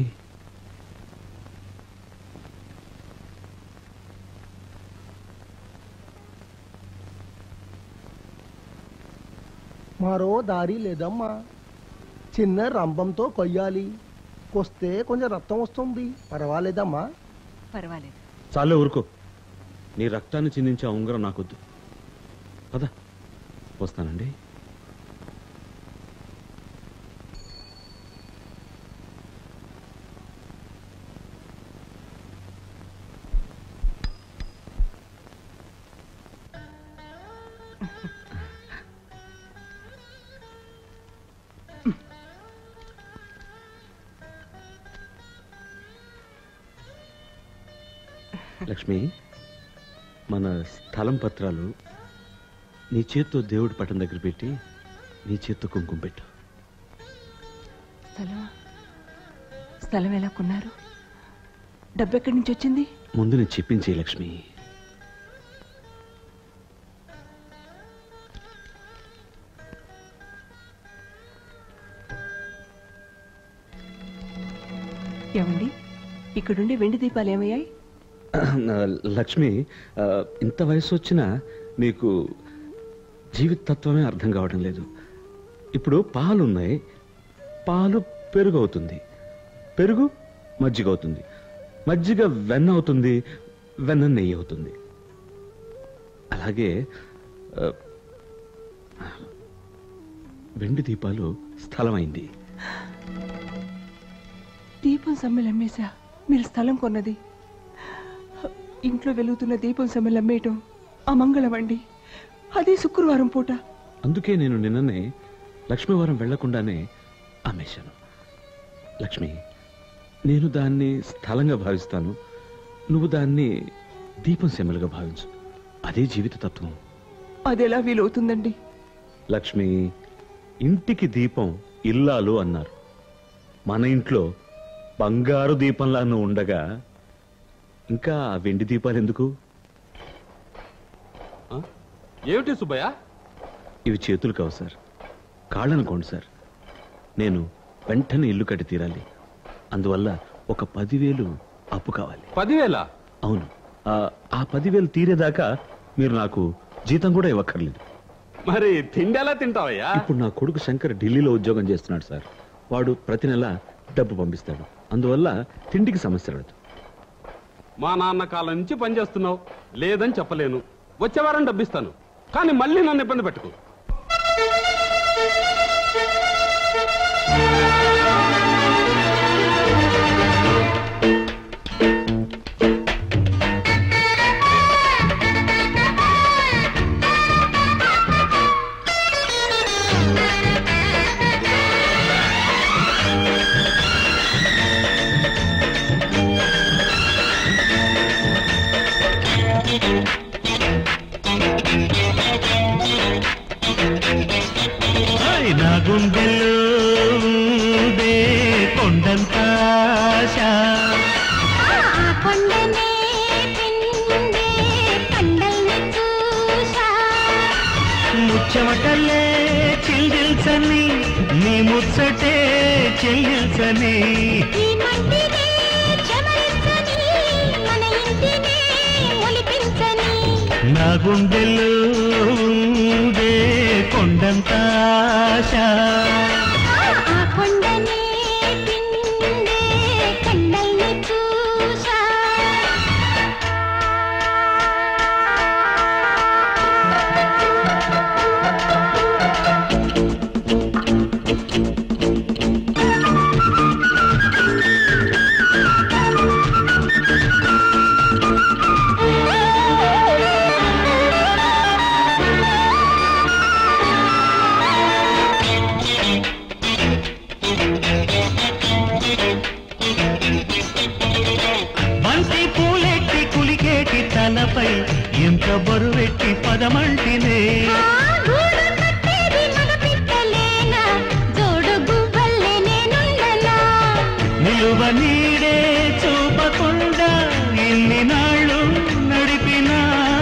మరో దారి లేదమ్మా. చిన్న రంభంతో కొయ్యాలి. కొస్తే కొంచెం రక్తం వస్తుంది. పర్వాలేదమ్మా? పర్వాలేదు. చాలే ఊరుకో. నీ రక్తాన్ని చిందించే ఉంగరం నాకొద్దు. పద, వస్తానండి. లక్ష్మి, మన స్థలం పత్రాలు నీ చేత్తో దేవుడి పట్టం దగ్గర పెట్టి నీ చేత్తో కుంకుమ పెట్టు. స్థలం ఎలా కొన్నారు? డబ్బు ఎక్కడి నుంచి వచ్చింది? ముందు నేను చెప్పించే లక్ష్మి. ఏమండి, ఇక్కడుండే వెండి దీపాలు ఏమయ్యాయి? లక్ష్మి, ఇంత వయసు వచ్చినా మీకు జీవిత తత్వమే అర్థం కావడం లేదు. ఇప్పుడు పాలు ఉన్నాయి, పాలు పెరుగు అవుతుంది, పెరుగు మజ్జిగ అవుతుంది, మజ్జిగ వెన్న అవుతుంది, వెన్న నెయ్యి అవుతుంది. అలాగే వెండి దీపాలు స్థలమైంది. దీపం సమ్మెలు అమ్మేశా మీరు స్థలం కొన్నది? ఇంట్లో వెలుగుతున్న దీపం సమ్మెలు అమ్మేయటం అమంగళమండి. అదే శుక్రవారం పూట. అందుకే నేను నిన్ననే లక్ష్మీవారం వెళ్లకుండానే అమ్మేశాను. లక్ష్మి, నేను దాన్ని స్థలంగా భావిస్తాను, నువ్వు దాన్ని దీపం సెమ్మలుగా భావించు. అదే జీవిత తత్వం. అదెలా వీలవుతుందండి? లక్ష్మి, ఇంటికి దీపం ఇల్లాలు అన్నారు. మన ఇంట్లో బంగారు దీపంలా నువ్వు ఉండగా ఇంకా వెండి దీపాలు ఎందుకు? ఏమిటి సుబ్బయ్య? ఇవి చేతులు కావు సార్, కాళ్ళనుకోండి సార్. నేను వెంటనే ఇల్లు కట్టి తీరాలి. అందువల్ల ఒక 10,000 అప్పు కావాలి. 10,000? అవును. ఆ 10,000 తీరేదాకా మీరు నాకు జీతం కూడా ఇవ్వక్కర్లేదు. మరి తిండి ఎలా తింటావయ్యా? ఇప్పుడు నా కొడుకు శంకర్ ఢిల్లీలో ఉద్యోగం చేస్తున్నాడు సార్. వాడు ప్రతి నెల డబ్బు పంపిస్తాడు. అందువల్ల తిండికి సమస్య రాదు. మా నాన్న కాలం నుంచి పనిచేస్తున్నావు, లేదని చెప్పలేను. వచ్చే వారం డబ్బిస్తాను, కానీ మళ్ళీ నన్ను ఇబ్బంది పెట్టుకో. నా గుండెల్లో కొండంత ఆశ, ముచ్చమటల్లే చెల్లిల్చని నీ ముచ్చటే చెల్లిల్చని, నా గుండెల్లో కొండంత ఆశ. బంతి పూలెట్టి కులికేటి తలపై ఎంత బరువెట్టి పదమంటినే, నిలువ నీడే చూపకుండా ఇన్ని నాళ్ళు నడిపినా,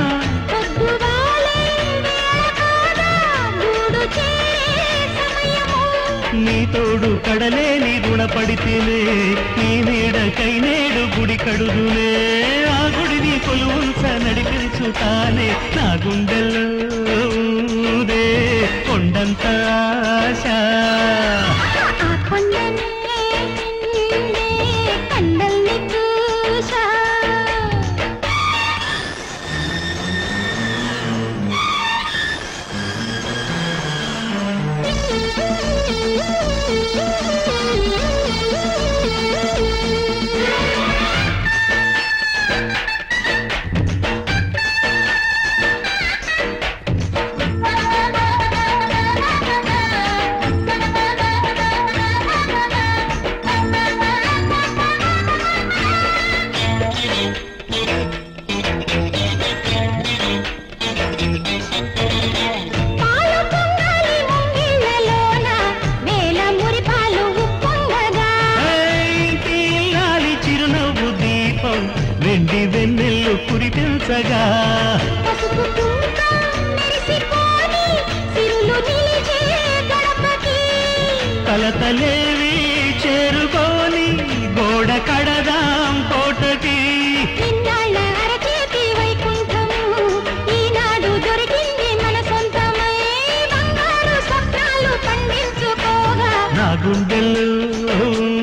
నీ తోడు కడలేని రుణపడితేనే, నీ నీడకై నేడు గుడి కడుదులే, ఆ గుడిని కొలువుంచ నడిపించుతానే, నా గుండెల్లో కొండంత ఆశ. వెండి వెన్నెల్లు కురిపించగా, కలతలేవి చేరుకోని గోడ కడదాం కోటకి, నా గుండెల్లో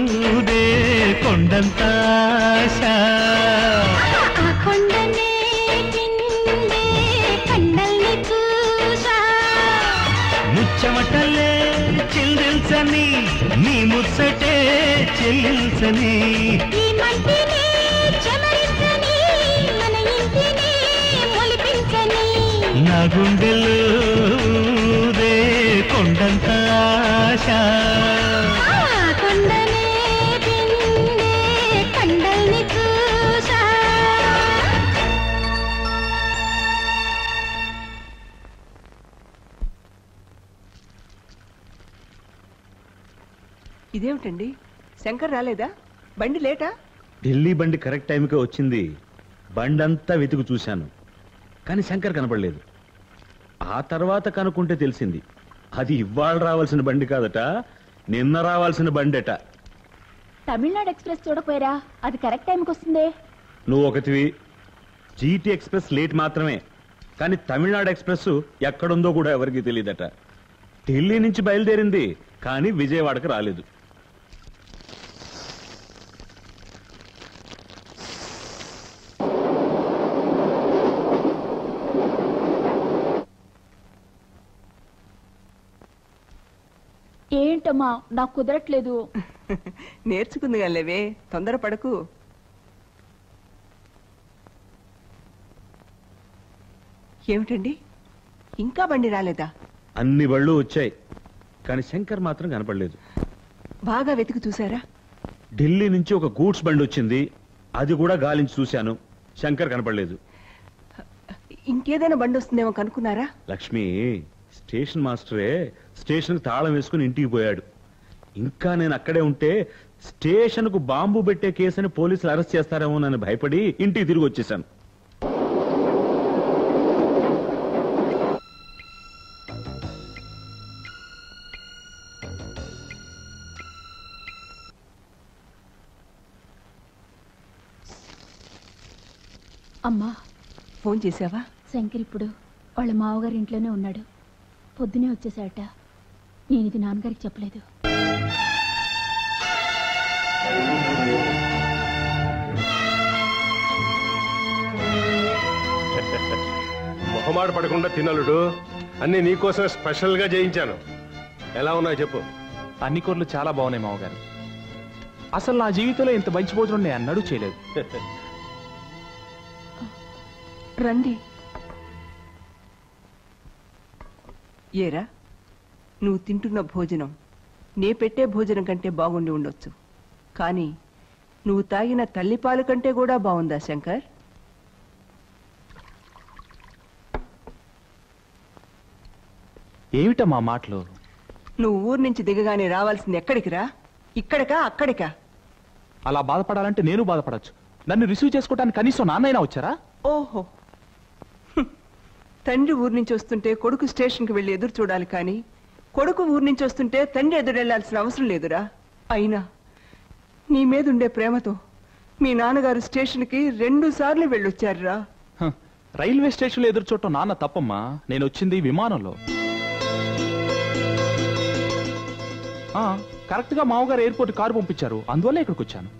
కొండంత ఆశ. ముచ్చమటలే చెల్లించని నీ ముచ్చటే చెల్లించని, నా గుండెల్లో కొండంత ఆశ. ఇదేమిటండి, శంకర్ రాలేదా? బండి లేటా? ఢిల్లీ బండి కరెక్ట్ టైంకే వచ్చింది. బండంతా వెతుకు చూశాను, కానీ శంకర్ కనపడలేదు. ఆ తర్వాత కనుక్కుంటే తెలిసింది అది ఇవాళ రావాల్సిన బండి కాదట, నిన్న రావాల్సిన బండట. తమిళనాడు ఎక్స్ప్రెస్ చూడపోయారా? అది కరెక్ట్ టైంకి వస్తుందే. నువ్వు ఒకటివి. జీటీ ఎక్స్ప్రెస్ లేట్ మాత్రమే, కానీ తమిళనాడు ఎక్స్ప్రెస్ ఎక్కడుందో కూడా ఎవరికి తెలియదట. ఢిల్లీ నుంచి బయలుదేరింది, కానీ విజయవాడకు రాలేదు. ఏంటమ్మా నాకు కుదరట్లేదు. నేర్చుకుంది లేవే, తొందరపడకు. ఏమిటండి, ఇంకా బండి రాలేదా? అన్ని బళ్ళు వచ్చాయి, కానీ శంకర్ మాత్రం కనపడలేదు. బాగా వెతికి చూసారా? ఢిల్లీ నుంచి ఒక గూడ్స్ బండి వచ్చింది, అది కూడా గాలించి చూశాను, శంకర్ కనపడలేదు. ఇంకేదైనా బండి వస్తుందేమో కనుక్కున్నారా? లక్ష్మి, స్టేషన్ మాస్టరే స్టేషన్కి తాళం వేసుకుని ఇంటికి పోయాడు. ఇంకా నేను అక్కడే ఉంటే స్టేషన్కు బాంబు పెట్టే కేసుని పోలీసులు అరెస్ట్ చేస్తారేమో నన్ను భయపడి ఇంటికి తిరిగి వచ్చేసాను. అమ్మా, ఫోన్ చేసావా? శంకర్ ఇప్పుడు వాళ్ళ మావగారి ఇంట్లోనే ఉన్నాడు. పొద్దునే వచ్చేసాట. నేను ఇది నాన్నగారికి చెప్పలేదు. మొహమాట పడకుండా తినలుడు, అన్ని నీకోసమే స్పెషల్ గా చేయించాను. ఎలా ఉన్నాయో చెప్పు. అన్ని కూరలు చాలా బాగున్నాయి మావగారు. అసలు నా జీవితంలో ఇంత మంచి భోజనం నేను అన్నడూ చేయలేదు. రండి. ఏరా, నువ్వు తింటున్న భోజనం నే పెట్టే భోజనం కంటే బాగుండి ఉండొచ్చు, కానీ నువ్వు తాగిన తల్లిపాలు కంటే కూడా బాగుందా శంకర్? ఏమిటమ్మా మాటలు? నువ్వు ఊరు నుంచి దిగగానే రావాల్సింది ఎక్కడికి రా? ఇక్కడికా అక్కడికా? అలా బాధపడాలంటే నేను బాధపడచ్చు. నన్ను రిసీవ్ చేసుకోవడానికి కనీసం నాన్నైనా వచ్చారా? ఓహో, తండ్రి ఊరు నుంచి వస్తుంటే కొడుకు స్టేషన్కి వెళ్ళి ఎదురు చూడాలి, కానీ కొడుకు ఊరు నుంచి వస్తుంటే తండ్రి ఎదురెళ్లాల్సిన అవసరం లేదురా. అయినా నీ మీద ఉండే ప్రేమతో మీ నాన్నగారు స్టేషన్కి 2 సార్లు వెళ్ళొచ్చారురా. రైల్వే స్టేషన్లో ఎదురు చూడటం నాన్న తప్పమ్మా. నేను వచ్చింది విమానంలో. కరెక్ట్ గా మామగారు ఎయిర్పోర్ట్ కారు పంపించారు, అందువల్ల ఇక్కడికి వచ్చాను.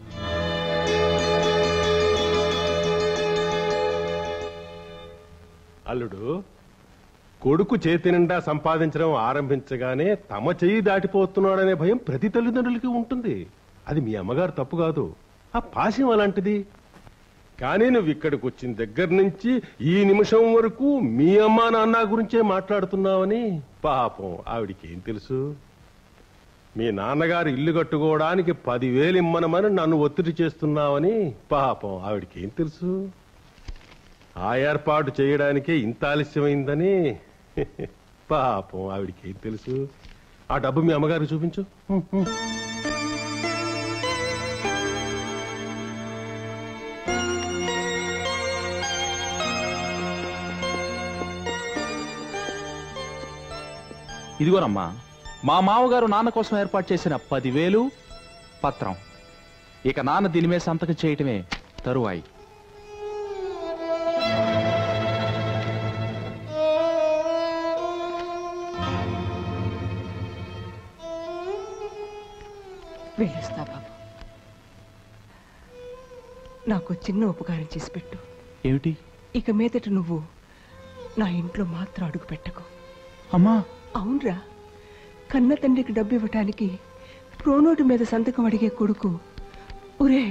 అల్లుడు, కొడుకు చేతి నిండా సంపాదించడం ఆరంభించగానే తమ చెయ్యి దాటిపోతున్నాడనే భయం ప్రతి తల్లిదండ్రులకి ఉంటుంది. అది మీ అమ్మగారు తప్పు కాదు, ఆ పాశం అలాంటిది. కానీ నువ్వు ఇక్కడికి వచ్చిన దగ్గర నుంచి ఈ నిమిషం వరకు మీ అమ్మా నాన్న గురించే మాట్లాడుతున్నావని పాపం ఆవిడికి ఏం తెలుసు? మీ నాన్నగారు ఇల్లు కట్టుకోవడానికి 10,000 ఇమ్మనమని నన్ను ఒత్తిడి చేస్తున్నావని పాపం ఆవిడికి ఏం తెలుసు? ఆ ఏర్పాటు చేయడానికే ఇంత ఆలస్యమైందని పాపం ఆవిడికి ఏం తెలుసు? ఆ డబ్బు మీ అమ్మగారికి చూపించు. ఇదిగోనమ్మా, మా మామగారు నాన్న కోసం ఏర్పాటు చేసిన 10,000 పత్రం. ఇక నాన్న దీని మీద సంతకం చేయటమే తరువాయి. వెళ్ళొస్తా బాబు. నాకు చిన్న ఉపకారం చేసి పెట్టు. ఏమిటి? ఇక మీదట నువ్వు నా ఇంట్లో మాత్రం అడుగు పెట్టకు. అమ్మా. అవునరా, కన్న తండ్రికి డబ్బు ఇవ్వటానికి ప్రోనోటు మీద సంతకం అడిగే కొడుకు ఒరే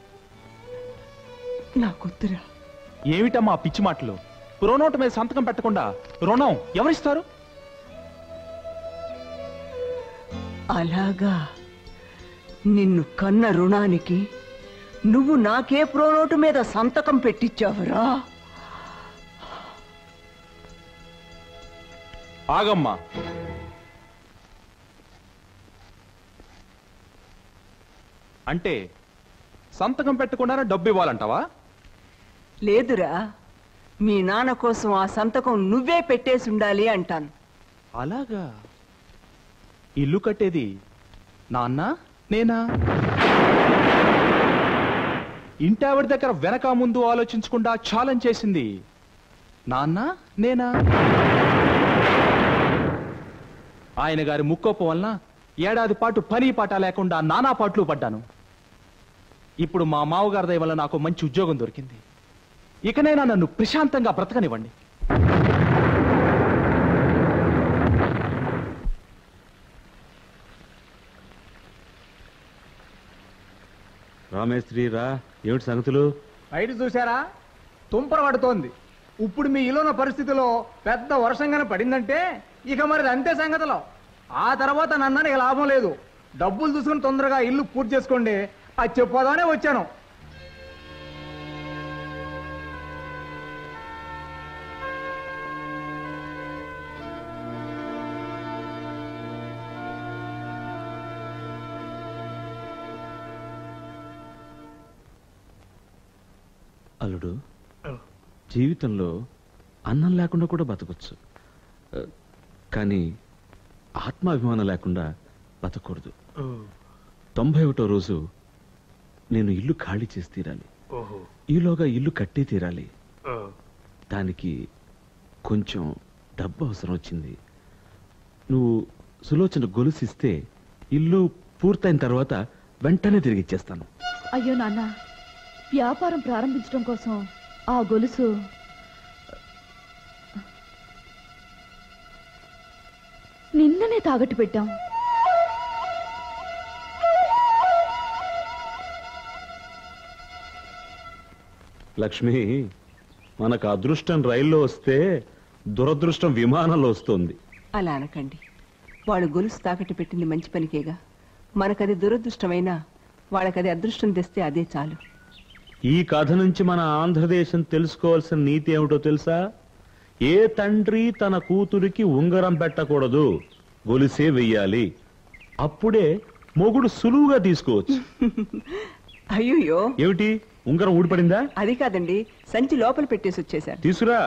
నా కొద్దురా. ఏమిటమ్మా పిచ్చి మాటలు? ప్రోనోటు మీద సంతకం పెట్టకుండా రుణం ఎవరిస్తారు? అలాగా, నిన్ను కన్న రుణానికి నువ్వు నాకే ప్రోనోటు మీద సంతకం పెట్టించావురా? ఆగమ్మా. అంటే సంతకం పెట్టకుండానే డబ్బు ఇవ్వాలంటావా? లేదురా, మీ నాన్న కోసం ఆ సంతకం నువ్వే పెట్టేసి ఉండాలి అంటాను. అలాగా? ఇల్లు కట్టేది నాన్న నేనా? ఇంటావిడ దగ్గర వెనక ముందు ఆలోచించకుండా ఛాలెంజ్ చేసింది నాన్న నేనా? ఆయన గారి ముక్కోపం వలన ఏడాది పాటు పని పాట లేకుండా నానా పాటలు పడ్డాను. ఇప్పుడు మా మావగారి దయ వల్ల నాకు మంచి ఉద్యోగం దొరికింది. ఇకనైనా నన్ను ప్రశాంతంగా బ్రతకనివ్వండి. రామేశ్వరి రా, ఏమిటి సంగతులు? బయట చూసారా, తుంపర పడుతోంది. ఇప్పుడు మీ ఇల్లున్న పరిస్థితిలో పెద్ద వర్షంగానే పడిందంటే ఇక మరి అంతే సంగతిలో. ఆ తర్వాత నన్నని ఇక లాభం లేదు. డబ్బులు చూసుకుని తొందరగా ఇల్లు పూర్తి చేసుకోండి. అది చెప్పదానే వచ్చాను. అల్లుడు, జీవితంలో అన్నం లేకుండా కూడా బతకొచ్చు, కానీ ఆత్మాభిమానం లేకుండా బతకూడదు. 91వ రోజు నేను ఇల్లు ఖాళీ చేసి తీరాలి. ఈలోగా ఇల్లు కట్టి తీరాలి. దానికి కొంచెం డబ్బు అవసరం వచ్చింది. నువ్వు సులోచన గొలుసిస్తే ఇల్లు పూర్తయిన తర్వాత వెంటనే తిరిగి ఇచ్చేస్తాను. అయ్యో నాన్న, వ్యాపారం ప్రారంభించడం కోసం ఆ గొలుసు నిన్ననే తాగట్టు పెట్టాం. లక్ష్మి, మనకు అదృష్టం రైల్లో వస్తే దురదృష్టం విమానంలో వస్తుంది. అలా అనకండి. వాడు గొలుసు తాకట్టు పెట్టింది మంచి పనికేగా. మనకది దురదృష్టమైనా వాళ్ళకది అదృష్టం తెస్తే అదే చాలు. ఈ కథ నుంచి మన ఆంధ్రదేశం తెలుసుకోవాల్సిన నీతి ఏమిటో తెలుసా? ఏ తండ్రి తన కూతురికి ఉంగరం పెట్టకూడదు, గొలుసే వెయ్యాలి. అప్పుడే మొగుడు సులువుగా తీసుకోవచ్చు. అయ్యో, ఏమిటి ఉంగరం ఊడిపడిందా? అది కాదండి, సంచి లోపల పెట్టేసి వచ్చేసారు. తీసురా.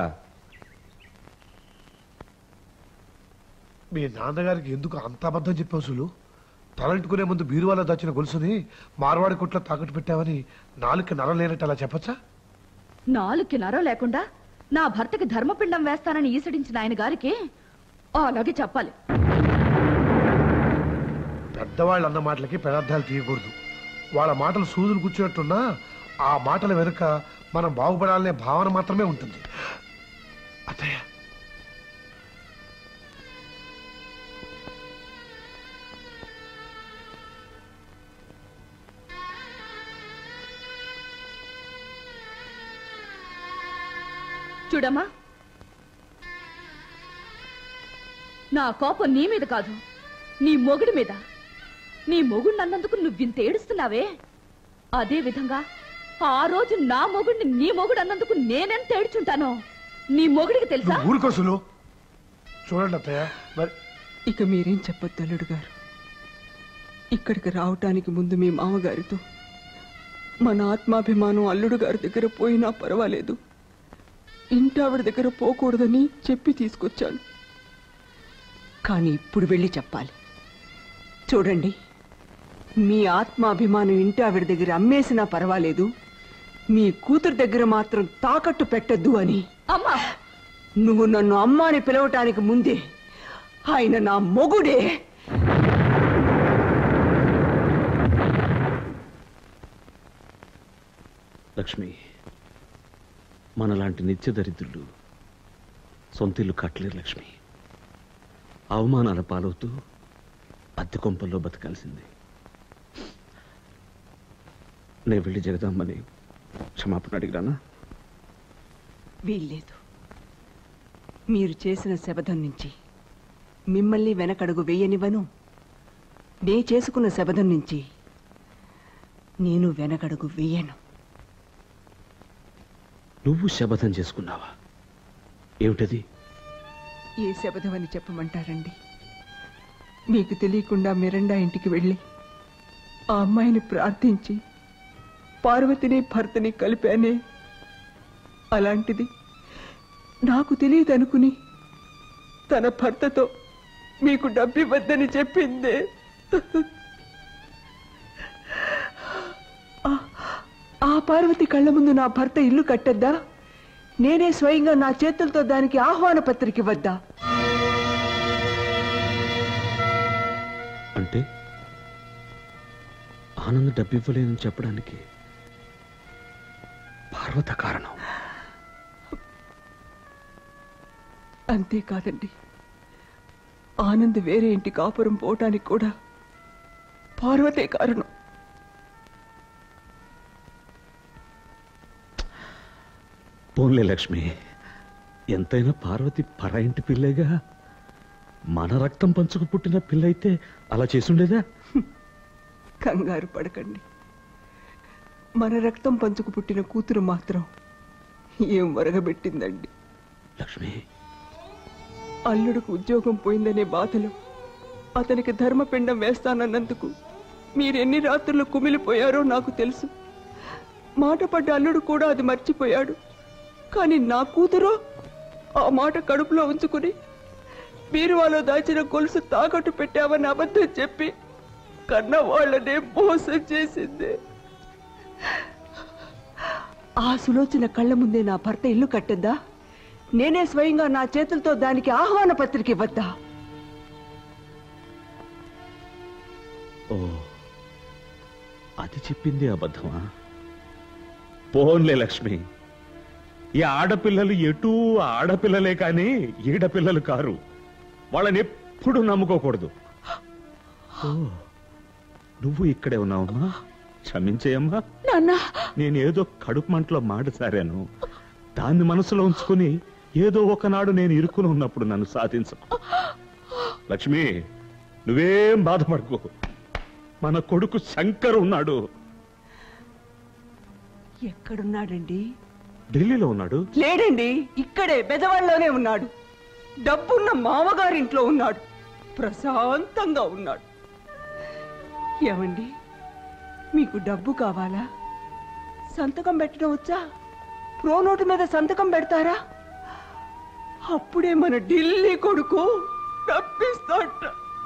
మీ నాన్నగారికి ఎందుకు అంత అబద్ధం చెప్పావు సులు? తలంటుకునే ముందు బీరువాలో దాచిన గొలుసుని మార్వాడి కొట్లో తాకట్టు పెట్టావని నాలుగు నరం లేనట్టు అలా చెప్పచ్చా? నాలుగుకి నరం లేకుండా నా భర్తకి ధర్మపిండం వేస్తానని ఈసడించిన ఆయన గారికి అలాగే చెప్పాలి. పెద్దవాళ్ళు అన్న మాటలకి పెదార్థాలు తీయకూడదు. వాళ్ళ మాటలు సూదులు కూర్చున్నట్టున్నా ఆ మాటల వెనుక మనం బాగుపడాలనే భావన మాత్రమే ఉంటుంది. అత్తయ్య, చూడమ్మా, నా కోపం నీ మీద కాదు, నీ మొగుడి మీద. నీ మొగుడిని అన్నందుకు నువ్వింత ఏడుస్తున్నావే, అదే విధంగా ఆ రోజు నా మొగుడిని నీ మొగుడు అన్నందుకు నేనెంత ఏడ్చుంటానో నీ మొగుడికి తెలుసా? ఊరుకోసులు. చూడండి అత్తయ్య, మరి ఇక మీరేం చెప్పొద్దు అల్లుడు గారు. ఇక్కడికి రావటానికి ముందు మీ మామగారితో మన ఆత్మాభిమానం అల్లుడు గారి దగ్గర పోయినా పర్వాలేదు, ఇంటావిడ దగ్గర పోకూడదని చెప్పి తీసుకొచ్చాను. కానీ ఇప్పుడు వెళ్ళి చెప్పాలి. చూడండి, మీ ఆత్మాభిమానం ఇంటావిడ దగ్గర అమ్మేసినా పర్వాలేదు, మీ కూతురు దగ్గర మాత్రం తాకట్టు పెట్టద్దు అని. అమ్మా, నువ్వు నన్ను అమ్మ అని పిలవటానికి ముందే ఆయన నా మొగుడే. లక్ష్మి, మనలాంటి నిత్య దరిద్రులు సొంతిల్లు కట్టలేరు లక్ష్మి. అవమానాల పాలవుతూ అద్దె కొంపల్లో బతకాల్సింది. నేను వెళ్ళి జగదామ్మని క్షమాపణ అడిగిరానా? వీల్లేదు. మీరు చేసిన శబదం నుంచి మిమ్మల్ని వెనకడుగు వేయనివ్వను. నే చేసుకున్న శబదం నుంచి నేను వెనకడుగు వేయను. నువ్వు శపథం చేసుకున్నావా? ఏమిటది? ఏ శబదం అని చెప్పమంటారండి? మీకు తెలియకుండా మిరండా ఇంటికి వెళ్ళి ఆ అమ్మాయిని ప్రార్థించి పార్వతిని భర్తని కలిపానే, అలాంటిది నాకు తెలియదనుకుని తన భర్తతో మీకు డబ్బివ్వద్దని చెప్పిందే. ఆ పార్వతి కళ్ళ ముందు నా భర్త ఇల్లు కట్టద్దా? నేనే స్వయంగా నా చేతులతో దానికి ఆహ్వాన పత్రిక ఇవ్వద్దా? అంటే ఆనంద్ డబ్బివ్వలేదని చెప్పడానికి పార్వత కారణం? అంతేకాదండి, ఆనంద్ వేరే ఇంటి కాపురం పోవటానికి కూడా పార్వతే కారణం. పోన్లే లక్ష్మి, ఎంతైనా పార్వతి పర ఇంటి పిల్లేగా. మన రక్తం పంచుకు పుట్టిన పిల్లయితే అలా చేసుండేదా? కంగారు పడకండి, మన రక్తం పంచుకు పుట్టిన కూతురు మాత్రం ఏం వరగబెట్టిందండి. లక్ష్మి, అల్లుడికి ఉద్యోగం పోయిందనే బాధలో అతనికి ధర్మపిండం వేస్తానన్నందుకు మీరెన్ని రాత్రులు కుమిలిపోయారో నాకు తెలుసు. మాట పడ్డ అల్లుడు కూడా అది మర్చిపోయాడు. కానీ నా కూతురు ఆ మాట కడుపులో ఉంచుకుని బీరువాలో దాచిన గొలుసు తాకట్టు పెట్టావని అబద్ధం చెప్పి కన్న వాళ్ళనే మోసం చేసింది. ఆ సులోచన కళ్ళ ముందే నా భర్త ఇల్లు కట్టద్దా? నేనే స్వయంగా నా చేతులతో దానికి ఆహ్వాన పత్రిక ఇవ్వద్దా? ఓ, అది చెప్పింది అబద్ధమా? పోన్లే లక్ష్మి, ఈ ఆడపిల్లలు ఎటూ ఆడపిల్లలే కానీ ఈడపిల్లలు కారు. వాళ్ళని ఎప్పుడు నమ్ముకోకూడదు. ఓ, నువ్వు ఇక్కడే ఉన్నావమ్మా? క్షమించేయమ్మా. నేనేదో కడుపు మంటలో మాట సారాను. దాన్ని మనసులో ఉంచుకుని ఏదో ఒకనాడు నేను ఇరుక్కుని ఉన్నప్పుడు నన్ను సాధించకు. లక్ష్మి, నువ్వేం బాధపడకు. మన కొడుకు శంకర్ ఉన్నాడు. ఎక్కడున్నాడండి? ఢిల్లీలో ఉన్నాడు. లేడండి, ఇక్కడే బెదవాడలోనే ఉన్నాడు. డబ్బున్న మామగారింట్లో ఉన్నాడు. ప్రశాంతంగా ఉన్నాడు. ఏమండి, మీకు డబ్బు కావాలా? సంతకం పెట్టడం వచ్చా? ప్రోనోటు మీద సంతకం పెడతారా? అప్పుడే మన ఢిల్లీ కొడుకు డబ్బిస్తాట.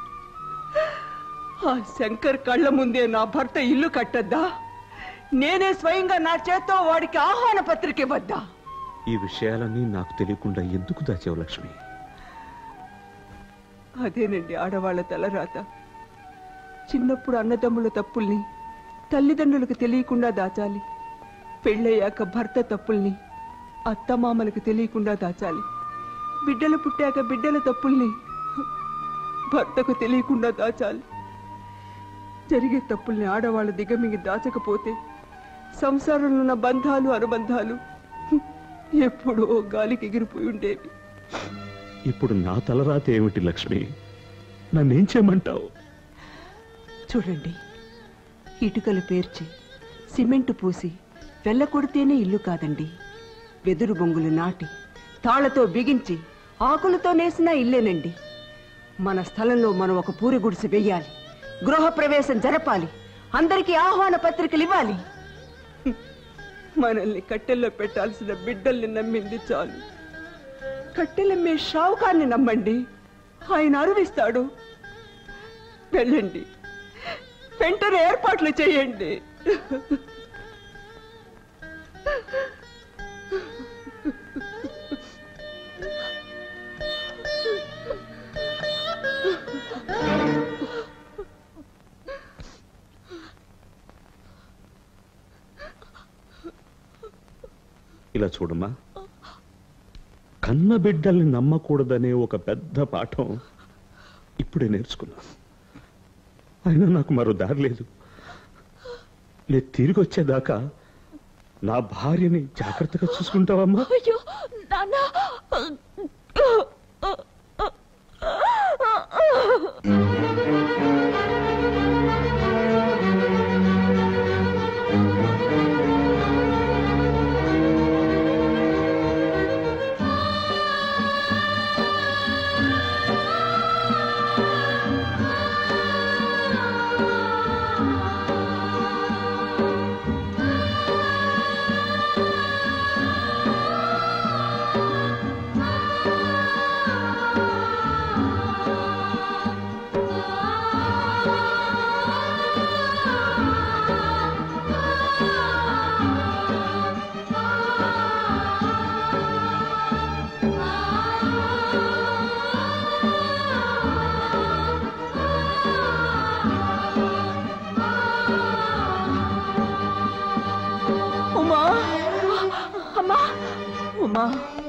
ఆ శంకర్ కళ్ళ ముందే నా భర్త ఇల్లు కట్టద్దా? నేనే స్వయంగా నా చేత్తో వాడికి ఆహ్వాన పత్రిక ఇవ్వద్దా? ఈ విషయాలన్నీ నాకు తెలియకుండా ఎందుకు దాచావు లక్ష్మి? అదేనండి ఆడవాళ్ల తలరాత. చిన్నప్పుడు అన్నదమ్ముల తప్పుల్ని తల్లిదండ్రులకు తెలియకుండా దాచాలి. పెళ్ళయ్యాక భర్త తప్పుల్ని అత్తమామలకు తెలియకుండా దాచాలి. బిడ్డలు పుట్టాక బిడ్డల తప్పుల్ని భర్తకు తెలియకుండా దాచాలి. జరిగే తప్పుల్ని ఆడవాళ్ళ దిగమింగి దాచకపోతే సంసారంలో ఉన్న బంధాలు అనుబంధాలు ఎప్పుడో గాలికి ఎగిరిపోయి ఉండేవి. ఇప్పుడు నా తలరాత ఏమిటి లక్ష్మి? నన్నేం చేయమంటావు? చూడండి, ఇటుకలు పేర్చి సిమెంటు పూసి వెళ్ళకొడితేనే ఇల్లు కాదండి. వెదురు బొంగులు నాటి తాళ్లతో బిగించి ఆకులతో నేసిన ఇల్లేనండి. మన స్థలంలో మనం ఒక పూరి గుడిసె వెయ్యాలి. గృహ ప్రవేశం జరపాలి. అందరికీ ఆహ్వాన పత్రికలు ఇవ్వాలి. మనల్ని కట్టెల్లో పెట్టాల్సిన బిడ్డల్ని నమ్మింది చాలు. కట్టెలమ్మే షావుకాన్ని నమ్మండి, ఆయన అరువిస్తాడు. వెళ్ళండి, వెంటనే ఏర్పాట్లు చేయండి. ఇలా చూడమ్మా, కన్న బిడ్డల్ని నమ్మకూడదనే ఒక పెద్ద పాఠం ఇప్పుడే నేర్చుకున్నా. అయినా నాకు మరో దారి లేదు. నేను తిరిగి వచ్చేదాకా నా భార్యని జాగ్రత్తగా చూసుకుంటావమ్మా? అయ్యో నాన్న, అమ్మా,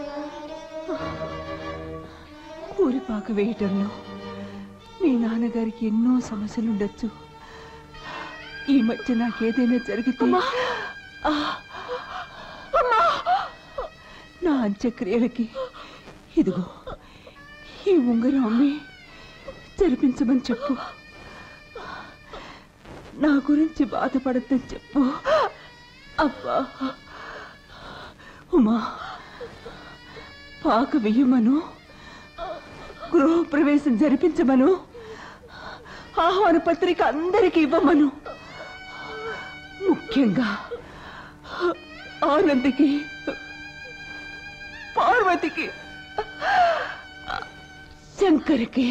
ఊరిపాక వేయటంలో మీ నాన్నగారికి ఎన్నో సమస్యలుండొచ్చు. ఈ మధ్య నాకేదైనా జరిగితే నా అంత్యక్రియలకి ఇదిగో ఈ ఉంగరం అమ్మి జరిపించమని చెప్పు. నా గురించి బాధపడద్దని చెప్పు. అబ్బా ఉమా, పాక వెయ్యమను, గృహప్రవేశం జరిపించమను, ఆహ్వాన పత్రిక అందరికీ ఇవ్వమను. ముఖ్యంగా ఆనందికి, పార్వతికి, శంకర్కి,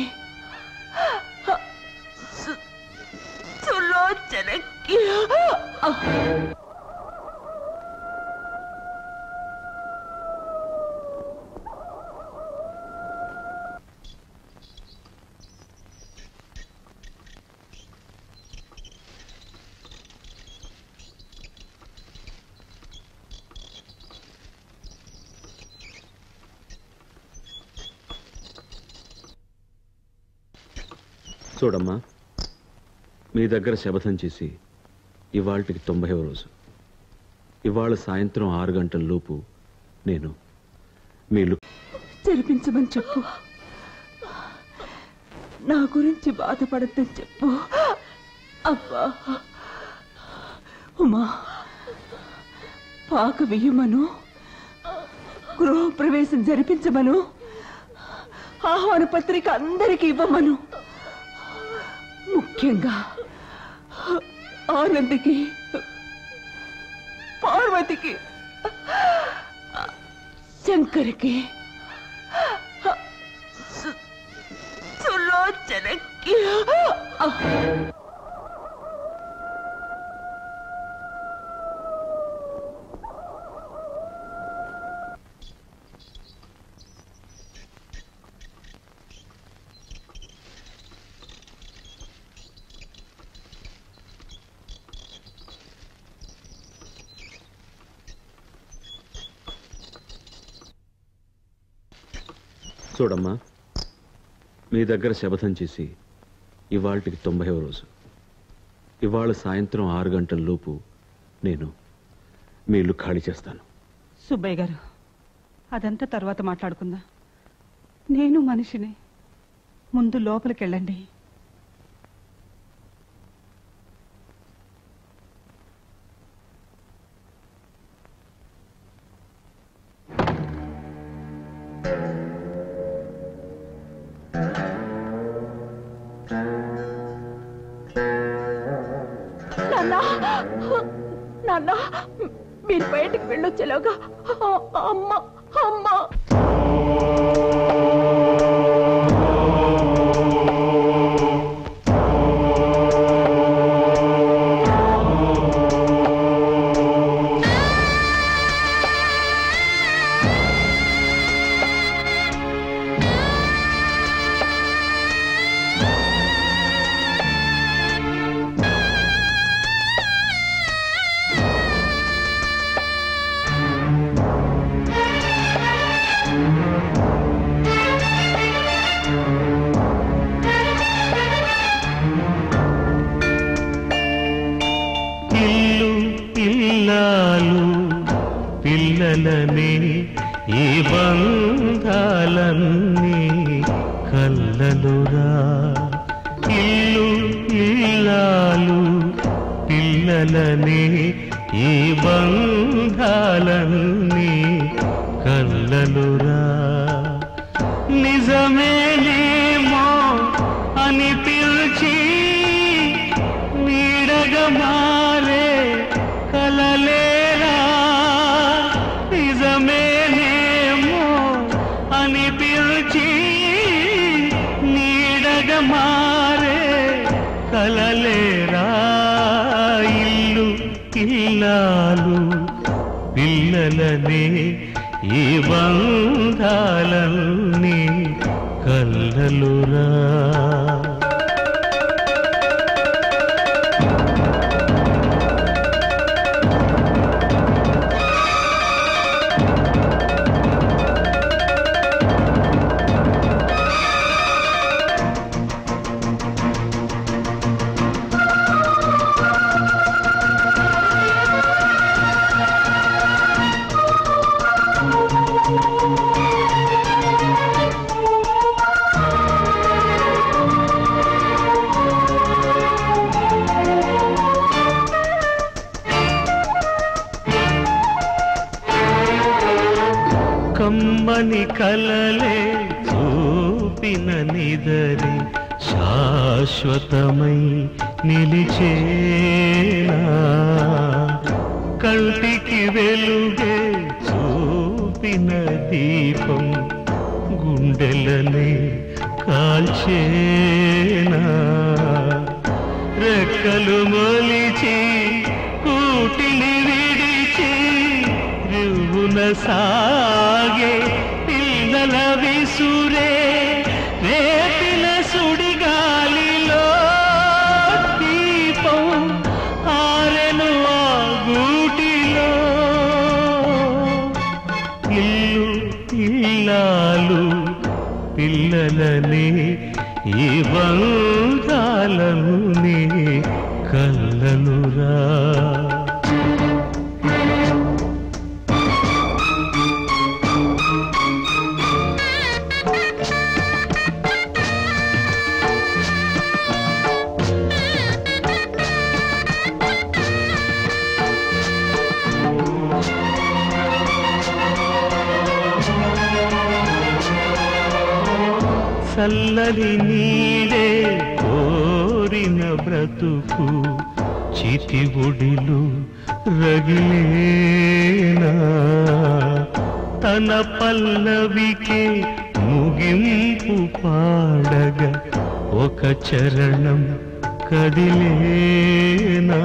సులోచనకి. చూడమ్మా, మీ దగ్గర శపథం చేసి ఇవాళకి 90వ రోజు. ఇవాళ సాయంత్రం 6 గంటల లోపు నేను మీరు జరిపించమని చెప్పు. నా గురించి బాధపడద్దని చెప్పు. అబ్బా ఉమా, పాక వెయ్యమను, గృహప్రవేశం జరిపించమను, ఆహ్వాన పత్రిక అందరికీ ఇవ్వమను. ముఖ్యంగా ఆనందికి, పార్వతికి, శంకర్కి, సులోచనకి. చూడమ్మా, మీ దగ్గర శపథం చేసి ఇవాళకి 90వ రోజు. ఇవాళ సాయంత్రం 6 గంటల లోపు నేను మీ ఇల్లు ఖాళీ చేస్తాను. సుబ్బయ్య గారు, అదంతా తర్వాత మాట్లాడుకుందాం. నేను మనిషిని, ముందు లోపలికి వెళ్ళండి. నాన్న, మీరు బయటికి వెళ్ళొచ్చేలాగా అమ్మ అమ్మ పిల్లలనే ఈ బంధాలన్నీ కల్లలురా. ఇల్లు ఇల్లాలు పిల్లలనే ఈ బంధాలన్నీ కల్లలురా. నిజమేనేమో అని పిలిచి నీడగా మారే కలలేరా. నిజమేనేమో అని పిలిచి నీడగా మారే కలలేరా. ఇల్లు ఇల్లాలు పిల్లలనే ఈ బంధాలన్నీ కల్లలురా. కమ్మని కలలే చూపిన నిదరి శాశ్వతమై నిలిచేనా కంటికి వెలుగే చూపిన దీపం గుండెలనే కాల్చేనా రెక్కలు మొలిచి కూటిని విడిచి రువున సాగే పిల్లల విసురే రేపిన సుడిగాలిలో దీపం ఆరెను ఆ గూటిలో ఇల్లు ఇల్లాలు పిల్లలని ఈ బంధాలను నీ కళ్ళనురా చల్లని నీడే కోరిన బ్రతుకు చితిగుడిలు రగిలేనా తన పల్లవికి ముగింపు పాడగా ఒక చరణం కదిలేనా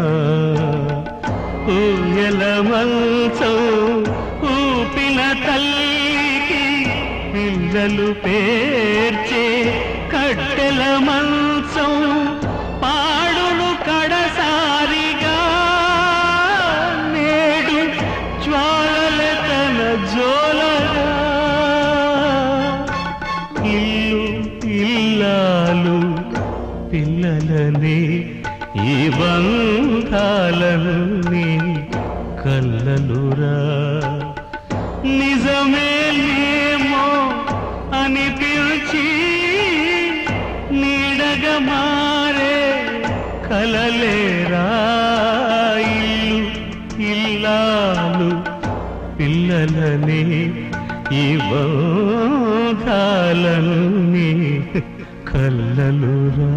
ఊయల మంచం ఊపిన తల్లికి పిల్లలు పేర్చే కట్టెల మంచం పాడును కడసారిగా నేడు జ్వాలల తన జోలగా ఇల్లు ఇల్లాలు పిల్లలని ఈ బంధాలను నీ కళ్ళలురా నిజమేమో అనిపించి నీడగా మారే కలలేరా ఇల్లు ఇల్లాలు పిల్లలని ఈ బంధాలను నీ కళ్ళలురా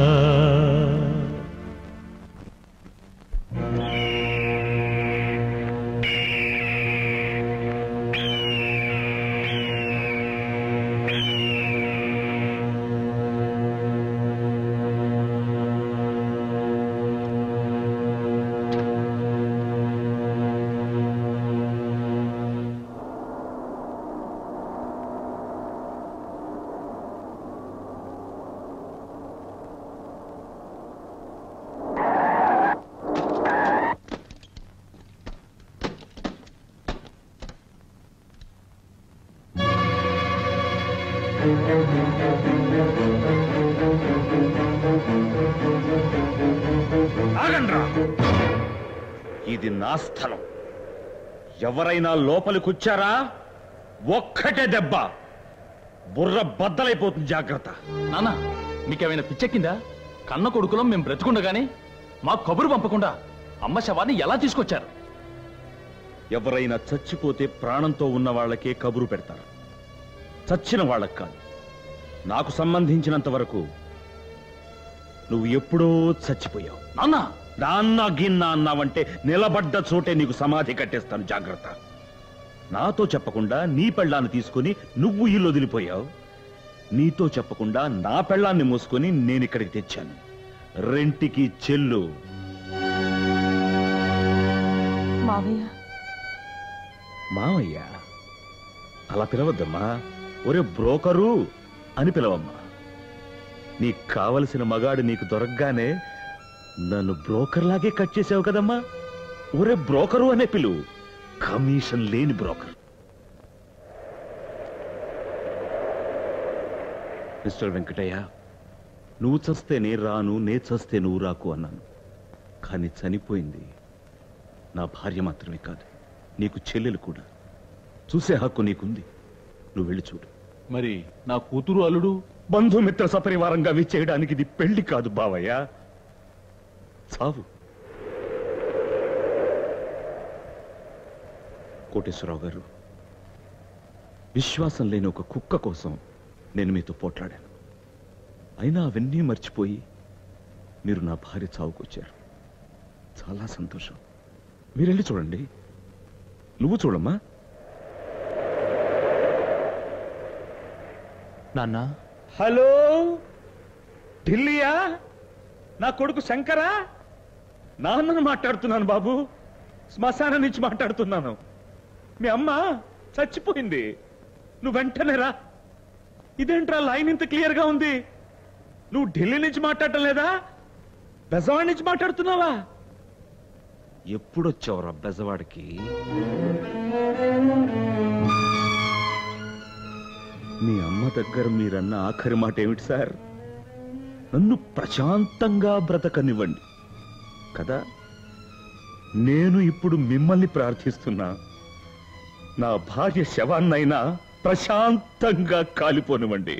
ఆగండ్రా. ఇది నా స్థలం. ఎవరైనా లోపలికొచ్చారా ఒక్కటే దెబ్బ బుర్ర బద్దలైపోతుంది. జాగ్రత్త. నాన్న మీకేమైనా పిచ్చెక్కిందా? కన్న కొడుకులం మేము బ్రతుకుండగానే మా కబురు పంపకుండా అమ్మ శవాన్ని ఎలా తీసుకొచ్చారు? ఎవరైనా చచ్చిపోతే ప్రాణంతో ఉన్న వాళ్ళకే కబురు పెడతారు, చచ్చిన వాళ్ళకి కాదు. నాకు సంబంధించినంత వరకు నువ్వు ఎప్పుడో చచ్చిపోయావు. నాన్న నాన్న గిన్న అన్నావంటే నిలబడ్డ చోటే నీకు సమాధి కట్టేస్తాను. జాగ్రత్త. నాతో చెప్పకుండా నీ పెళ్ళాన్ని తీసుకుని నువ్వు ఇల్లు వదిలిపోయావు. నీతో చెప్పకుండా నా పెళ్ళాన్ని మోసుకొని నేను ఇక్కడికి తెచ్చాను. రెంటికి చెల్లు. మావయ్య మావయ్య అలా పిలవద్దమ్మా. ఒరే బ్రోకరు అని పిలవమ్మా. నీకు కావలసిన మగాడు నీకు దొరకగానే నన్ను బ్రోకర్ లాగే కట్ చేసావు కదమ్మా. ఒరే బ్రోకరు అనే పిలువు, కమిషన్ లేని బ్రోకర్. మిస్టర్ వెంకటయ్య, నువ్వు చస్తే నే రాను, నే చస్తే నువ్వు రాకు అన్నాను. కానీ చనిపోయింది నా భార్య మాత్రమే కాదు, నీకు చెల్లెలు కూడా. చూసే హక్కు నీకుంది. నువ్వు వెళ్ళి చూడు. మరి నా కూతురు అల్లుడు బంధుమిత్ర సపరివారంగా విచ్చేయడానికి ఇది పెళ్లి కాదు బావయ్య, చావు. కోటేశ్వరరావు గారు, విశ్వాసం లేని ఒక కుక్క కోసం నేను మీతో పోట్లాడాను. అయినా అవన్నీ మర్చిపోయి మీరు నా భార్య చావుకొచ్చారు. చాలా సంతోషం. మీరెళ్ళి చూడండి. నువ్వు చూడమ్మా. నాన్న. హలో, ఢిల్లీయా? నా కొడుకు శంకరా? నాన్నను మాట్లాడుతున్నాను బాబు. శ్మశానం నుంచి మాట్లాడుతున్నాను. మీ అమ్మ చచ్చిపోయింది. నువ్వు వెంటనే రా. ఇదేంట్రా లైన్ ఇంత క్లియర్ గా ఉంది? నువ్వు ఢిల్లీ నుంచి మాట్లాడటం లేదా? బెజవాడ నుంచి మాట్లాడుతున్నావా? ఎప్పుడొచ్చావురా బెజవాడికి? మీ అమ్మ దగ్గర మీరన్న ఆఖరి మాట ఏమిటి సార్? నన్ను ప్రశాంతంగా బ్రతకనివ్వండి కదా. నేను ఇప్పుడు మిమ్మల్ని ప్రార్థిస్తున్నా, నా భార్య శవాన్నైనా ప్రశాంతంగా కాలిపోనివ్వండి.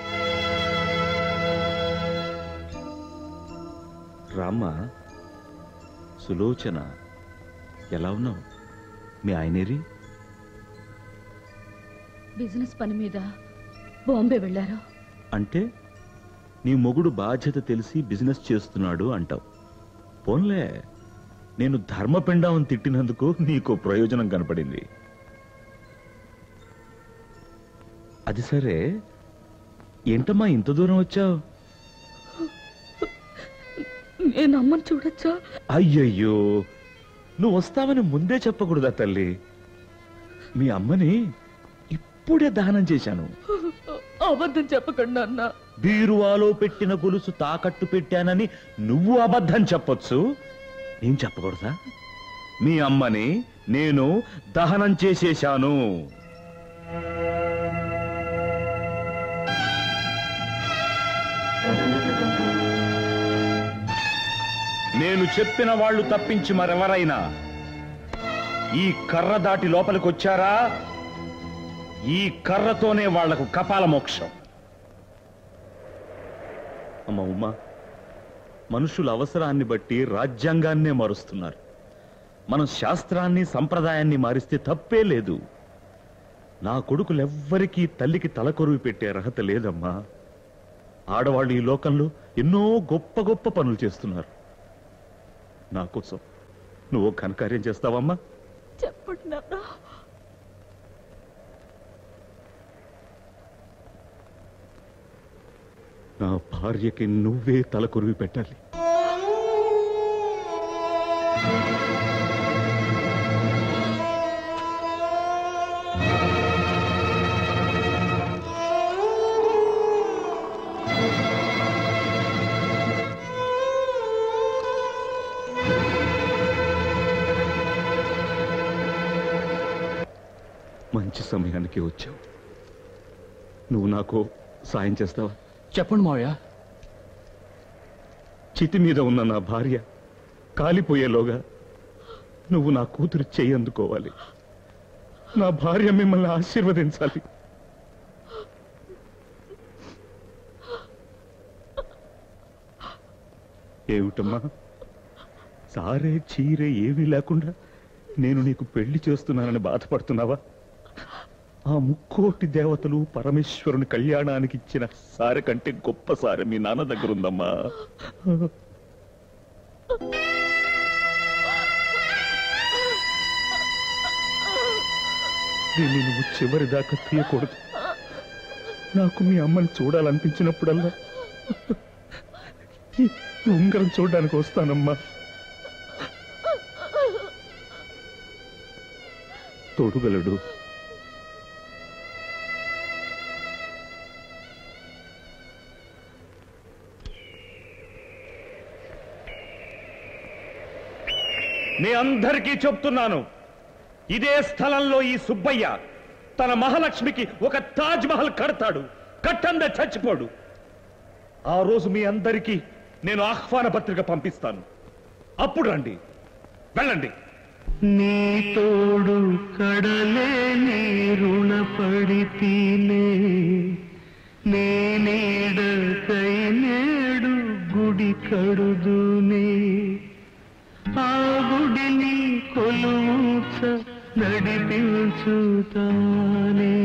రామ్మ, సులోచన, ఎలా ఉన్నావు? మీ ఆయనేరి? బిజినెస్ పని మీద బాంబే వెళ్ళారు. అంటే నీ మొగుడు బాధ్యత తెలిసి బిజినెస్ చేస్తున్నాడు అంటావు. పోన్లే, నేను ధర్మపిండం తిట్టినందుకు నీకు ప్రయోజనం కనపడింది. అది సరే, ఏంటమ్మా ఇంత దూరం వచ్చావు? నేను అమ్మని చూడొచ్చా? అయ్యయ్యో, నువ్వు వస్తావని ముందే చెప్పకూడదా తల్లి? మీ అమ్మని ఇప్పుడే దహనం చేశాను. అబద్ధం చెప్పకండి అన్న. బీరువాలో పెట్టిన గొలుసు తాకట్టు పెట్టానని నువ్వు అబద్ధం చెప్పొచ్చు, నేను చెప్పకూడదా? మీ అమ్మని నేను దహనం చేసేశాను. నేను చెప్పిన వాళ్ళు తప్పించి మరెవరైనా ఈ కర్ర దాటి లోపలికొచ్చారా, ఈ కర్రతోనే వాళ్లకు కపాల మోక్షం. అమ్మ ఉమ్మా, మనుషుల అవసరాన్ని బట్టి రాజ్యాంగాన్నే మారుస్తున్నారు. మనం శాస్త్రాన్ని సంప్రదాయాన్ని మారిస్తే తప్పే లేదు. నా కొడుకులెవ్వరికీ తల్లికి తలకొరువు పెట్టే అర్హత లేదమ్మా. ఆడవాళ్ళు ఈ లోకంలో ఎన్నో గొప్ప గొప్ప పనులు చేస్తున్నారు. నా కోసం నువ్వు ఘనకార్యం చేస్తావమ్మా? చెప్పండి నాన్న. నా భార్యకి నువ్వే తలకొరువి పెట్టాలి. మంచి సమయానికి వచ్చావు. నువ్వు నాకు సాయం చేస్తావా? చెప్పండి మావయ్య. చితి మీద ఉన్న నా భార్య కాలిపోయేలోగా నువ్వు నా కూతురు చెయ్యి అందుకోవాలి. నా భార్య మిమ్మల్ని ఆశీర్వదించాలి. ఏమిటమ్మా, సారే చీరే ఏమీ లేకుండా నేను నీకు పెళ్లి చేస్తున్నానని బాధపడుతున్నావా? ఆ ముక్కోటి దేవతలు పరమేశ్వరుని కళ్యాణానికి ఇచ్చిన సారె కంటే గొప్ప సారె మీ నాన్న దగ్గర ఉందమ్మా. దీన్ని నువ్వు చివరి దాకా తీయకూడదు. నాకు మీ అమ్మని చూడాలనిపించినప్పుడల్లా ఈ ఉంగరం చూడడానికి వస్తానమ్మా. తోడుగలడు. మీ అందరికీ చెప్తున్నాను, ఇదే స్థలంలో ఈ సుబ్బయ్య తన మహాలక్ష్మికి ఒక తాజ్ మహల్ కడతాడు. కట్టందే చచ్చిపోడు. ఆ రోజు మీ అందరికీ నేను ఆహ్వాన పత్రిక పంపిస్తాను. అప్పుడు రండి, వెళ్ళండి. నీ తోడు కడలే నీ రుణపడితీనే, నేనేడకై నేడు గుడి కడుదునే, ఆ గుడిని కొలువుచ నడిపించుతానే.